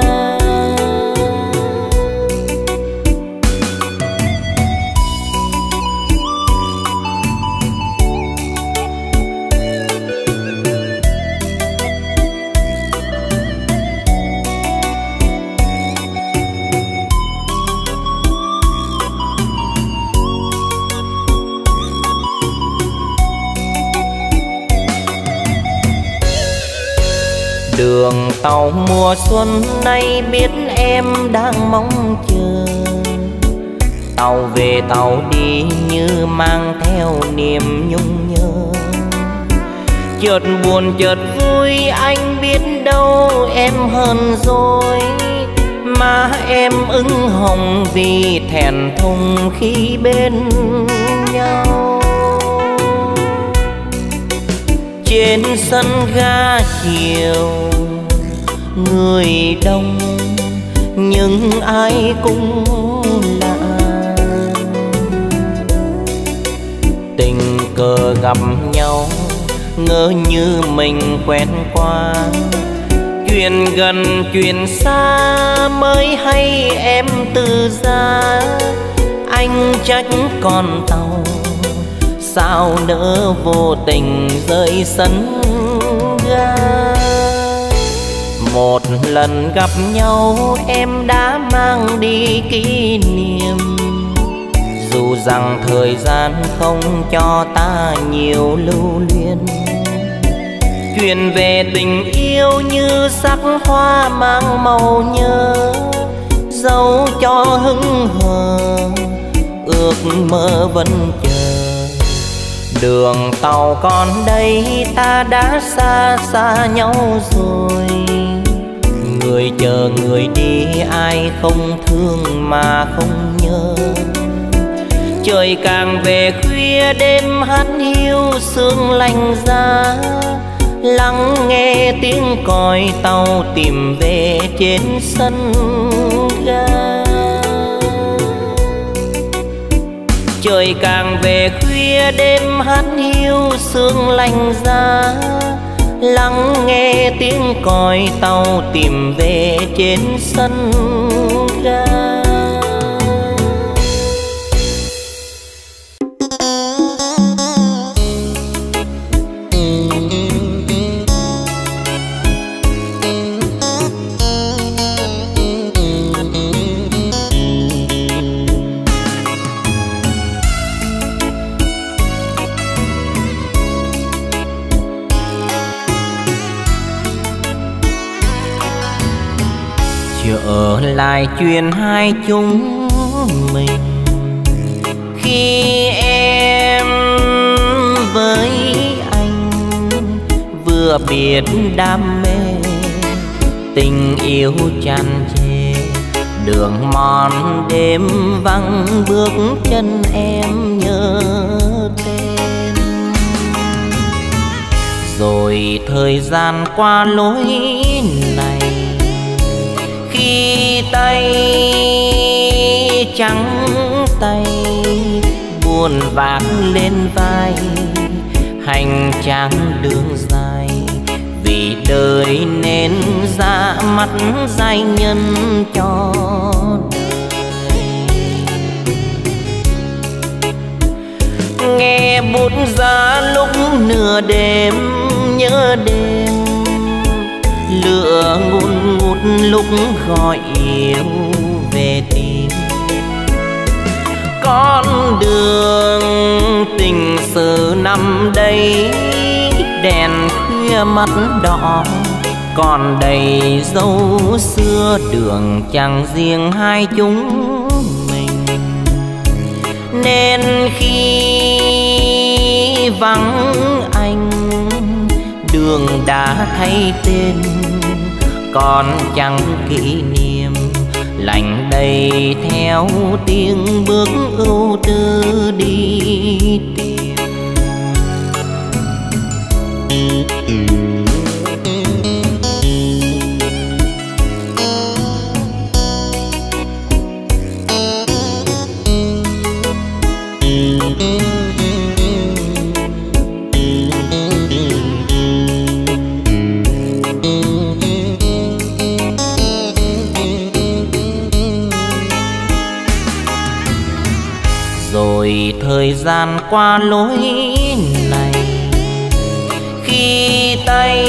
Đường tàu mùa xuân nay biết em đang mong chờ, tàu về tàu đi như mang theo niềm nhung nhớ. Chợt buồn chợt vui anh biết đâu em hơn rồi, mà em ửng hồng vì thẹn thùng khi bên nhau. Trên sân ga chiều người đông nhưng ai cũng lạ, tình cờ gặp nhau ngỡ như mình quen qua. Chuyện gần chuyện xa mới hay em từ ra. Anh trách con tàu sao nỡ vô tình rơi sân ga. Một lần gặp nhau em đã mang đi kỷ niệm, dù rằng thời gian không cho ta nhiều lưu luyến. Chuyện về tình yêu như sắc hoa mang màu nhớ, dẫu cho hững hờ ước mơ vẫn chờ. Đường tàu còn đây ta đã xa xa nhau rồi, người chờ người đi ai không thương mà không nhớ. Trời càng về khuya đêm hát hiu sương lạnh giá, lắng nghe tiếng còi tàu tìm về trên sân ga. Trời càng về khuya đêm hát hiu sương lạnh giá, lắng nghe tiếng còi tàu tìm về trên sân ga. Trở lại chuyện hai chúng mình, khi em với anh vừa biết đam mê, tình yêu tràn trề. Đường mòn đêm vắng bước chân em nhớ tên. Rồi thời gian qua lối này, khi tay trắng tay buồn vác lên vai, hành trang đường dài vì đời nên ra mắt giai nhân cho đời. Nghe bút giá lúc nửa đêm nhớ đêm, lửa ngùn ngụt lúc gọi yêu về tìm. Con đường tình sự năm đây đèn khuya mắt đỏ, còn đầy dấu xưa đường chẳng riêng hai chúng mình. Nên khi vắng anh đường đã thay tên, còn chẳng kỷ niệm lạnh đầy theo tiếng bước ưu tư đi tìm. Rồi thời gian qua lối này, khi tay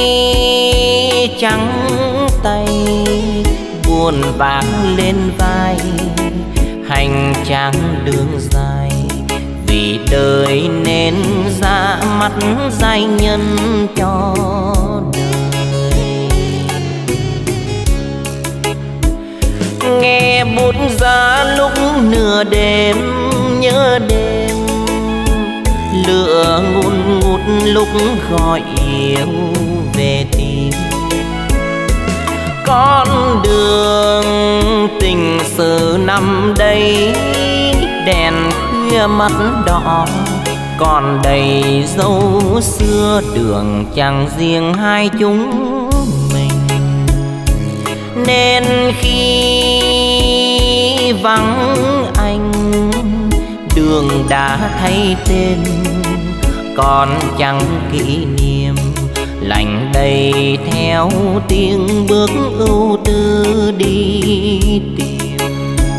trắng tay buồn vác lên vai, hành trang đường dài vì đời nên ra mắt giai nhân cho đời. Nghe bút giá lúc nửa đêm nhớ đêm, lửa ngùn ngụt lúc gọi yêu về tìm. Con đường tình sự năm đây đèn khuya mắt đỏ, còn đầy dấu xưa đường chẳng riêng hai chúng mình. Nên khi vắng anh đường đã thay tên, còn chẳng kỷ niệm lạnh đầy theo tiếng bước ưu tư đi tìm.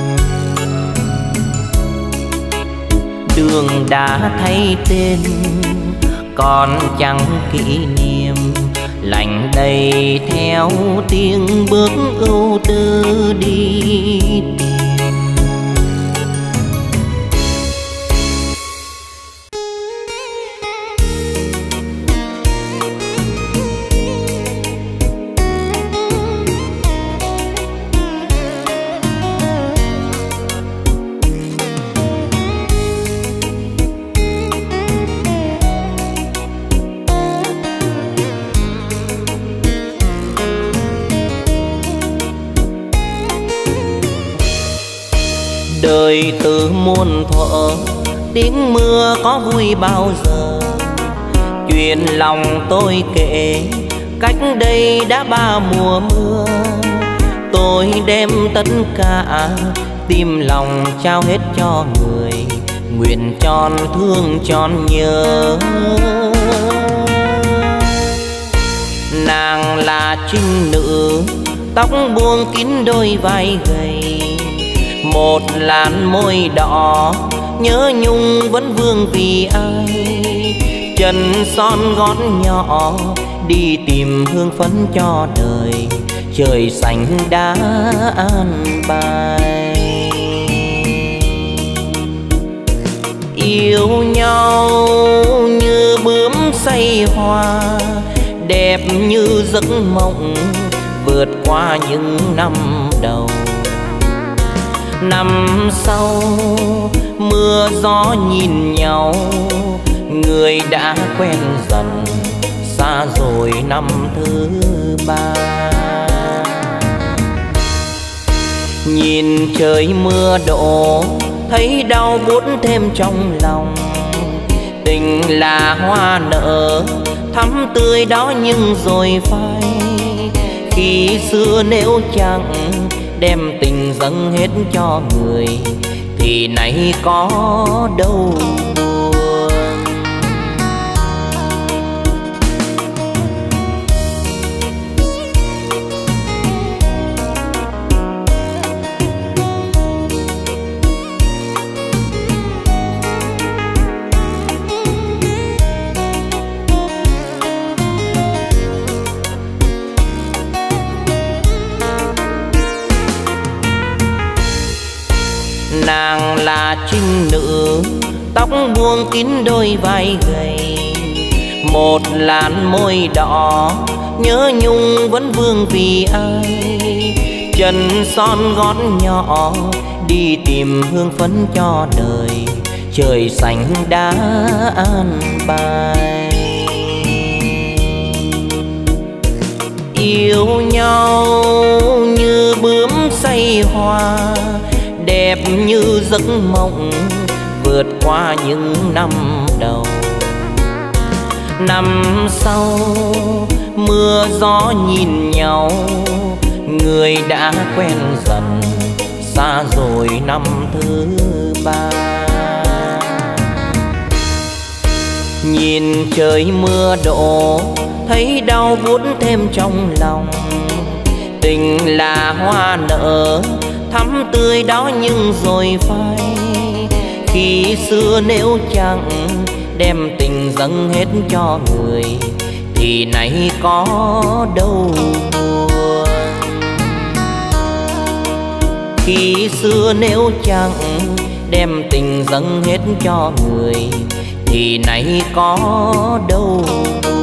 Đường đã thay tên còn chẳng kỷ niệm, lạnh đầy theo tiếng bước ưu tư đi tìm. Đời từ muôn thuở, tiếng mưa có vui bao giờ. Chuyện lòng tôi kể cách đây đã 3 mùa mưa. Tôi đem tất cả tim lòng trao hết cho người, nguyện tròn thương tròn nhớ. Nàng là trinh nữ, tóc buông kín đôi vai gầy, một làn môi đỏ nhớ nhung vẫn vương vì ai. Chân son gót nhỏ đi tìm hương phấn cho đời, trời xanh đã an bài. Yêu nhau như bướm say hoa, đẹp như giấc mộng vượt qua những năm đầu. Năm sau mưa gió nhìn nhau, người đã quen dần, xa rồi năm thứ 3. Nhìn trời mưa đổ thấy đau buốt thêm trong lòng. Tình là hoa nở thắm tươi đó nhưng rồi phai. Khi xưa nếu chẳng đem tình dâng hết cho người thì nay có đâu buồn. Nàng là trinh nữ, tóc buông kín đôi vai gầy, một làn môi đỏ nhớ nhung vẫn vương vì ai. Chân son gót nhỏ đi tìm hương phấn cho đời, trời xanh đã an bài. Yêu nhau như bướm say hoa, đẹp như giấc mộng vượt qua những năm đầu. Năm sau mưa gió nhìn nhau, người đã quen dần, xa rồi năm thứ 3. Nhìn trời mưa đổ thấy đau buốt thêm trong lòng. Tình là hoa nở thắm tươi đó nhưng rồi phai. Khi xưa nếu chẳng đem tình dâng hết cho người thì nay có đâu buồn. Khi xưa nếu chẳng đem tình dâng hết cho người thì nay có đâu buồn.